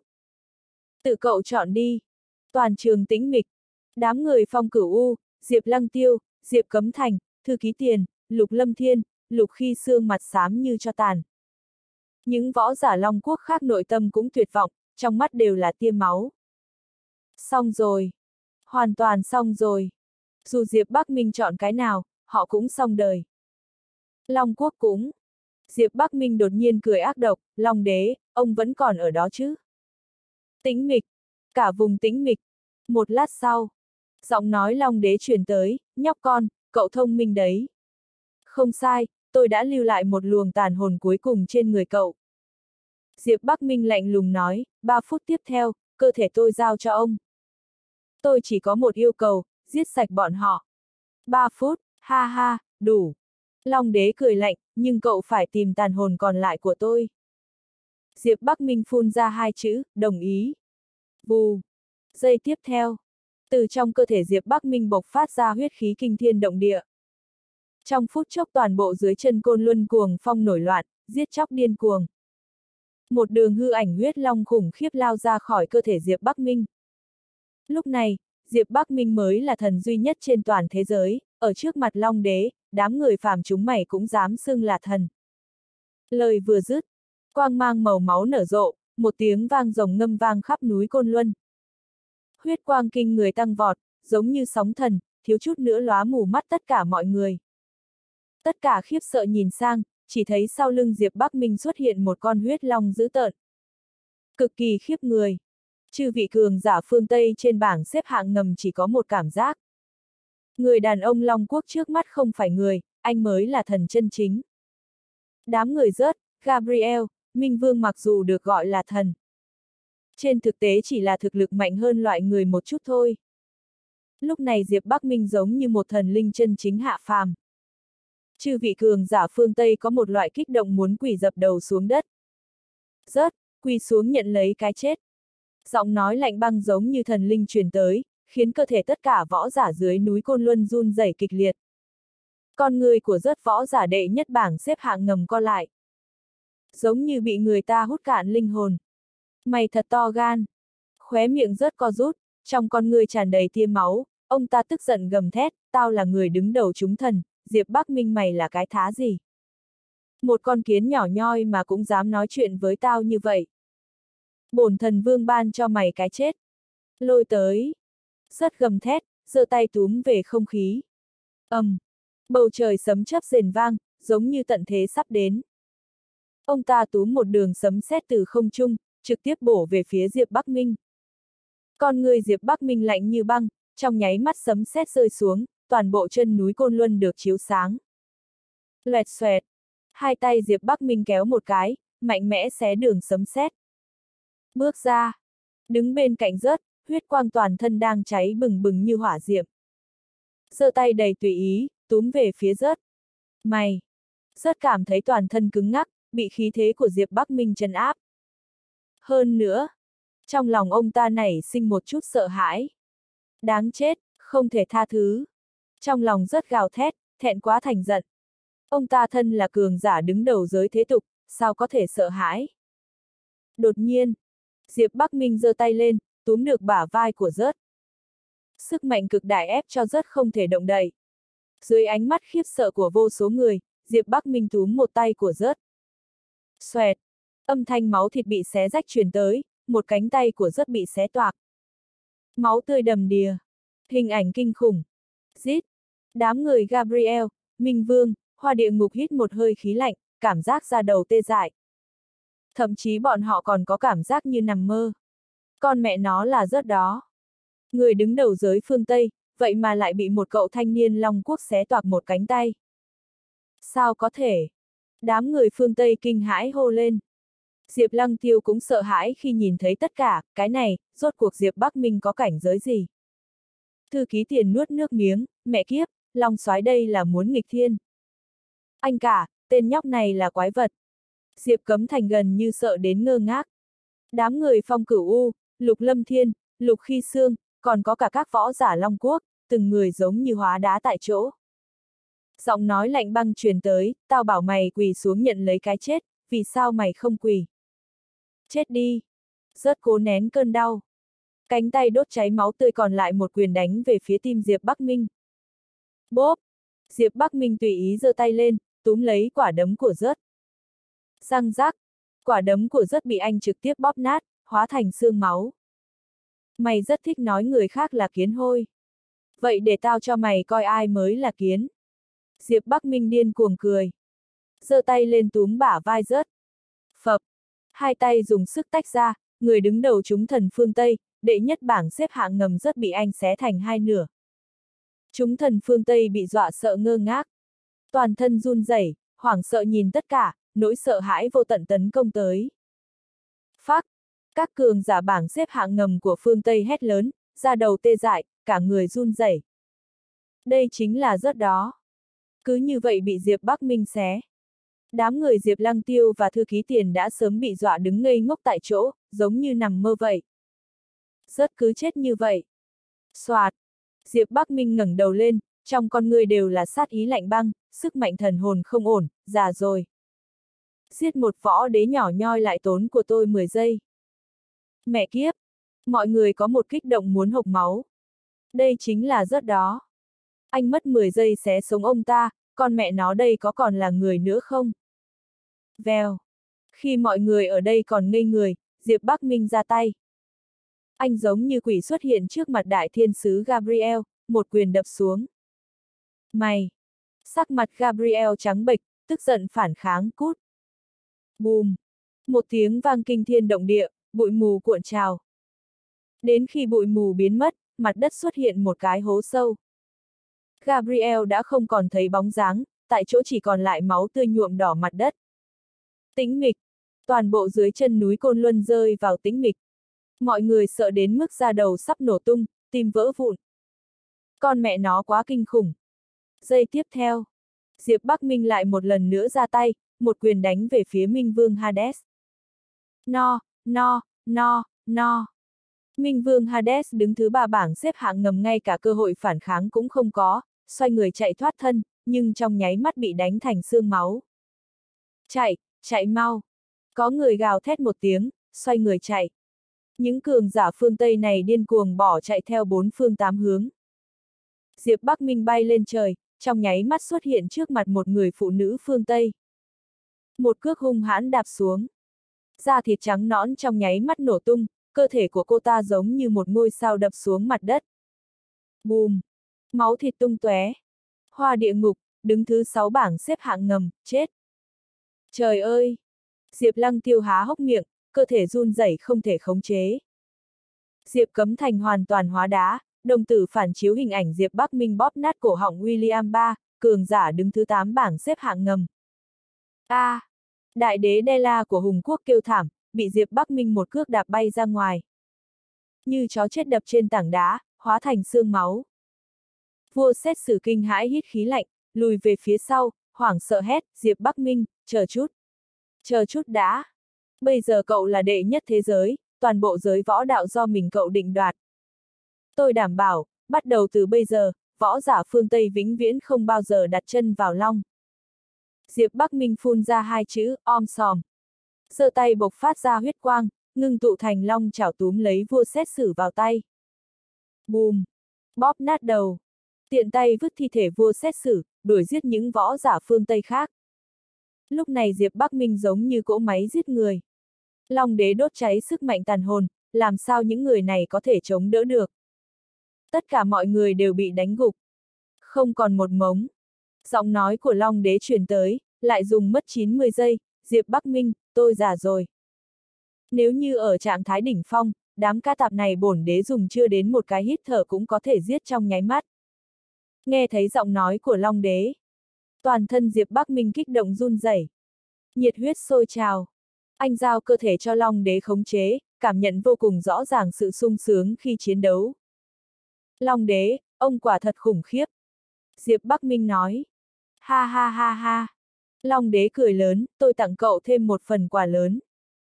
Tự cậu chọn đi. Toàn trường tĩnh mịch. Đám người Phong Cửu U, Diệp Lăng Tiêu, Diệp Cấm Thành, Thư Ký Tiền, Lục Lâm Thiên, Lục Khi Sương mặt xám như cho tàn. Những võ giả Long Quốc khác nội tâm cũng tuyệt vọng, trong mắt đều là tia máu. Xong rồi. Hoàn toàn xong rồi. Dù Diệp Bắc Minh chọn cái nào, họ cũng xong đời. Long Quốc cũng. Diệp Bắc Minh đột nhiên cười ác độc, Long Đế, ông vẫn còn ở đó chứ? Tĩnh mịch. Cả vùng tĩnh mịch. Một lát sau, giọng nói Long Đế truyền tới, nhóc con, cậu thông minh đấy. Không sai, tôi đã lưu lại một luồng tàn hồn cuối cùng trên người cậu. Diệp Bắc Minh lạnh lùng nói, ba phút tiếp theo, cơ thể tôi giao cho ông. Tôi chỉ có một yêu cầu, giết sạch bọn họ. Ba phút, ha ha, đủ. Long đế cười lạnh, nhưng cậu phải tìm tàn hồn còn lại của tôi. Diệp Bắc Minh phun ra hai chữ, đồng ý. Vù. Giây tiếp theo, từ trong cơ thể Diệp Bắc Minh bộc phát ra huyết khí kinh thiên động địa. Trong phút chốc toàn bộ dưới chân Côn Luân cuồng phong nổi loạn, giết chóc điên cuồng. Một đường hư ảnh huyết long khủng khiếp lao ra khỏi cơ thể Diệp Bắc Minh. Lúc này, Diệp Bắc Minh mới là thần duy nhất trên toàn thế giới, ở trước mặt Long đế, đám người phàm chúng mày cũng dám xưng là thần. Lời vừa dứt, quang mang màu máu nở rộ, một tiếng vang rồng ngâm vang khắp núi Côn Luân. Huyết quang kinh người tăng vọt, giống như sóng thần, thiếu chút nữa lóa mù mắt tất cả mọi người. Tất cả khiếp sợ nhìn sang, chỉ thấy sau lưng Diệp Bắc Minh xuất hiện một con huyết long dữ tợn. Cực kỳ khiếp người. Chư vị cường giả phương Tây trên bảng xếp hạng ngầm chỉ có một cảm giác. Người đàn ông Long Quốc trước mắt không phải người, anh mới là thần chân chính. Đám người rớt, Gabriel, Minh Vương mặc dù được gọi là thần. Trên thực tế chỉ là thực lực mạnh hơn loại người một chút thôi. Lúc này Diệp Bắc Minh giống như một thần linh chân chính hạ phàm. Chư vị cường giả phương Tây có một loại kích động muốn quỳ dập đầu xuống đất. Rớt, quỳ xuống nhận lấy cái chết. Giọng nói lạnh băng giống như thần linh truyền tới, khiến cơ thể tất cả võ giả dưới núi Côn Luân run rẩy kịch liệt. Con người của rớt võ giả đệ nhất bảng xếp hạng ngầm co lại. Giống như bị người ta hút cạn linh hồn. Mày thật to gan. Khóe miệng rớt co rút, trong con người tràn đầy tia máu, ông ta tức giận gầm thét, tao là người đứng đầu chúng thần, Diệp Bắc Minh mày là cái thá gì? Một con kiến nhỏ nhoi mà cũng dám nói chuyện với tao như vậy. Bổn thần vương ban cho mày cái chết. Lôi tới. Rớt gầm thét, giơ tay túm về không khí. ầm, um, bầu trời sấm chớp rền vang, giống như tận thế sắp đến. Ông ta túm một đường sấm sét từ không trung, trực tiếp bổ về phía Diệp Bắc Minh. Con người Diệp Bắc Minh lạnh như băng, trong nháy mắt sấm sét rơi xuống, toàn bộ chân núi Côn Luân được chiếu sáng. Loẹt xoẹt, hai tay Diệp Bắc Minh kéo một cái, mạnh mẽ xé đường sấm sét. Bước ra, đứng bên cạnh rớt, huyết quang toàn thân đang cháy bừng bừng như hỏa diệm. Giơ tay đầy tùy ý, túm về phía rớt. Mày! Rớt cảm thấy toàn thân cứng ngắc, bị khí thế của Diệp Bắc Minh trấn áp. Hơn nữa, trong lòng ông ta nảy sinh một chút sợ hãi. Đáng chết, không thể tha thứ. Trong lòng rớt gào thét, thẹn quá thành giận. Ông ta thân là cường giả đứng đầu giới thế tục, sao có thể sợ hãi. Đột nhiên, Diệp Bắc Minh giơ tay lên, túm được bả vai của rớt. Sức mạnh cực đại ép cho rớt không thể động đậy. Dưới ánh mắt khiếp sợ của vô số người, Diệp Bắc Minh túm một tay của rớt. Xoẹt, âm thanh máu thịt bị xé rách truyền tới, một cánh tay của rớt bị xé toạc. Máu tươi đầm đìa, hình ảnh kinh khủng. Rít, đám người Gabriel, Minh Vương, Hoa Địa Ngục hít một hơi khí lạnh, cảm giác da đầu tê dại. Thậm chí bọn họ còn có cảm giác như nằm mơ. Con mẹ nó là rớt đó. Người đứng đầu giới phương Tây, vậy mà lại bị một cậu thanh niên Long Quốc xé toạc một cánh tay. Sao có thể? Đám người phương Tây kinh hãi hô lên. Diệp Lăng Tiêu cũng sợ hãi khi nhìn thấy tất cả, cái này, rốt cuộc Diệp Bắc Minh có cảnh giới gì? Thư ký Tiền nuốt nước miếng, mẹ kiếp, Long soái đây là muốn nghịch thiên. Anh cả, tên nhóc này là quái vật. Diệp Cấm Thành gần như sợ đến ngơ ngác. Đám người Phong Cửu U, Lục Lâm Thiên, Lục Khi Sương, còn có cả các võ giả Long Quốc, từng người giống như hóa đá tại chỗ. Giọng nói lạnh băng truyền tới, tao bảo mày quỳ xuống nhận lấy cái chết, vì sao mày không quỳ? Chết đi! Rớt cố nén cơn đau. Cánh tay đốt cháy máu tươi còn lại một quyền đánh về phía tim Diệp Bắc Minh. Bốp! Diệp Bắc Minh tùy ý giơ tay lên, túm lấy quả đấm của rớt. Răng rác! Quả đấm của rớt bị anh trực tiếp bóp nát, hóa thành xương máu. Mày rất thích nói người khác là kiến hôi. Vậy để tao cho mày coi ai mới là kiến. Diệp Bắc Minh điên cuồng cười. Giơ tay lên túm bả vai rớt. Phập! Hai tay dùng sức tách ra, người đứng đầu chúng thần phương Tây, đệ nhất bảng xếp hạng ngầm rớt bị anh xé thành hai nửa. Chúng thần phương Tây bị dọa sợ ngơ ngác. Toàn thân run rẩy, hoảng sợ nhìn tất cả, nỗi sợ hãi vô tận tấn công tới. Phác! Các cường giả bảng xếp hạng ngầm của phương Tây hét lớn, da đầu tê dại, cả người run rẩy. Đây chính là rớt đó. cứ như vậy bị Diệp Bắc Minh xé. Đám người Diệp Lăng Tiêu và thư ký Tiền đã sớm bị dọa đứng ngây ngốc tại chỗ, giống như nằm mơ vậy. Rất cứ chết như vậy. Soạt. Diệp Bắc Minh ngẩng đầu lên, trong con người đều là sát ý lạnh băng, sức mạnh thần hồn không ổn, già rồi. Giết một võ đế nhỏ nhoi lại tốn của tôi mười giây. Mẹ kiếp! Mọi người có một kích động muốn hộc máu. Đây chính là rớt đó. Anh mất mười giây xé sống ông ta, con mẹ nó đây có còn là người nữa không? Vèo. Khi mọi người ở đây còn ngây người, Diệp Bắc Minh ra tay. Anh giống như quỷ xuất hiện trước mặt đại thiên sứ Gabriel, một quyền đập xuống. Mày! Sắc mặt Gabriel trắng bệch, tức giận phản kháng cút. Bùm! Một tiếng vang kinh thiên động địa, bụi mù cuộn trào. Đến khi bụi mù biến mất, mặt đất xuất hiện một cái hố sâu. Gabriel đã không còn thấy bóng dáng, tại chỗ chỉ còn lại máu tươi nhuộm đỏ mặt đất. Tĩnh mịch. Toàn bộ dưới chân núi Côn Luân rơi vào tĩnh mịch. Mọi người sợ đến mức da đầu sắp nổ tung, tim vỡ vụn. Con mẹ nó quá kinh khủng. Giây tiếp theo, Diệp Bắc Minh lại một lần nữa ra tay, một quyền đánh về phía Minh Vương Hades. No, no, no, no. Minh Vương Hades đứng thứ ba bảng xếp hạng ngầm, ngay cả cơ hội phản kháng cũng không có, xoay người chạy thoát thân, nhưng trong nháy mắt bị đánh thành xương máu. Chạy, chạy mau. Có người gào thét một tiếng, xoay người chạy. Những cường giả phương Tây này điên cuồng bỏ chạy theo bốn phương tám hướng. Diệp Bắc Minh bay lên trời, trong nháy mắt xuất hiện trước mặt một người phụ nữ phương Tây. Một cước hung hãn đạp xuống. Da thịt trắng nõn trong nháy mắt nổ tung, cơ thể của cô ta giống như một ngôi sao đập xuống mặt đất. Bùm! Máu thịt tung tóe. Hoa địa ngục, đứng thứ sáu bảng xếp hạng ngầm, chết. Trời ơi! Diệp Lăng Tiêu há hốc miệng, cơ thể run rẩy không thể khống chế. Diệp Cấm Thành hoàn toàn hóa đá, đồng tử phản chiếu hình ảnh Diệp Bắc Minh bóp nát cổ họng William ba, cường giả đứng thứ tám bảng xếp hạng ngầm. A! À, đại đế Dela của Hùng Quốc kêu thảm, bị Diệp Bắc Minh một cước đạp bay ra ngoài. Như chó chết đập trên tảng đá, hóa thành xương máu. Vua xét xử kinh hãi hít khí lạnh, lùi về phía sau, hoảng sợ hét, Diệp Bắc Minh, chờ chút. Chờ chút đã. Bây giờ cậu là đệ nhất thế giới, toàn bộ giới võ đạo do mình cậu định đoạt. Tôi đảm bảo, bắt đầu từ bây giờ, võ giả phương Tây vĩnh viễn không bao giờ đặt chân vào long. Diệp Bắc Minh phun ra hai chữ, om sòm. Giơ tay bộc phát ra huyết quang, ngưng tụ thành long chảo túm lấy vua xét xử vào tay. Bùm! Bóp nát đầu. Tiện tay vứt thi thể vua xét xử, đuổi giết những võ giả phương Tây khác. Lúc này Diệp Bắc Minh giống như cỗ máy giết người. Long đế đốt cháy sức mạnh tàn hồn, làm sao những người này có thể chống đỡ được. Tất cả mọi người đều bị đánh gục. Không còn một mống. Giọng nói của Long đế truyền tới, lại dùng mất chín mươi giây, Diệp Bắc Minh, tôi già rồi. Nếu như ở trạng thái đỉnh phong, đám ca tạp này bổn đế dùng chưa đến một cái hít thở cũng có thể giết trong nháy mắt. Nghe thấy giọng nói của Long đế. Toàn thân Diệp Bắc Minh kích động run rẩy. Nhiệt huyết sôi trào. Anh giao cơ thể cho Long đế khống chế, cảm nhận vô cùng rõ ràng sự sung sướng khi chiến đấu. Long đế, ông quả thật khủng khiếp. Diệp Bắc Minh nói. Ha ha ha ha. Long đế cười lớn, tôi tặng cậu thêm một phần quà lớn.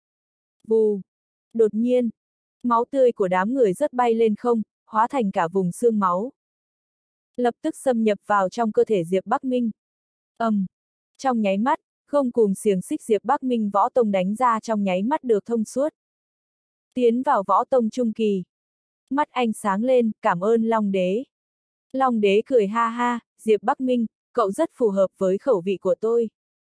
Vù. Đột nhiên, máu tươi của đám người rớt bay lên không, hóa thành cả vùng xương máu. Lập tức xâm nhập vào trong cơ thể Diệp Bắc Minh. Ầm. Um. Trong nháy mắt, không cùng xiềng xích Diệp Bắc Minh võ tông đánh ra trong nháy mắt được thông suốt. Tiến vào võ tông trung kỳ. Mắt anh sáng lên, cảm ơn Long đế. Long đế cười ha ha, Diệp Bắc Minh, cậu rất phù hợp với khẩu vị của tôi.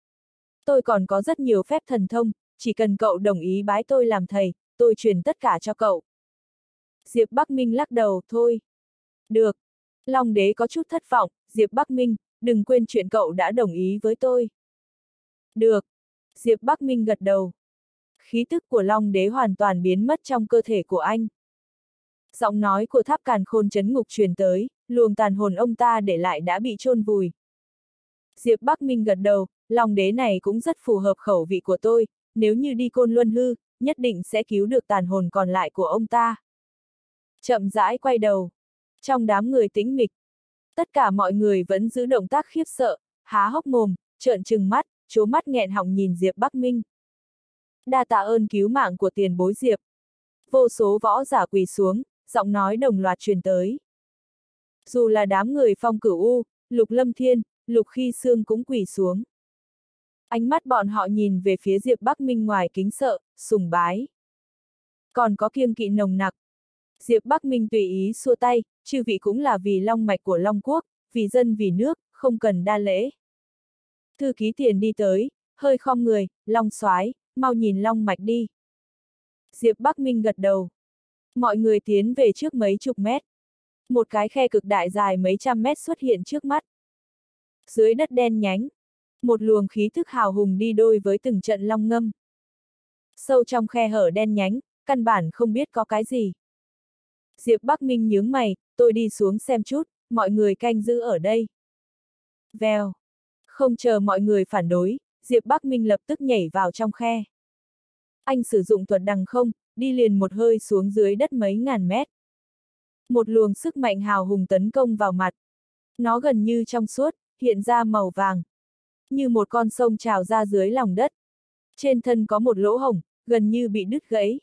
Tôi còn có rất nhiều phép thần thông, chỉ cần cậu đồng ý bái tôi làm thầy, tôi truyền tất cả cho cậu. Diệp Bắc Minh lắc đầu, thôi. Được. Long đế có chút thất vọng, Diệp Bắc Minh, đừng quên chuyện cậu đã đồng ý với tôi. Được. Diệp Bắc Minh gật đầu. Khí tức của Long đế hoàn toàn biến mất trong cơ thể của anh. Giọng nói của Tháp Càn Khôn Chấn Ngục truyền tới, luồng tàn hồn ông ta để lại đã bị chôn vùi. Diệp Bắc Minh gật đầu, Long đế này cũng rất phù hợp khẩu vị của tôi, nếu như đi Côn Luân hư, nhất định sẽ cứu được tàn hồn còn lại của ông ta. Chậm rãi quay đầu. Trong đám người tĩnh mịch, tất cả mọi người vẫn giữ động tác khiếp sợ, há hốc mồm, trợn trừng mắt, trố mắt nghẹn họng nhìn Diệp Bắc Minh. Đa tạ ơn cứu mạng của tiền bối Diệp. Vô số võ giả quỳ xuống, giọng nói đồng loạt truyền tới. Dù là đám người Phong Cửu U, Lục Lâm Thiên, Lục Khi Sương cũng quỳ xuống. Ánh mắt bọn họ nhìn về phía Diệp Bắc Minh ngoài kính sợ, sùng bái. Còn có kiêng kỵ nồng nặc. Diệp Bắc Minh tùy ý xua tay, chư vị cũng là vì long mạch của Long Quốc, vì dân vì nước, không cần đa lễ. Thư ký tiền đi tới, hơi khom người, Long soái, mau nhìn long mạch đi. Diệp Bắc Minh gật đầu. Mọi người tiến về trước mấy chục mét. Một cái khe cực đại dài mấy trăm mét xuất hiện trước mắt. Dưới đất đen nhánh, một luồng khí thức hào hùng đi đôi với từng trận long ngâm. Sâu trong khe hở đen nhánh, căn bản không biết có cái gì. Diệp Bắc Minh nhướng mày, tôi đi xuống xem chút, mọi người canh giữ ở đây. Vèo. Không chờ mọi người phản đối, Diệp Bắc Minh lập tức nhảy vào trong khe. Anh sử dụng thuật đằng không, đi liền một hơi xuống dưới đất mấy ngàn mét. Một luồng sức mạnh hào hùng tấn công vào mặt. Nó gần như trong suốt, hiện ra màu vàng. Như một con sông trào ra dưới lòng đất. Trên thân có một lỗ hổng, gần như bị đứt gãy.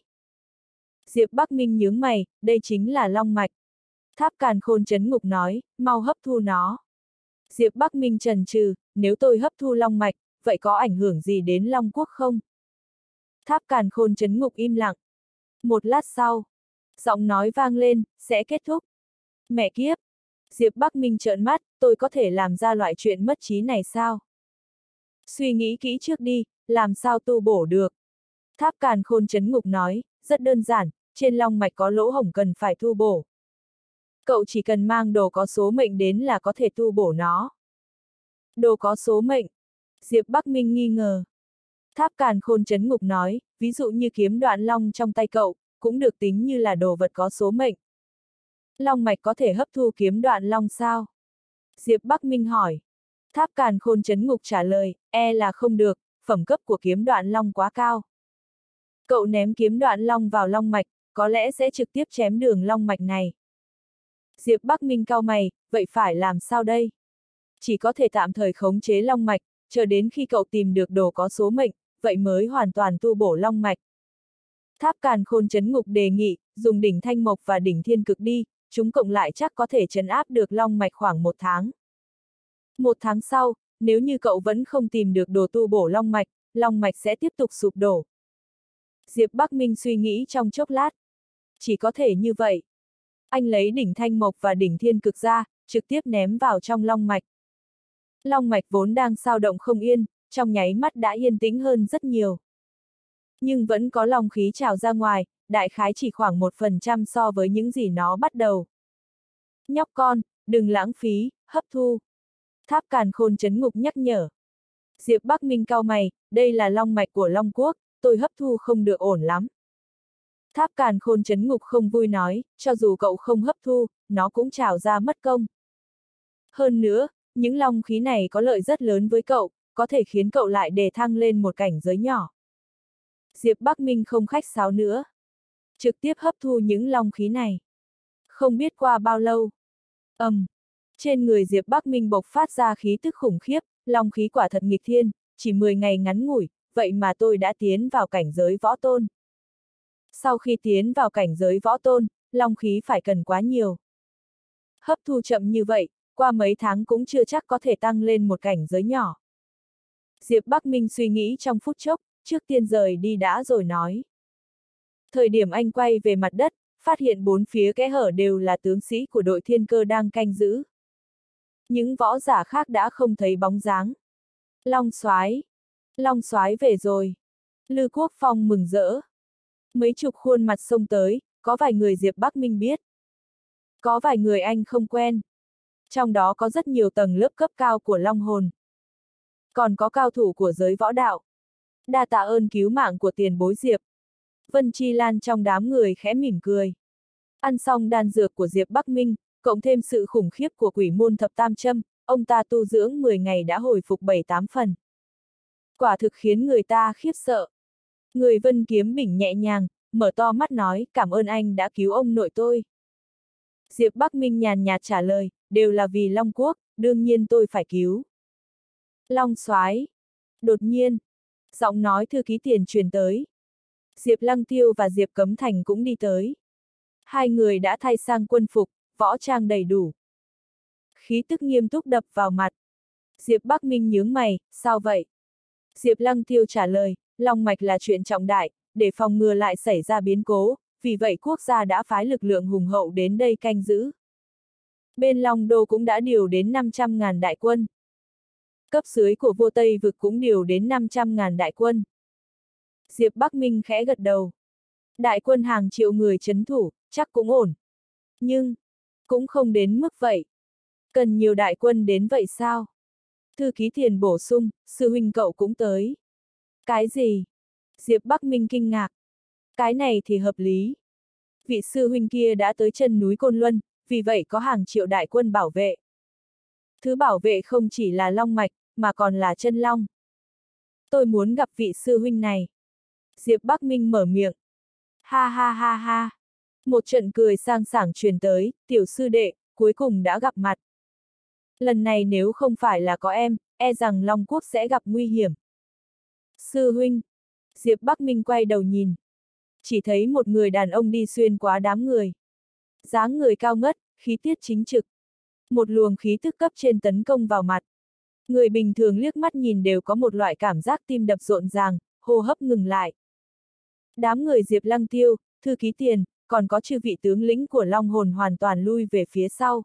Diệp Bắc Minh nhướng mày, đây chính là long mạch. Tháp Càn Khôn Chấn Ngục nói, mau hấp thu nó. Diệp Bắc Minh chần chừ, nếu tôi hấp thu long mạch, vậy có ảnh hưởng gì đến Long Quốc không? Tháp Càn Khôn Chấn Ngục im lặng. Một lát sau, giọng nói vang lên, sẽ kết thúc. Mẹ kiếp! Diệp Bắc Minh trợn mắt, tôi có thể làm ra loại chuyện mất trí này sao? Suy nghĩ kỹ trước đi, làm sao tu bổ được? Tháp Càn Khôn Chấn Ngục nói, rất đơn giản, trên long mạch có lỗ hổng cần phải tu bổ. Cậu chỉ cần mang đồ có số mệnh đến là có thể tu bổ nó. Đồ có số mệnh. Diệp Bắc Minh nghi ngờ. Tháp Càn Khôn Chấn Ngục nói, ví dụ như kiếm đoạn long trong tay cậu, cũng được tính như là đồ vật có số mệnh. Long mạch có thể hấp thu kiếm đoạn long sao? Diệp Bắc Minh hỏi. Tháp Càn Khôn Chấn Ngục trả lời, e là không được, phẩm cấp của kiếm đoạn long quá cao. Cậu ném kiếm đoạn long vào long mạch, có lẽ sẽ trực tiếp chém đường long mạch này. Diệp Bắc Minh cau mày, vậy phải làm sao đây? Chỉ có thể tạm thời khống chế long mạch, chờ đến khi cậu tìm được đồ có số mệnh, vậy mới hoàn toàn tu bổ long mạch. Tháp Càn Khôn Chấn Ngục đề nghị, dùng đỉnh Thanh Mộc và đỉnh Thiên Cực đi, chúng cộng lại chắc có thể trấn áp được long mạch khoảng một tháng. Một tháng sau, nếu như cậu vẫn không tìm được đồ tu bổ long mạch, long mạch sẽ tiếp tục sụp đổ. Diệp Bắc Minh suy nghĩ trong chốc lát. Chỉ có thể như vậy. Anh lấy đỉnh Thanh Mộc và đỉnh Thiên Cực ra, trực tiếp ném vào trong long mạch. Long mạch vốn đang xao động không yên, trong nháy mắt đã yên tĩnh hơn rất nhiều. Nhưng vẫn có long khí trào ra ngoài, đại khái chỉ khoảng một phần trăm so với những gì nó bắt đầu. Nhóc con, đừng lãng phí, hấp thu. Tháp Càn Khôn Chấn Ngục nhắc nhở. Diệp Bắc Minh cau mày, đây là long mạch của Long Quốc, tôi hấp thu không được ổn lắm. Tháp Càn Khôn Chấn Ngục không vui nói, cho dù cậu không hấp thu, nó cũng trào ra mất công. Hơn nữa, những long khí này có lợi rất lớn với cậu, có thể khiến cậu lại đề thăng lên một cảnh giới nhỏ. Diệp Bắc Minh không khách sáo nữa. Trực tiếp hấp thu những long khí này. Không biết qua bao lâu. ầm, um, trên người Diệp Bắc Minh bộc phát ra khí tức khủng khiếp, long khí quả thật nghịch thiên, chỉ mười ngày ngắn ngủi, vậy mà tôi đã tiến vào cảnh giới võ tôn. Sau khi tiến vào cảnh giới võ tôn, long khí phải cần quá nhiều. Hấp thu chậm như vậy, qua mấy tháng cũng chưa chắc có thể tăng lên một cảnh giới nhỏ. Diệp Bắc Minh suy nghĩ trong phút chốc, trước tiên rời đi đã rồi nói. Thời điểm anh quay về mặt đất, phát hiện bốn phía kẽ hở đều là tướng sĩ của đội Thiên Cơ đang canh giữ. Những võ giả khác đã không thấy bóng dáng. Long soái, Long soái về rồi. Lư Quốc Phong mừng rỡ. Mấy chục khuôn mặt xông tới, có vài người Diệp Bắc Minh biết. Có vài người anh không quen. Trong đó có rất nhiều tầng lớp cấp cao của Long Hồn. Còn có cao thủ của giới võ đạo. Đa tạ ơn cứu mạng của tiền bối Diệp. Vân Chi Lan trong đám người khẽ mỉm cười. Ăn xong đan dược của Diệp Bắc Minh, cộng thêm sự khủng khiếp của quỷ môn thập tam châm, ông ta tu dưỡng mười ngày đã hồi phục bảy tám phần. Quả thực khiến người ta khiếp sợ. Người Vân Kiếm Bình nhẹ nhàng, mở to mắt nói, cảm ơn anh đã cứu ông nội tôi. Diệp Bắc Minh nhàn nhạt trả lời, đều là vì Long Quốc, đương nhiên tôi phải cứu. Long soái. Đột nhiên, giọng nói thư ký Tiền truyền tới. Diệp Lăng Tiêu và Diệp Cấm Thành cũng đi tới. Hai người đã thay sang quân phục, võ trang đầy đủ. Khí tức nghiêm túc đập vào mặt. Diệp Bắc Minh nhướng mày, sao vậy? Diệp Lăng Tiêu trả lời, long mạch là chuyện trọng đại, để phòng ngừa lại xảy ra biến cố, vì vậy quốc gia đã phái lực lượng hùng hậu đến đây canh giữ. Bên Long Đô cũng đã điều đến năm trăm ngàn đại quân. Cấp dưới của vua Tây Vực cũng điều đến năm trăm ngàn đại quân. Diệp Bắc Minh khẽ gật đầu. Đại quân hàng triệu người trấn thủ, chắc cũng ổn. Nhưng, cũng không đến mức vậy. Cần nhiều đại quân đến vậy sao? Thư ký Tiền bổ sung, sư huynh cậu cũng tới. Cái gì? Diệp Bắc Minh kinh ngạc. Cái này thì hợp lý. Vị sư huynh kia đã tới chân núi Côn Luân, vì vậy có hàng triệu đại quân bảo vệ. Thứ bảo vệ không chỉ là long mạch, mà còn là chân long. Tôi muốn gặp vị sư huynh này. Diệp Bắc Minh mở miệng. Ha ha ha ha. Một trận cười sang sảng truyền tới, tiểu sư đệ, cuối cùng đã gặp mặt. Lần này nếu không phải là có em, e rằng Long Quốc sẽ gặp nguy hiểm. Sư huynh. Diệp Bắc Minh quay đầu nhìn. Chỉ thấy một người đàn ông đi xuyên qua đám người. Dáng người cao ngất, khí tiết chính trực. Một luồng khí tức cấp trên tấn công vào mặt. Người bình thường liếc mắt nhìn đều có một loại cảm giác tim đập rộn ràng, hô hấp ngừng lại. Đám người Diệp Lăng Tiêu, thư ký Tiền, còn có chư vị tướng lĩnh của Long Hồn hoàn toàn lui về phía sau.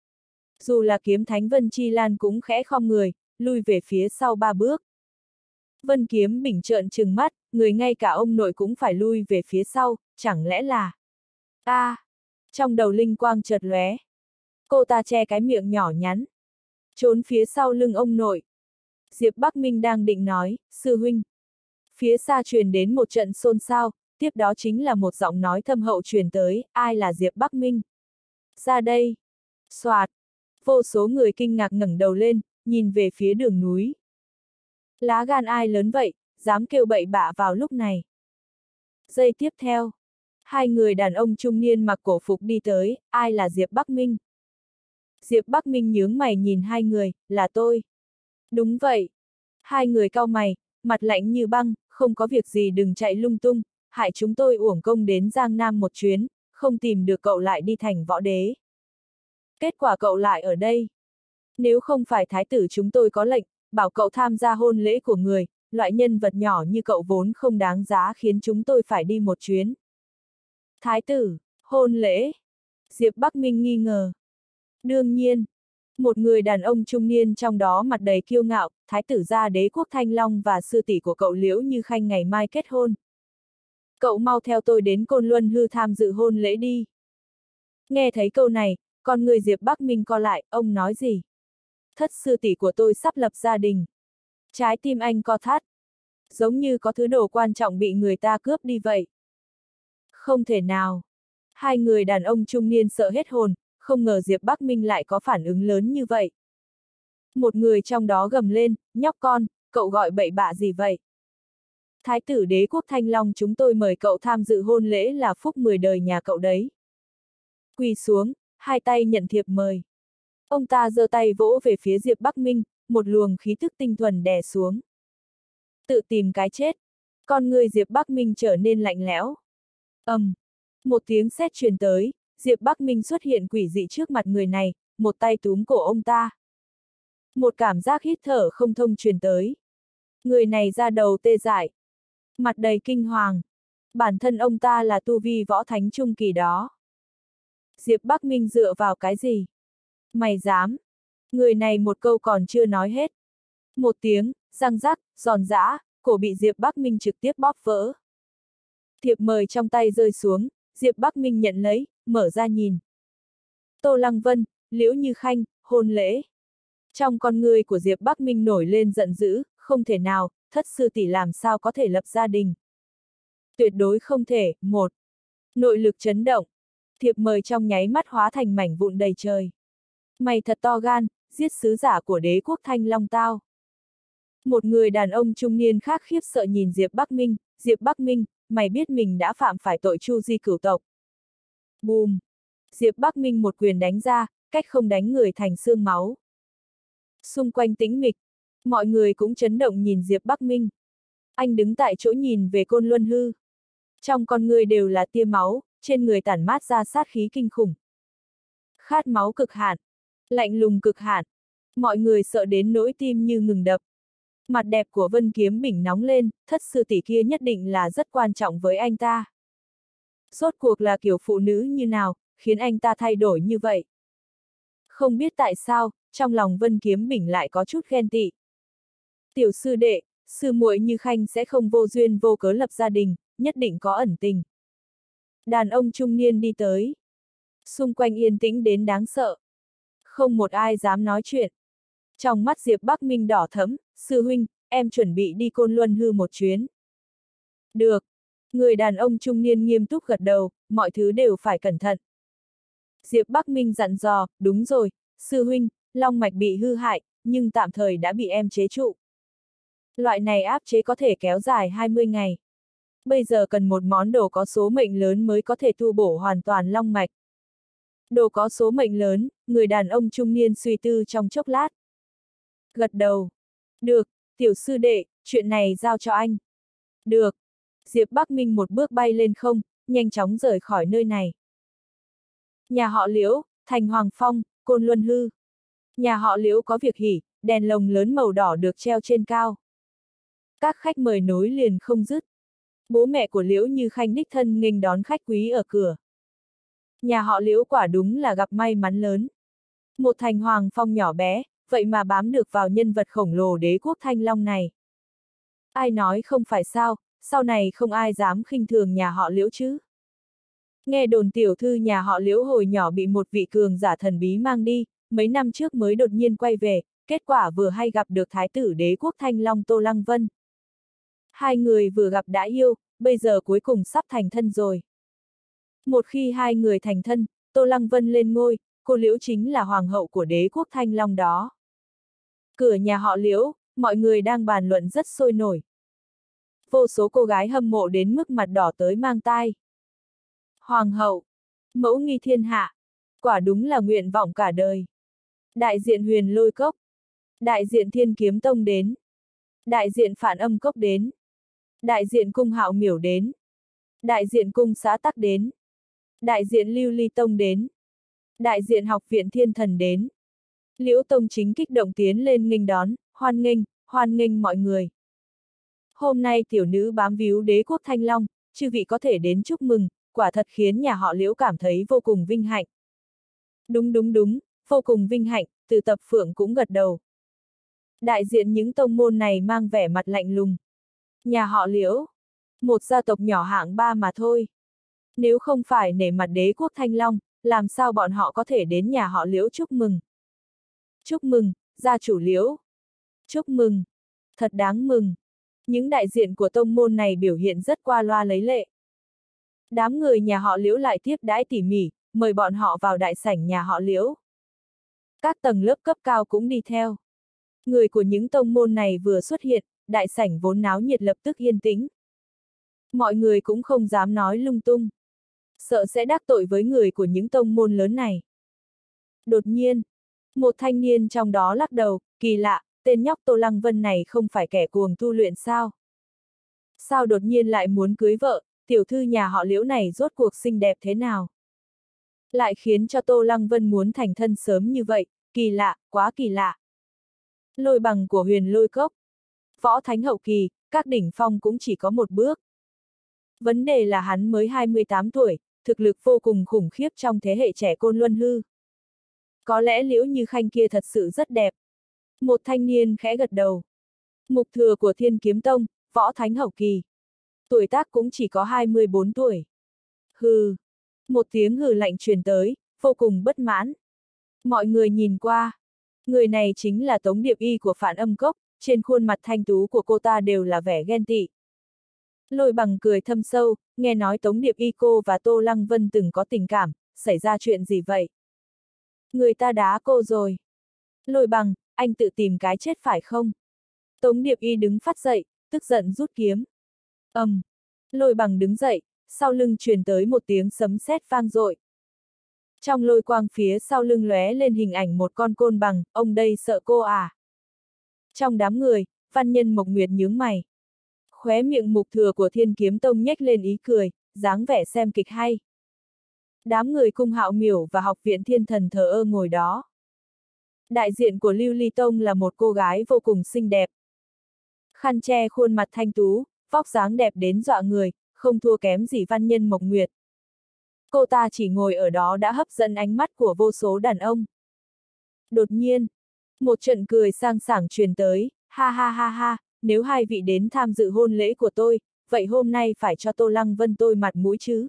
Dù là Kiếm Thánh Vân Chi Lan cũng khẽ khom người, lui về phía sau ba bước. Vân Kiếm Bình trợn trừng mắt, người ngay cả ông nội cũng phải lui về phía sau, chẳng lẽ là... a à, trong đầu linh quang chợt lóe. Cô ta che cái miệng nhỏ nhắn. Trốn phía sau lưng ông nội. Diệp Bắc Minh đang định nói, sư huynh. Phía xa truyền đến một trận xôn xao, tiếp đó chính là một giọng nói thâm hậu truyền tới, ai là Diệp Bắc Minh? Ra đây. Soạt. Vô số người kinh ngạc ngẩng đầu lên, nhìn về phía đường núi. Lá gan ai lớn vậy, dám kêu bậy bạ vào lúc này. Giây tiếp theo, hai người đàn ông trung niên mặc cổ phục đi tới, ai là Diệp Bắc Minh? Diệp Bắc Minh nhướng mày nhìn hai người, là tôi. Đúng vậy. Hai người cau mày, mặt lạnh như băng, không có việc gì đừng chạy lung tung, hại chúng tôi uổng công đến Giang Nam một chuyến, không tìm được cậu lại đi thành võ đế. Kết quả cậu lại ở đây. Nếu không phải thái tử chúng tôi có lệnh, bảo cậu tham gia hôn lễ của người, loại nhân vật nhỏ như cậu vốn không đáng giá khiến chúng tôi phải đi một chuyến. Thái tử, hôn lễ. Diệp Bắc Minh nghi ngờ. Đương nhiên, một người đàn ông trung niên trong đó mặt đầy kiêu ngạo, thái tử gia đế quốc Thanh Long và sư tỷ của cậu Liễu Như Khanh ngày mai kết hôn. Cậu mau theo tôi đến Côn Luân Hư tham dự hôn lễ đi. Nghe thấy câu này, con người Diệp Bắc Minh co lại, ông nói gì? Thất sư tỷ của tôi sắp lập gia đình. Trái tim anh co thắt. Giống như có thứ đồ quan trọng bị người ta cướp đi vậy. Không thể nào. Hai người đàn ông trung niên sợ hết hồn, không ngờ Diệp Bắc Minh lại có phản ứng lớn như vậy. Một người trong đó gầm lên, nhóc con, cậu gọi bậy bạ gì vậy? Thái tử đế quốc Thanh Long chúng tôi mời cậu tham dự hôn lễ là phúc mười đời nhà cậu đấy. Quỳ xuống, hai tay nhận thiệp mời. Ông ta giơ tay vỗ về phía Diệp Bắc Minh, một luồng khí thức tinh thuần đè xuống. Tự tìm cái chết. Con người Diệp Bắc Minh trở nên lạnh lẽo. ầm, um, một tiếng sét truyền tới, Diệp Bắc Minh xuất hiện quỷ dị trước mặt người này, một tay túm cổ ông ta. Một cảm giác hít thở không thông truyền tới. Người này da đầu tê dại, mặt đầy kinh hoàng. Bản thân ông ta là tu vi võ thánh trung kỳ đó. Diệp Bắc Minh dựa vào cái gì? Mày dám? Người này một câu còn chưa nói hết. Một tiếng, răng rắc, giòn giã, cổ bị Diệp Bắc Minh trực tiếp bóp vỡ. Thiệp mời trong tay rơi xuống, Diệp Bắc Minh nhận lấy, mở ra nhìn. Tô Lăng Vân, Liễu Như Khanh, hôn lễ. Trong con người của Diệp Bắc Minh nổi lên giận dữ, không thể nào, thất sư tỷ làm sao có thể lập gia đình. Tuyệt đối không thể, một. Nội lực chấn động. Thiệp mời trong nháy mắt hóa thành mảnh vụn đầy trời. Mày thật to gan, giết sứ giả của đế quốc Thanh Long tao. Một người đàn ông trung niên khác khiếp sợ nhìn Diệp Bắc Minh, Diệp Bắc Minh, mày biết mình đã phạm phải tội tru di cửu tộc. Bùm! Diệp Bắc Minh một quyền đánh ra, cách không đánh người thành xương máu. Xung quanh tĩnh mịch, Mọi người cũng chấn động nhìn Diệp Bắc Minh. Anh đứng tại chỗ nhìn về Côn Luân Hư. Trong con người đều là tia máu, trên người tản mát ra sát khí kinh khủng. Khát máu cực hạn, lạnh lùng cực hạn. Mọi người sợ đến nỗi tim như ngừng đập. Mặt đẹp của Vân Kiếm Bình nóng lên, thất sư tỷ kia nhất định là rất quan trọng với anh ta. Rốt cuộc là kiểu phụ nữ như nào, khiến anh ta thay đổi như vậy. Không biết tại sao, trong lòng Vân Kiếm Bình lại có chút ghen tị. Tiểu sư đệ, sư muội Như Khanh sẽ không vô duyên vô cớ lập gia đình, nhất định có ẩn tình. Đàn ông trung niên đi tới. Xung quanh yên tĩnh đến đáng sợ. Không một ai dám nói chuyện. Trong mắt Diệp Bắc Minh đỏ thẫm, sư huynh, em chuẩn bị đi Côn Luân Hư một chuyến. Được. Người đàn ông trung niên nghiêm túc gật đầu, mọi thứ đều phải cẩn thận. Diệp Bắc Minh dặn dò, đúng rồi, sư huynh, long mạch bị hư hại, nhưng tạm thời đã bị em chế trụ. Loại này áp chế có thể kéo dài hai mươi ngày. Bây giờ cần một món đồ có số mệnh lớn mới có thể tu bổ hoàn toàn long mạch. Đồ có số mệnh lớn, người đàn ông trung niên suy tư trong chốc lát. Gật đầu. Được, tiểu sư đệ, chuyện này giao cho anh. Được. Diệp Bắc Minh một bước bay lên không, nhanh chóng rời khỏi nơi này. Nhà họ Liễu, thành Hoàng Phong, Côn Luân Hư. Nhà họ Liễu có việc hỉ, đèn lồng lớn màu đỏ được treo trên cao. Các khách mời nối liền không dứt. Bố mẹ của Liễu Như Khanh đích thân nghênh đón khách quý ở cửa. Nhà họ Liễu quả đúng là gặp may mắn lớn. Một thành Hoàng Phong nhỏ bé, vậy mà bám được vào nhân vật khổng lồ đế quốc Thanh Long này. Ai nói không phải sao, sau này không ai dám khinh thường nhà họ Liễu chứ. Nghe đồn tiểu thư nhà họ Liễu hồi nhỏ bị một vị cường giả thần bí mang đi, mấy năm trước mới đột nhiên quay về, kết quả vừa hay gặp được thái tử đế quốc Thanh Long Tô Lăng Vân. Hai người vừa gặp đã yêu, bây giờ cuối cùng sắp thành thân rồi. Một khi hai người thành thân, Tô Lăng Vân lên ngôi, cô Liễu chính là hoàng hậu của đế quốc Thanh Long đó. Cửa nhà họ Liễu, mọi người đang bàn luận rất sôi nổi. Vô số cô gái hâm mộ đến mức mặt đỏ tới mang tai. Hoàng hậu, mẫu nghi thiên hạ, quả đúng là nguyện vọng cả đời. Đại diện Huyền Lôi Cốc, đại diện Thiên Kiếm Tông đến, đại diện Phản Âm Cốc đến, đại diện Cung Hạo Miểu đến, đại diện Cung Xã Tắc đến, đại diện Lưu Ly Tông đến, đại diện Học viện Thiên Thần đến. Liễu Tông chính kích động tiến lên nghênh đón, hoan nghênh, hoan nghênh mọi người. Hôm nay tiểu nữ bám víu đế quốc Thanh Long, chư vị có thể đến chúc mừng, quả thật khiến nhà họ Liễu cảm thấy vô cùng vinh hạnh. Đúng đúng đúng, vô cùng vinh hạnh, Từ Tập Phượng cũng gật đầu. Đại diện những tông môn này mang vẻ mặt lạnh lùng. Nhà họ Liễu, một gia tộc nhỏ hạng ba mà thôi. Nếu không phải nể mặt đế quốc Thanh Long, làm sao bọn họ có thể đến nhà họ Liễu chúc mừng? Chúc mừng, gia chủ Liễu. Chúc mừng, thật đáng mừng. Những đại diện của tông môn này biểu hiện rất qua loa lấy lệ. Đám người nhà họ Liễu lại tiếp đãi tỉ mỉ, mời bọn họ vào đại sảnh nhà họ Liễu. Các tầng lớp cấp cao cũng đi theo. Người của những tông môn này vừa xuất hiện, đại sảnh vốn náo nhiệt lập tức yên tĩnh. Mọi người cũng không dám nói lung tung. Sợ sẽ đắc tội với người của những tông môn lớn này. Đột nhiên, một thanh niên trong đó lắc đầu, kỳ lạ, tên nhóc Tô Lăng Vân này không phải kẻ cuồng tu luyện sao? Sao đột nhiên lại muốn cưới vợ, tiểu thư nhà họ Liễu này rốt cuộc xinh đẹp thế nào? Lại khiến cho Tô Lăng Vân muốn thành thân sớm như vậy, kỳ lạ, quá kỳ lạ. Lôi bằng của Huyền Lôi Cốc. Võ Thánh hậu kỳ, các đỉnh phong cũng chỉ có một bước. Vấn đề là hắn mới hai mươi tám tuổi, thực lực vô cùng khủng khiếp trong thế hệ trẻ Côn Luân Hư. Có lẽ Liễu Như Khanh kia thật sự rất đẹp. Một thanh niên khẽ gật đầu. Mục thừa của Thiên Kiếm Tông, Võ Thánh hậu kỳ. Tuổi tác cũng chỉ có hai mươi bốn tuổi. Hừ. Một tiếng hừ lạnh truyền tới, vô cùng bất mãn. Mọi người nhìn qua. Người này chính là Tống Điệp Y của Phản Âm Cốc, trên khuôn mặt thanh tú của cô ta đều là vẻ ghen tị. Lôi bằng cười thâm sâu, nghe nói Tống Điệp Y cô và Tô Lăng Vân từng có tình cảm, xảy ra chuyện gì vậy? Người ta đá cô rồi. Lôi bằng, anh tự tìm cái chết phải không? Tống Điệp Y đứng phát dậy, tức giận rút kiếm. ầm, um, Lôi bằng đứng dậy, sau lưng truyền tới một tiếng sấm sét vang dội. Trong lôi quang phía sau lưng lóe lên hình ảnh một con côn bằng, ông đây sợ cô à? Trong đám người, văn nhân Mộc Nguyệt nhướng mày. Khóe miệng Mục Thừa của Thiên Kiếm Tông nhếch lên ý cười, dáng vẻ xem kịch hay. Đám người Cung Hạo Miểu và Học viện Thiên Thần thờ ơ ngồi đó. Đại diện của Lưu Ly Tông là một cô gái vô cùng xinh đẹp. Khăn che khuôn mặt thanh tú, vóc dáng đẹp đến dọa người, không thua kém gì văn nhân Mộc Nguyệt. Cô ta chỉ ngồi ở đó đã hấp dẫn ánh mắt của vô số đàn ông. Đột nhiên, một trận cười sang sảng truyền tới, ha ha ha ha, nếu hai vị đến tham dự hôn lễ của tôi, vậy hôm nay phải cho Tô Lăng Vân tôi mặt mũi chứ.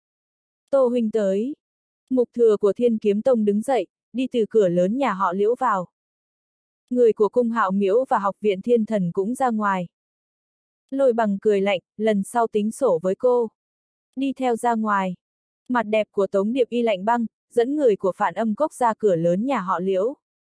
Tô huynh tới. Mục Thừa của Thiên Kiếm Tông đứng dậy, đi từ cửa lớn nhà họ Liễu vào. Người của Cung Hạo Miễu và Học viện Thiên Thần cũng ra ngoài. Lôi Bằng cười lạnh, lần sau tính sổ với cô. Đi theo ra ngoài. Mặt đẹp của Tống Điệp Y lạnh băng, dẫn người của Phản Âm Cốc ra cửa lớn nhà họ Liễu.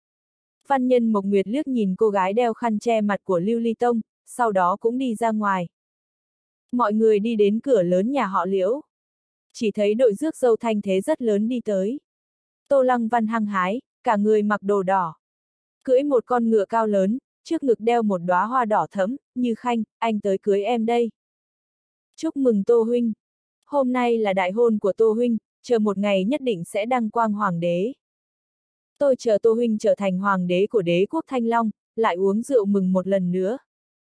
Văn nhân Mộc Nguyệt liếc nhìn cô gái đeo khăn che mặt của Lưu Ly Tông, sau đó cũng đi ra ngoài. Mọi người đi đến cửa lớn nhà họ Liễu. Chỉ thấy đội rước dâu thanh thế rất lớn đi tới. Tô Lăng Văn hăng hái, cả người mặc đồ đỏ. Cưỡi một con ngựa cao lớn, trước ngực đeo một đóa hoa đỏ thẫm, Như Khanh, anh tới cưới em đây. Chúc mừng Tô huynh. Hôm nay là đại hôn của Tô huynh, chờ một ngày nhất định sẽ đăng quang hoàng đế. Tôi chờ Tô huynh trở thành hoàng đế của đế quốc Thanh Long, lại uống rượu mừng một lần nữa.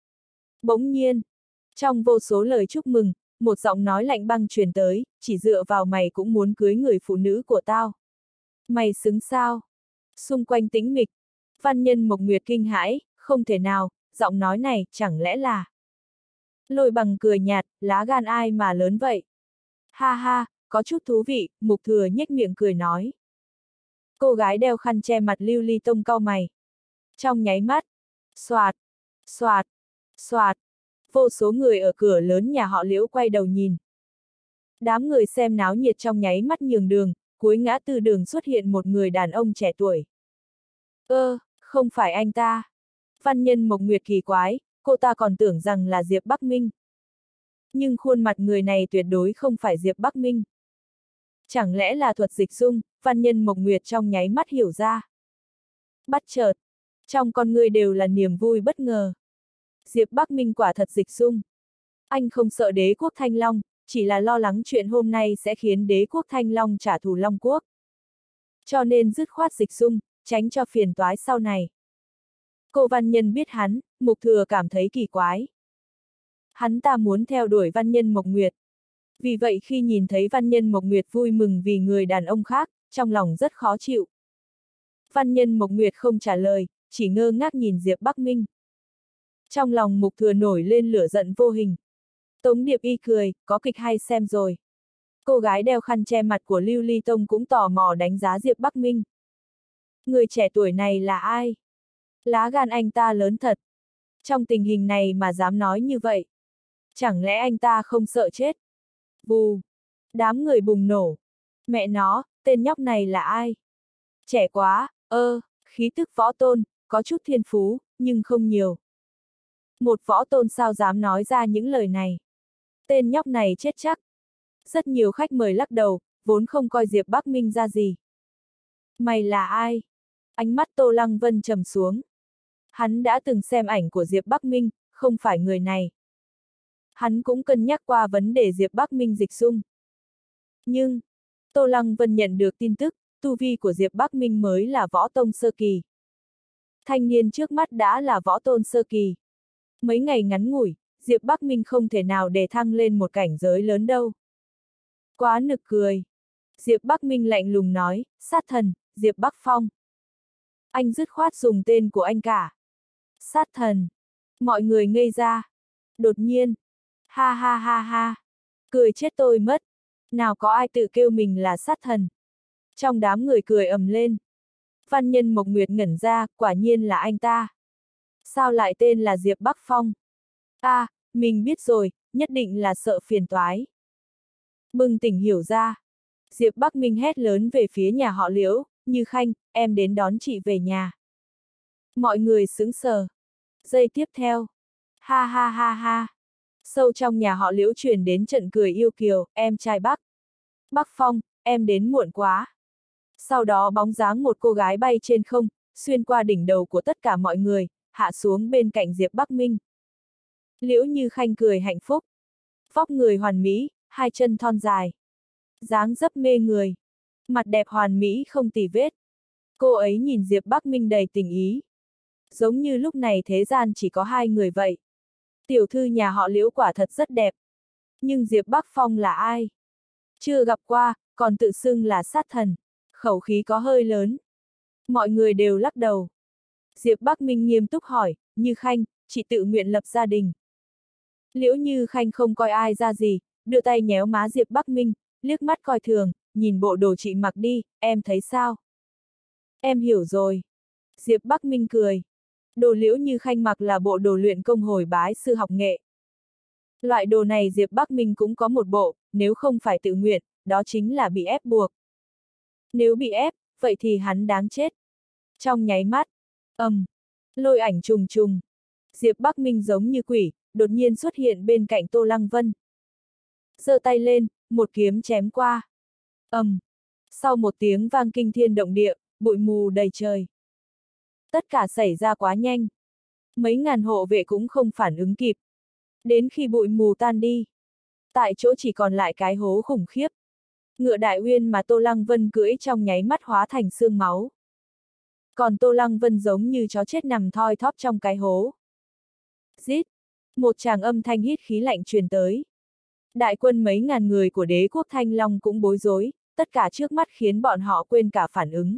Bỗng nhiên, trong vô số lời chúc mừng, một giọng nói lạnh băng truyền tới, chỉ dựa vào mày cũng muốn cưới người phụ nữ của tao. Mày xứng sao? Xung quanh tĩnh mịch, văn nhân Mộc Nguyệt kinh hãi, không thể nào, giọng nói này, chẳng lẽ là... Lôi Bằng cười nhạt, lá gan ai mà lớn vậy? Ha ha, có chút thú vị, Mục Thừa nhếch miệng cười nói. Cô gái đeo khăn che mặt Lưu Ly Tông cau mày. Trong nháy mắt, xoạt, xoạt, xoạt, vô số người ở cửa lớn nhà họ Liễu quay đầu nhìn. Đám người xem náo nhiệt trong nháy mắt nhường đường, cuối ngã tư đường xuất hiện một người đàn ông trẻ tuổi. Ơ, không phải anh ta. Văn nhân Mộc Nguyệt kỳ quái, cô ta còn tưởng rằng là Diệp Bắc Minh. Nhưng khuôn mặt người này tuyệt đối không phải Diệp Bắc Minh. Chẳng lẽ là thuật dịch dung, văn nhân Mộc Nguyệt trong nháy mắt hiểu ra. Bắt chợt, trong con người đều là niềm vui bất ngờ. Diệp Bắc Minh quả thật dịch dung. Anh không sợ đế quốc Thanh Long, chỉ là lo lắng chuyện hôm nay sẽ khiến đế quốc Thanh Long trả thù Long Quốc. Cho nên dứt khoát dịch dung, tránh cho phiền toái sau này. Cô văn nhân biết hắn, Mục Thừa cảm thấy kỳ quái. Hắn ta muốn theo đuổi văn nhân Mộc Nguyệt. Vì vậy khi nhìn thấy văn nhân Mộc Nguyệt vui mừng vì người đàn ông khác, trong lòng rất khó chịu. Văn nhân Mộc Nguyệt không trả lời, chỉ ngơ ngác nhìn Diệp Bắc Minh. Trong lòng Mục Thừa nổi lên lửa giận vô hình. Tống Điệp Y cười, có kịch hay xem rồi. Cô gái đeo khăn che mặt của Lưu Ly Tông cũng tò mò đánh giá Diệp Bắc Minh. Người trẻ tuổi này là ai? Lá gan anh ta lớn thật. Trong tình hình này mà dám nói như vậy. Chẳng lẽ anh ta không sợ chết? Bù! Đám người bùng nổ. Mẹ nó, tên nhóc này là ai? Trẻ quá, ơ, khí tức võ tôn, có chút thiên phú, nhưng không nhiều. Một võ tôn sao dám nói ra những lời này? Tên nhóc này chết chắc. Rất nhiều khách mời lắc đầu, vốn không coi Diệp Bắc Minh ra gì. Mày là ai? Ánh mắt Tô Lăng Vân trầm xuống. Hắn đã từng xem ảnh của Diệp Bắc Minh, không phải người này. Hắn cũng cân nhắc qua vấn đề Diệp Bắc Minh dịch dung. Nhưng, Tô Lăng Vân nhận được tin tức, tu vi của Diệp Bắc Minh mới là võ tông sơ kỳ. Thanh niên trước mắt đã là võ tôn sơ kỳ. Mấy ngày ngắn ngủi, Diệp Bắc Minh không thể nào để thăng lên một cảnh giới lớn đâu. Quá nực cười. Diệp Bắc Minh lạnh lùng nói, sát thần, Diệp Bắc Phong. Anh dứt khoát dùng tên của anh cả. Sát thần. Mọi người ngây ra. Đột nhiên. Ha ha ha ha. Cười chết tôi mất. Nào có ai tự kêu mình là sát thần. Trong đám người cười ầm lên. Văn nhân Mộc Nguyệt ngẩn ra, quả nhiên là anh ta. Sao lại tên là Diệp Bắc Phong? À, mình biết rồi, nhất định là sợ phiền toái. Bừng tỉnh hiểu ra. Diệp Bắc Minh hét lớn về phía nhà họ Liễu, Như Khanh, em đến đón chị về nhà. Mọi người sững sờ. Giây tiếp theo. Ha ha ha ha. Sâu trong nhà họ Liễu truyền đến trận cười yêu kiều, em trai Bắc. Bắc Phong, em đến muộn quá. Sau đó bóng dáng một cô gái bay trên không, xuyên qua đỉnh đầu của tất cả mọi người, hạ xuống bên cạnh Diệp Bắc Minh. Liễu Như Khanh cười hạnh phúc. Vóc người hoàn mỹ, hai chân thon dài. Dáng dấp mê người. Mặt đẹp hoàn mỹ không tì vết. Cô ấy nhìn Diệp Bắc Minh đầy tình ý. Giống như lúc này thế gian chỉ có hai người vậy. Tiểu thư nhà họ Liễu quả thật rất đẹp. Nhưng Diệp Bắc Phong là ai? Chưa gặp qua, còn tự xưng là sát thần. Khẩu khí có hơi lớn. Mọi người đều lắc đầu. Diệp Bắc Minh nghiêm túc hỏi, Như Khanh, chị tự nguyện lập gia đình. Liễu Như Khanh không coi ai ra gì, đưa tay nhéo má Diệp Bắc Minh, liếc mắt coi thường, nhìn bộ đồ chị mặc đi, em thấy sao? Em hiểu rồi. Diệp Bắc Minh cười. Đồ Liễu Như Khanh mặc là bộ đồ luyện công hồi bái sư học nghệ. Loại đồ này Diệp Bắc Minh cũng có một bộ, nếu không phải tự nguyện, đó chính là bị ép buộc. Nếu bị ép, vậy thì hắn đáng chết. Trong nháy mắt, ầm, um, lôi ảnh trùng trùng. Diệp Bắc Minh giống như quỷ, đột nhiên xuất hiện bên cạnh Tô Lăng Vân. Giơ tay lên, một kiếm chém qua. ầm, um, sau một tiếng vang kinh thiên động địa, bụi mù đầy trời. Tất cả xảy ra quá nhanh. Mấy ngàn hộ vệ cũng không phản ứng kịp. Đến khi bụi mù tan đi, tại chỗ chỉ còn lại cái hố khủng khiếp. Ngựa Đại Uyên mà Tô Lăng Vân cưỡi trong nháy mắt hóa thành xương máu. Còn Tô Lăng Vân giống như chó chết nằm thoi thóp trong cái hố. Rít! Một tràng âm thanh hít khí lạnh truyền tới. Đại quân mấy ngàn người của đế quốc Thanh Long cũng bối rối, tất cả trước mắt khiến bọn họ quên cả phản ứng.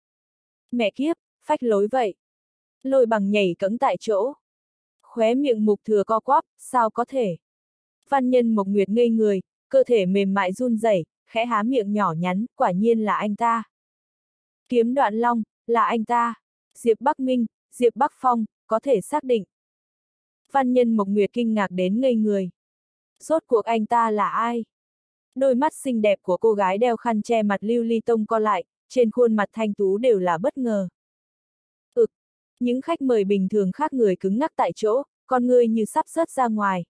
Mẹ kiếp, phách lối vậy. Lôi Bằng nhảy cẫng tại chỗ. Khóe miệng Mục Thừa co quắp, sao có thể? Văn Nhân Mộc Nguyệt ngây người, cơ thể mềm mại run rẩy, khẽ há miệng nhỏ nhắn, quả nhiên là anh ta. Kiếm Đoạn Long, là anh ta. Diệp Bắc Minh, Diệp Bắc Phong, có thể xác định. Văn Nhân Mộc Nguyệt kinh ngạc đến ngây người. Rốt cuộc anh ta là ai? Đôi mắt xinh đẹp của cô gái đeo khăn che mặt Lưu Ly Tông co lại, trên khuôn mặt thanh tú đều là bất ngờ. Ực, những khách mời bình thường khác người cứng ngắc tại chỗ, con ngươi như sắp rớt ra ngoài.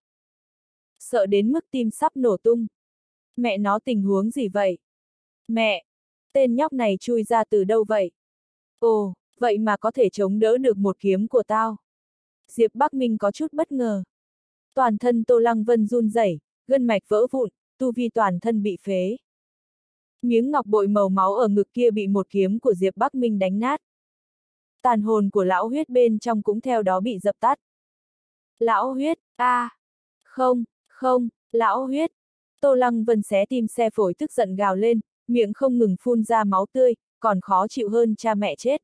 Sợ đến mức tim sắp nổ tung. Mẹ nó tình huống gì vậy? Mẹ! Tên nhóc này chui ra từ đâu vậy? Ồ, vậy mà có thể chống đỡ được một kiếm của tao. Diệp Bắc Minh có chút bất ngờ. Toàn thân Tô Lăng Vân run rẩy, gân mạch vỡ vụn, tu vi toàn thân bị phế. Miếng ngọc bội màu máu ở ngực kia bị một kiếm của Diệp Bắc Minh đánh nát. Tàn hồn của lão huyết bên trong cũng theo đó bị dập tắt. Lão huyết, a, à, không, không, lão huyết. Tô Lăng Vân xé tim xe phổi tức giận gào lên, miệng không ngừng phun ra máu tươi, còn khó chịu hơn cha mẹ chết.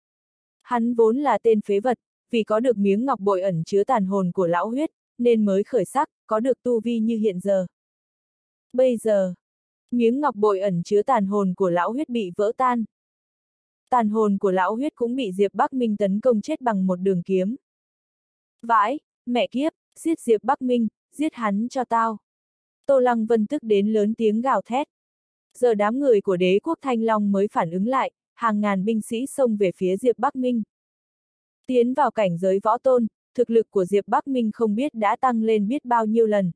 Hắn vốn là tên phế vật, vì có được miếng ngọc bội ẩn chứa tàn hồn của lão huyết, nên mới khởi sắc, có được tu vi như hiện giờ. Bây giờ, miếng ngọc bội ẩn chứa tàn hồn của lão huyết bị vỡ tan. Tàn hồn của lão huyết cũng bị Diệp Bắc Minh tấn công chết bằng một đường kiếm. Vãi, mẹ kiếp, giết Diệp Bắc Minh, giết hắn cho tao. Tô Lăng Vân tức đến lớn tiếng gào thét. Giờ đám người của đế quốc Thanh Long mới phản ứng lại, hàng ngàn binh sĩ xông về phía Diệp Bắc Minh. Tiến vào cảnh giới võ tôn, thực lực của Diệp Bắc Minh không biết đã tăng lên biết bao nhiêu lần.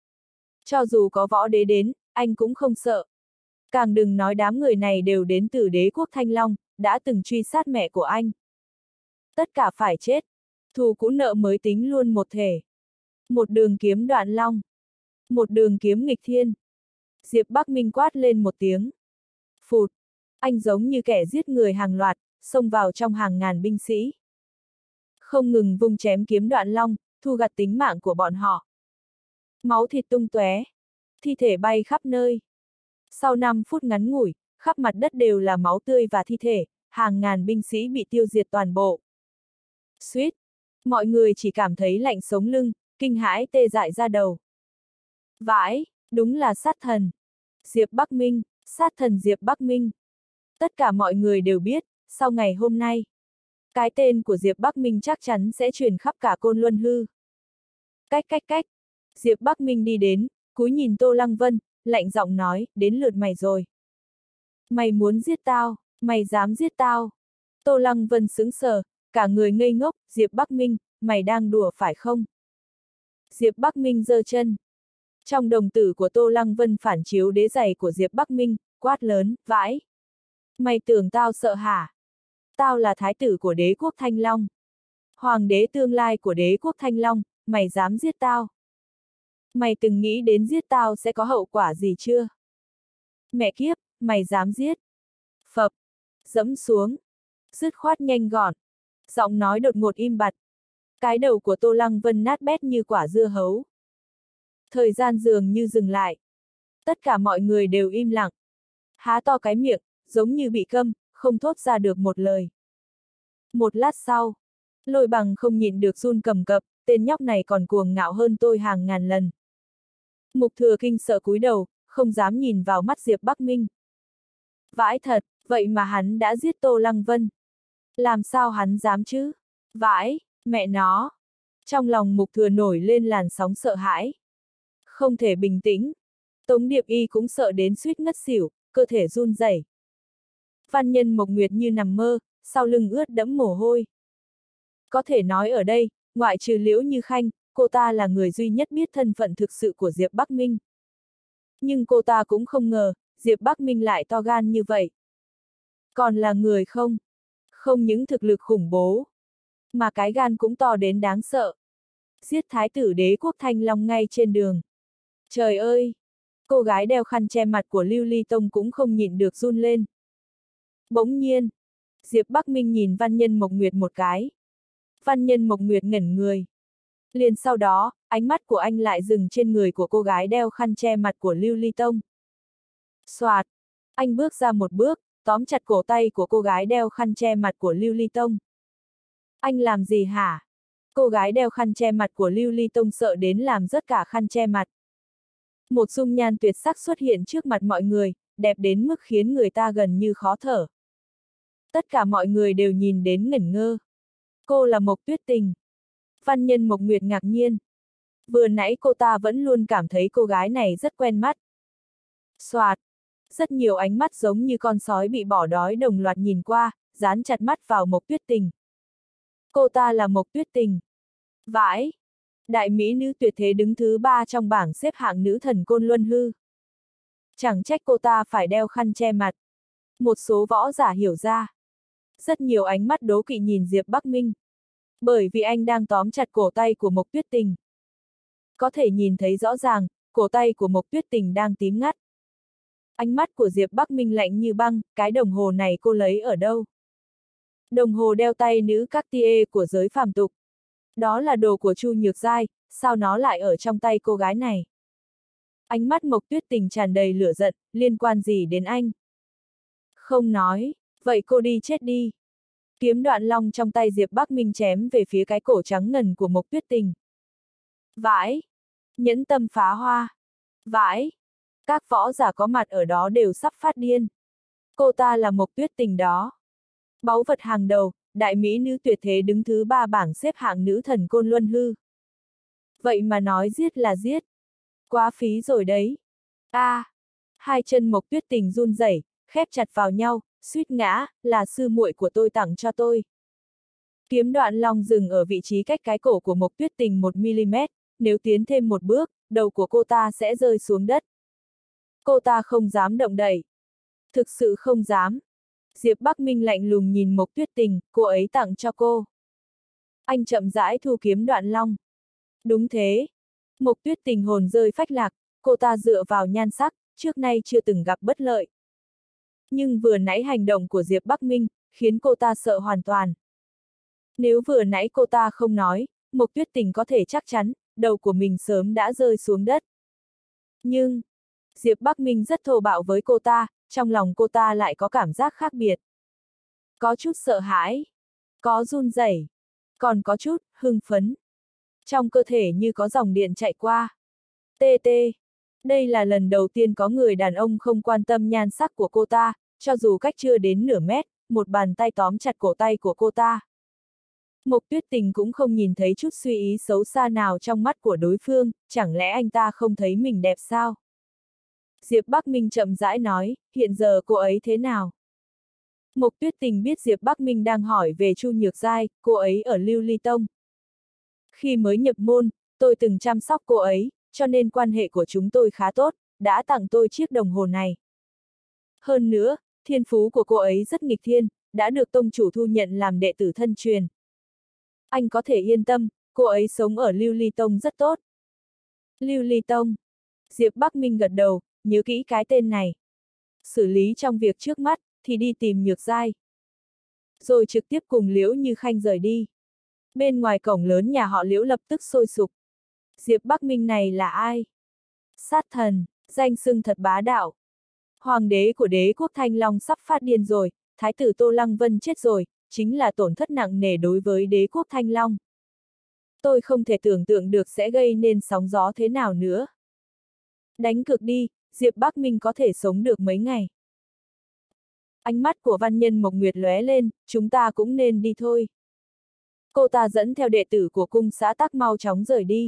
Cho dù có võ đế đến, anh cũng không sợ. Càng đừng nói đám người này đều đến từ đế quốc Thanh Long, đã từng truy sát mẹ của anh. Tất cả phải chết. Thù cũ nợ mới tính luôn một thể. Một đường kiếm Đoạn Long. Một đường kiếm nghịch thiên. Diệp Bắc Minh quát lên một tiếng. Phụt. Anh giống như kẻ giết người hàng loạt, xông vào trong hàng ngàn binh sĩ. Không ngừng vung chém kiếm Đoạn Long, thu gặt tính mạng của bọn họ. Máu thịt tung tóe, thi thể bay khắp nơi. Sau năm phút ngắn ngủi, khắp mặt đất đều là máu tươi và thi thể, hàng ngàn binh sĩ bị tiêu diệt toàn bộ. Suýt, mọi người chỉ cảm thấy lạnh sống lưng, kinh hãi tê dại ra đầu. Vãi, đúng là sát thần. Diệp Bắc Minh, sát thần Diệp Bắc Minh. Tất cả mọi người đều biết, sau ngày hôm nay, cái tên của Diệp Bắc Minh chắc chắn sẽ truyền khắp cả Côn Luân Hư. Cách cách cách. Diệp Bắc Minh đi đến, cúi nhìn Tô Lăng Vân, lạnh giọng nói, đến lượt mày rồi. Mày muốn giết tao, mày dám giết tao. Tô Lăng Vân sững sờ, cả người ngây ngốc, Diệp Bắc Minh, mày đang đùa phải không? Diệp Bắc Minh giơ chân. Trong đồng tử của Tô Lăng Vân phản chiếu đế giày của Diệp Bắc Minh, quát lớn, vãi. Mày tưởng tao sợ hả? Tao là thái tử của đế quốc Thanh Long. Hoàng đế tương lai của đế quốc Thanh Long, mày dám giết tao? Mày từng nghĩ đến giết tao sẽ có hậu quả gì chưa? Mẹ kiếp, mày dám giết? Phập, dẫm xuống, dứt khoát nhanh gọn. Giọng nói đột ngột im bặt. Cái đầu của Tô Lăng Vân nát bét như quả dưa hấu. Thời gian dường như dừng lại. Tất cả mọi người đều im lặng. Há to cái miệng, giống như bị câm, không thốt ra được một lời. Một lát sau, Lôi Bằng không nhịn được run cầm cập, tên nhóc này còn cuồng ngạo hơn tôi hàng ngàn lần. Mục Thừa Kinh sợ cúi đầu, không dám nhìn vào mắt Diệp Bắc Minh. Vãi thật, vậy mà hắn đã giết Tô Lăng Vân. Làm sao hắn dám chứ? Vãi, mẹ nó. Trong lòng Mục Thừa nổi lên làn sóng sợ hãi. Không thể bình tĩnh. Tống Điệp Y cũng sợ đến suýt ngất xỉu, cơ thể run rẩy. Văn Nhân Mộc Nguyệt như nằm mơ, sau lưng ướt đẫm mồ hôi. Có thể nói ở đây, ngoại trừ Liễu Như Khanh, cô ta là người duy nhất biết thân phận thực sự của Diệp Bắc Minh. Nhưng cô ta cũng không ngờ, Diệp Bắc Minh lại to gan như vậy. Còn là người không? Không những thực lực khủng bố, mà cái gan cũng to đến đáng sợ. Giết thái tử đế quốc Thanh Long ngay trên đường. Trời ơi! Cô gái đeo khăn che mặt của Lưu Ly Tông cũng không nhịn được run lên. Bỗng nhiên, Diệp Bắc Minh nhìn Văn Nhân Mộc Nguyệt một cái. Văn Nhân Mộc Nguyệt ngẩn người. Liền sau đó, ánh mắt của anh lại dừng trên người của cô gái đeo khăn che mặt của Lưu Ly Tông. Soạt! Anh bước ra một bước, tóm chặt cổ tay của cô gái đeo khăn che mặt của Lưu Ly Tông. Anh làm gì hả? Cô gái đeo khăn che mặt của Lưu Ly Tông sợ đến làm rớt cả khăn che mặt. Một dung nhan tuyệt sắc xuất hiện trước mặt mọi người, đẹp đến mức khiến người ta gần như khó thở. Tất cả mọi người đều nhìn đến ngẩn ngơ. Cô là Mộc Tuyết Tình. Văn Nhân Mộc Nguyệt ngạc nhiên. Vừa nãy cô ta vẫn luôn cảm thấy cô gái này rất quen mắt. Soạt! Rất nhiều ánh mắt giống như con sói bị bỏ đói đồng loạt nhìn qua, dán chặt mắt vào Mộc Tuyết Tình. Cô ta là Mộc Tuyết Tình. Vãi! Đại mỹ nữ tuyệt thế đứng thứ ba trong bảng xếp hạng nữ thần Côn Luân Hư. Chẳng trách cô ta phải đeo khăn che mặt. Một số võ giả hiểu ra. Rất nhiều ánh mắt đố kỵ nhìn Diệp Bắc Minh. Bởi vì anh đang tóm chặt cổ tay của Mộc Tuyết Tình. Có thể nhìn thấy rõ ràng, cổ tay của Mộc Tuyết Tình đang tím ngắt. Ánh mắt của Diệp Bắc Minh lạnh như băng, cái đồng hồ này cô lấy ở đâu? Đồng hồ đeo tay nữ Cartier của giới phàm tục. Đó là đồ của Chu Nhược Giai, sao nó lại ở trong tay cô gái này? Ánh mắt Mộc Tuyết Tình tràn đầy lửa giận, liên quan gì đến anh? Không nói, vậy cô đi chết đi. Kiếm Đoạn Long trong tay Diệp Bắc Minh chém về phía cái cổ trắng ngần của Mộc Tuyết Tình. Vãi! Nhẫn tâm phá hoa! Vãi! Các võ giả có mặt ở đó đều sắp phát điên. Cô ta là Mộc Tuyết Tình đó. Báu vật hàng đầu, đại mỹ nữ tuyệt thế đứng thứ ba bảng xếp hạng nữ thần Côn Luân Hư. Vậy mà nói giết là giết. Quá phí rồi đấy. A, à, hai chân Mộc Tuyết Tình run rẩy, khép chặt vào nhau, suýt ngã, là sư muội của tôi tặng cho tôi. Kiếm Đoạn Long dừng ở vị trí cách cái cổ của Mộc Tuyết Tình một mi-li-mét, nếu tiến thêm một bước, đầu của cô ta sẽ rơi xuống đất. Cô ta không dám động đậy. Thực sự không dám. Diệp Bắc Minh lạnh lùng nhìn Mộc Tuyết Tình, cô ấy tặng cho cô. Anh chậm rãi thu Kiếm Đoạn Long. Đúng thế. Mộc Tuyết Tình hồn rơi phách lạc, cô ta dựa vào nhan sắc, trước nay chưa từng gặp bất lợi. Nhưng vừa nãy hành động của Diệp Bắc Minh, khiến cô ta sợ hoàn toàn. Nếu vừa nãy cô ta không nói, Mộc Tuyết Tình có thể chắc chắn, đầu của mình sớm đã rơi xuống đất. Nhưng, Diệp Bắc Minh rất thô bạo với cô ta, trong lòng cô ta lại có cảm giác khác biệt. Có chút sợ hãi, có run rẩy, còn có chút hưng phấn. Trong cơ thể như có dòng điện chạy qua. Tê tê. Đây là lần đầu tiên có người đàn ông không quan tâm nhan sắc của cô ta, cho dù cách chưa đến nửa mét, một bàn tay tóm chặt cổ tay của cô ta. Mộc Tuyết Tình cũng không nhìn thấy chút suy ý xấu xa nào trong mắt của đối phương, chẳng lẽ anh ta không thấy mình đẹp sao? Diệp Bắc Minh chậm rãi nói, hiện giờ cô ấy thế nào? Mộc Tuyết Tình biết Diệp Bắc Minh đang hỏi về Chu Nhược Giai, cô ấy ở Lưu Ly Tông. Khi mới nhập môn, tôi từng chăm sóc cô ấy, cho nên quan hệ của chúng tôi khá tốt, đã tặng tôi chiếc đồng hồ này. Hơn nữa, thiên phú của cô ấy rất nghịch thiên, đã được tông chủ thu nhận làm đệ tử thân truyền. Anh có thể yên tâm, cô ấy sống ở Lưu Ly Tông rất tốt. Lưu Ly Tông. Diệp Bắc Minh gật đầu, nhớ kỹ cái tên này. Xử lý trong việc trước mắt, thì đi tìm Nhược Giai. Rồi trực tiếp cùng Liễu Như Khanh rời đi. Bên ngoài cổng lớn nhà họ Liễu lập tức sôi sục. Diệp Bắc Minh này là ai? Sát thần, danh xưng thật bá đạo. Hoàng đế của đế quốc Thanh Long sắp phát điên rồi, thái tử Tô Lăng Vân chết rồi, chính là tổn thất nặng nề đối với đế quốc Thanh Long. Tôi không thể tưởng tượng được sẽ gây nên sóng gió thế nào nữa. Đánh cược đi, Diệp Bắc Minh có thể sống được mấy ngày. Ánh mắt của văn nhân Mộc Nguyệt lóe lên, chúng ta cũng nên đi thôi. Cô ta dẫn theo đệ tử của cung xã Tắc mau chóng rời đi.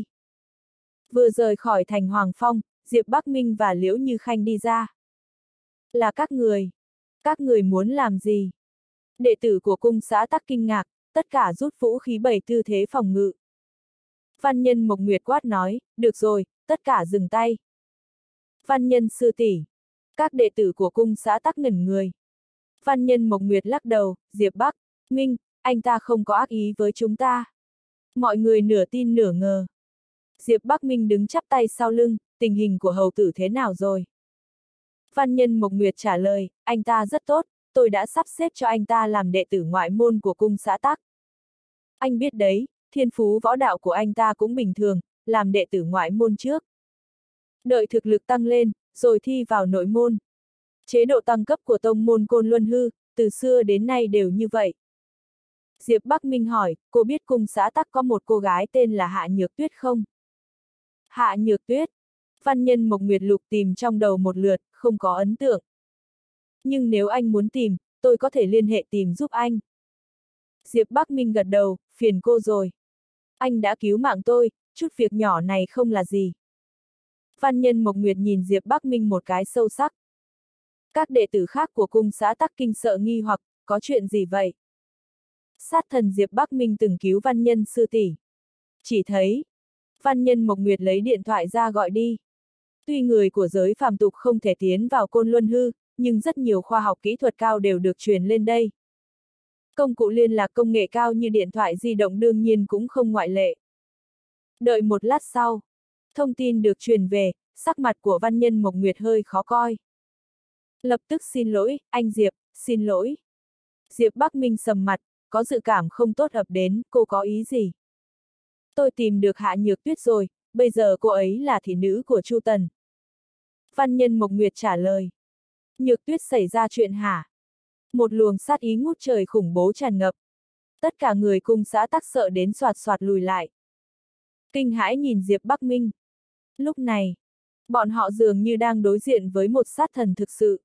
Vừa rời khỏi thành Hoàng Phong, Diệp Bắc Minh và Liễu Như Khanh đi ra. Là các người. Các người muốn làm gì? Đệ tử của cung xã Tắc kinh ngạc, tất cả rút vũ khí bày tư thế phòng ngự. Văn nhân Mộc Nguyệt quát nói, được rồi, tất cả dừng tay. Văn nhân sư tỷ. Các đệ tử của cung xã Tắc ngẩn người. Văn nhân Mộc Nguyệt lắc đầu, Diệp Bắc Minh, anh ta không có ác ý với chúng ta. Mọi người nửa tin nửa ngờ. Diệp Bắc Minh đứng chắp tay sau lưng, tình hình của hầu tử thế nào rồi? Văn nhân Mộc Nguyệt trả lời, anh ta rất tốt, tôi đã sắp xếp cho anh ta làm đệ tử ngoại môn của cung xã Tắc. Anh biết đấy, thiên phú võ đạo của anh ta cũng bình thường, làm đệ tử ngoại môn trước. Đợi thực lực tăng lên, rồi thi vào nội môn. Chế độ tăng cấp của tông môn Côn Luân Hư, từ xưa đến nay đều như vậy. Diệp Bắc Minh hỏi, cô biết cung xã Tắc có một cô gái tên là Hạ Nhược Tuyết không? Hạ Nhược Tuyết. Văn nhân Mộc Nguyệt lục tìm trong đầu một lượt, không có ấn tượng. Nhưng nếu anh muốn tìm, tôi có thể liên hệ tìm giúp anh. Diệp Bắc Minh gật đầu, phiền cô rồi. Anh đã cứu mạng tôi, chút việc nhỏ này không là gì. Văn nhân Mộc Nguyệt nhìn Diệp Bắc Minh một cái sâu sắc. Các đệ tử khác của cung xã Tắc kinh sợ nghi hoặc, có chuyện gì vậy? Sát thần Diệp Bắc Minh từng cứu văn nhân sư tỷ. Chỉ thấy, văn nhân Mộc Nguyệt lấy điện thoại ra gọi đi. Tuy người của giới phàm tục không thể tiến vào Côn Luân Hư, nhưng rất nhiều khoa học kỹ thuật cao đều được truyền lên đây. Công cụ liên lạc công nghệ cao như điện thoại di động đương nhiên cũng không ngoại lệ. Đợi một lát sau, thông tin được truyền về, sắc mặt của văn nhân Mộc Nguyệt hơi khó coi. Lập tức xin lỗi, anh Diệp, xin lỗi. Diệp Bắc Minh sầm mặt, có dự cảm không tốt ập đến, cô có ý gì? Tôi tìm được Hạ Nhược Tuyết rồi, bây giờ cô ấy là thị nữ của Chu Tần. Văn nhân Mộc Nguyệt trả lời. Nhược Tuyết xảy ra chuyện hả? Một luồng sát ý ngút trời khủng bố tràn ngập. Tất cả người cung xã Tắc sợ đến soạt soạt lùi lại. Kinh hãi nhìn Diệp Bắc Minh. Lúc này, bọn họ dường như đang đối diện với một sát thần thực sự.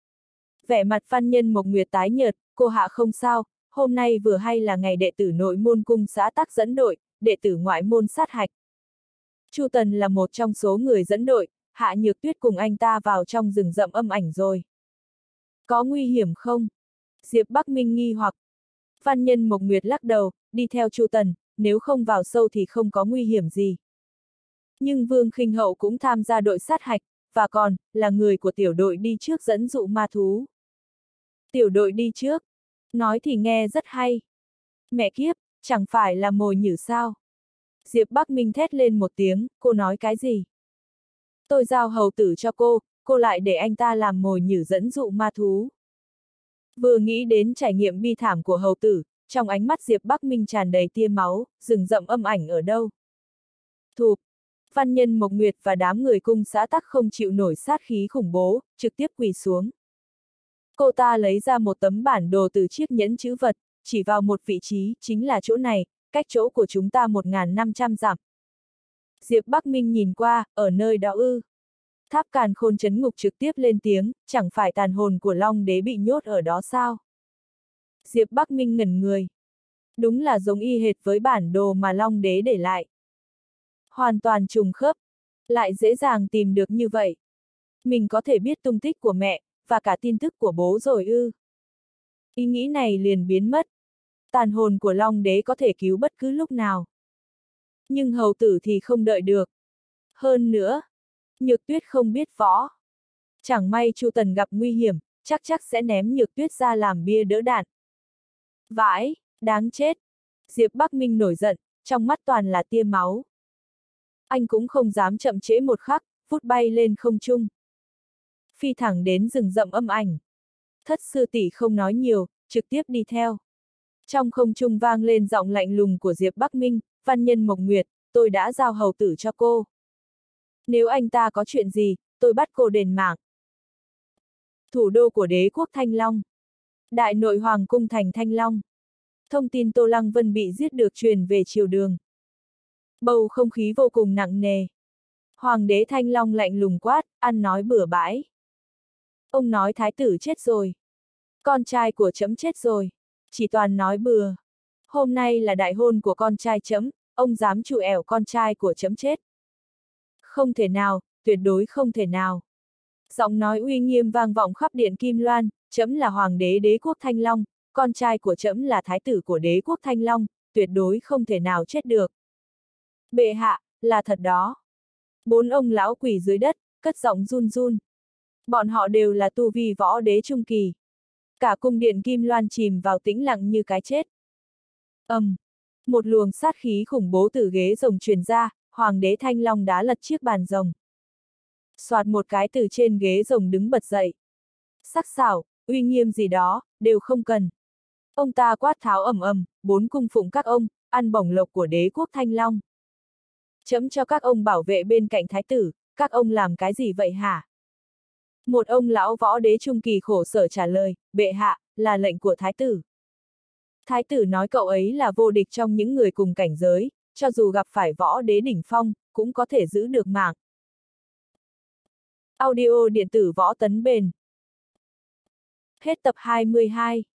Vẻ mặt văn nhân Mộc Nguyệt tái nhợt, cô Hạ không sao, hôm nay vừa hay là ngày đệ tử nội môn cung xã Tắc dẫn đội, đệ tử ngoại môn sát hạch. Chu Tần là một trong số người dẫn đội, Hạ Nhược Tuyết cùng anh ta vào trong rừng rậm âm ảnh rồi. Có nguy hiểm không? Diệp Bắc Minh nghi hoặc. Văn nhân Mộc Nguyệt lắc đầu, đi theo Chu Tần, nếu không vào sâu thì không có nguy hiểm gì. Nhưng Vương Khinh Hậu cũng tham gia đội sát hạch, và còn, là người của tiểu đội đi trước dẫn dụ ma thú. Tiểu đội đi trước. Nói thì nghe rất hay. Mẹ kiếp, chẳng phải là mồi nhử sao? Diệp Bắc Minh thét lên một tiếng, cô nói cái gì? Tôi giao hầu tử cho cô, cô lại để anh ta làm mồi nhử dẫn dụ ma thú. Vừa nghĩ đến trải nghiệm bi thảm của hầu tử, trong ánh mắt Diệp Bắc Minh tràn đầy tia máu, rừng rậm âm ảnh ở đâu? Thụp. Văn nhân Mộc Nguyệt và đám người cung xã Tắc không chịu nổi sát khí khủng bố, trực tiếp quỳ xuống. Cô ta lấy ra một tấm bản đồ từ chiếc nhẫn chữ vật, chỉ vào một vị trí, chính là chỗ này, cách chỗ của chúng ta một nghìn năm trăm dặm. Diệp Bắc Minh nhìn qua, ở nơi đó ư. Tháp Càn Khôn Trấn Ngục trực tiếp lên tiếng, chẳng phải tàn hồn của Long Đế bị nhốt ở đó sao? Diệp Bắc Minh ngẩn người. Đúng là giống y hệt với bản đồ mà Long Đế để lại. Hoàn toàn trùng khớp, lại dễ dàng tìm được như vậy. Mình có thể biết tung tích của mẹ, và cả tin tức của bố rồi ư. Ý nghĩ này liền biến mất. Tàn hồn của Long Đế có thể cứu bất cứ lúc nào. Nhưng hầu tử thì không đợi được. Hơn nữa, Nhược Tuyết không biết võ. Chẳng may Chu Tần gặp nguy hiểm, chắc chắc sẽ ném Nhược Tuyết ra làm bia đỡ đạn. Vãi, đáng chết. Diệp Bắc Minh nổi giận, trong mắt toàn là tia máu. Anh cũng không dám chậm trễ một khắc, vút bay lên không trung. Phi thẳng đến rừng rậm âm ảnh. Thất sư tỷ không nói nhiều, trực tiếp đi theo. Trong không trung vang lên giọng lạnh lùng của Diệp Bắc Minh, văn nhân Mộc Nguyệt, tôi đã giao hầu tử cho cô. Nếu anh ta có chuyện gì, tôi bắt cô đền mạng. Thủ đô của đế quốc Thanh Long. Đại nội hoàng cung thành Thanh Long. Thông tin Tô Lăng Vân bị giết được truyền về triều đường. Bầu không khí vô cùng nặng nề. Hoàng đế Thanh Long lạnh lùng quát, ăn nói bừa bãi. Ông nói thái tử chết rồi. Con trai của trẫm chết rồi. Chỉ toàn nói bừa. Hôm nay là đại hôn của con trai trẫm, ông dám chủ ẻo con trai của trẫm chết. Không thể nào, tuyệt đối không thể nào. Giọng nói uy nghiêm vang vọng khắp điện Kim Loan, trẫm là hoàng đế đế quốc Thanh Long, con trai của trẫm là thái tử của đế quốc Thanh Long, tuyệt đối không thể nào chết được. Bệ hạ, là thật đó. Bốn ông lão quỳ dưới đất, cất giọng run run. Bọn họ đều là tu vi võ đế trung kỳ. Cả cung điện Kim Loan chìm vào tĩnh lặng như cái chết. ầm, um, một luồng sát khí khủng bố từ ghế rồng truyền ra, hoàng đế Thanh Long đá lật chiếc bàn rồng. Soạt một cái từ trên ghế rồng đứng bật dậy. Sắc sảo, uy nghiêm gì đó, đều không cần. Ông ta quát tháo ầm ầm, bốn cung phụng các ông, ăn bổng lộc của đế quốc Thanh Long. Chấm cho các ông bảo vệ bên cạnh thái tử, các ông làm cái gì vậy hả? Một ông lão võ đế trung kỳ khổ sở trả lời, bệ hạ, là lệnh của thái tử. Thái tử nói cậu ấy là vô địch trong những người cùng cảnh giới, cho dù gặp phải võ đế đỉnh phong, cũng có thể giữ được mạng. Audio điện tử Võ Tấn Bền. Hết tập hai mươi hai.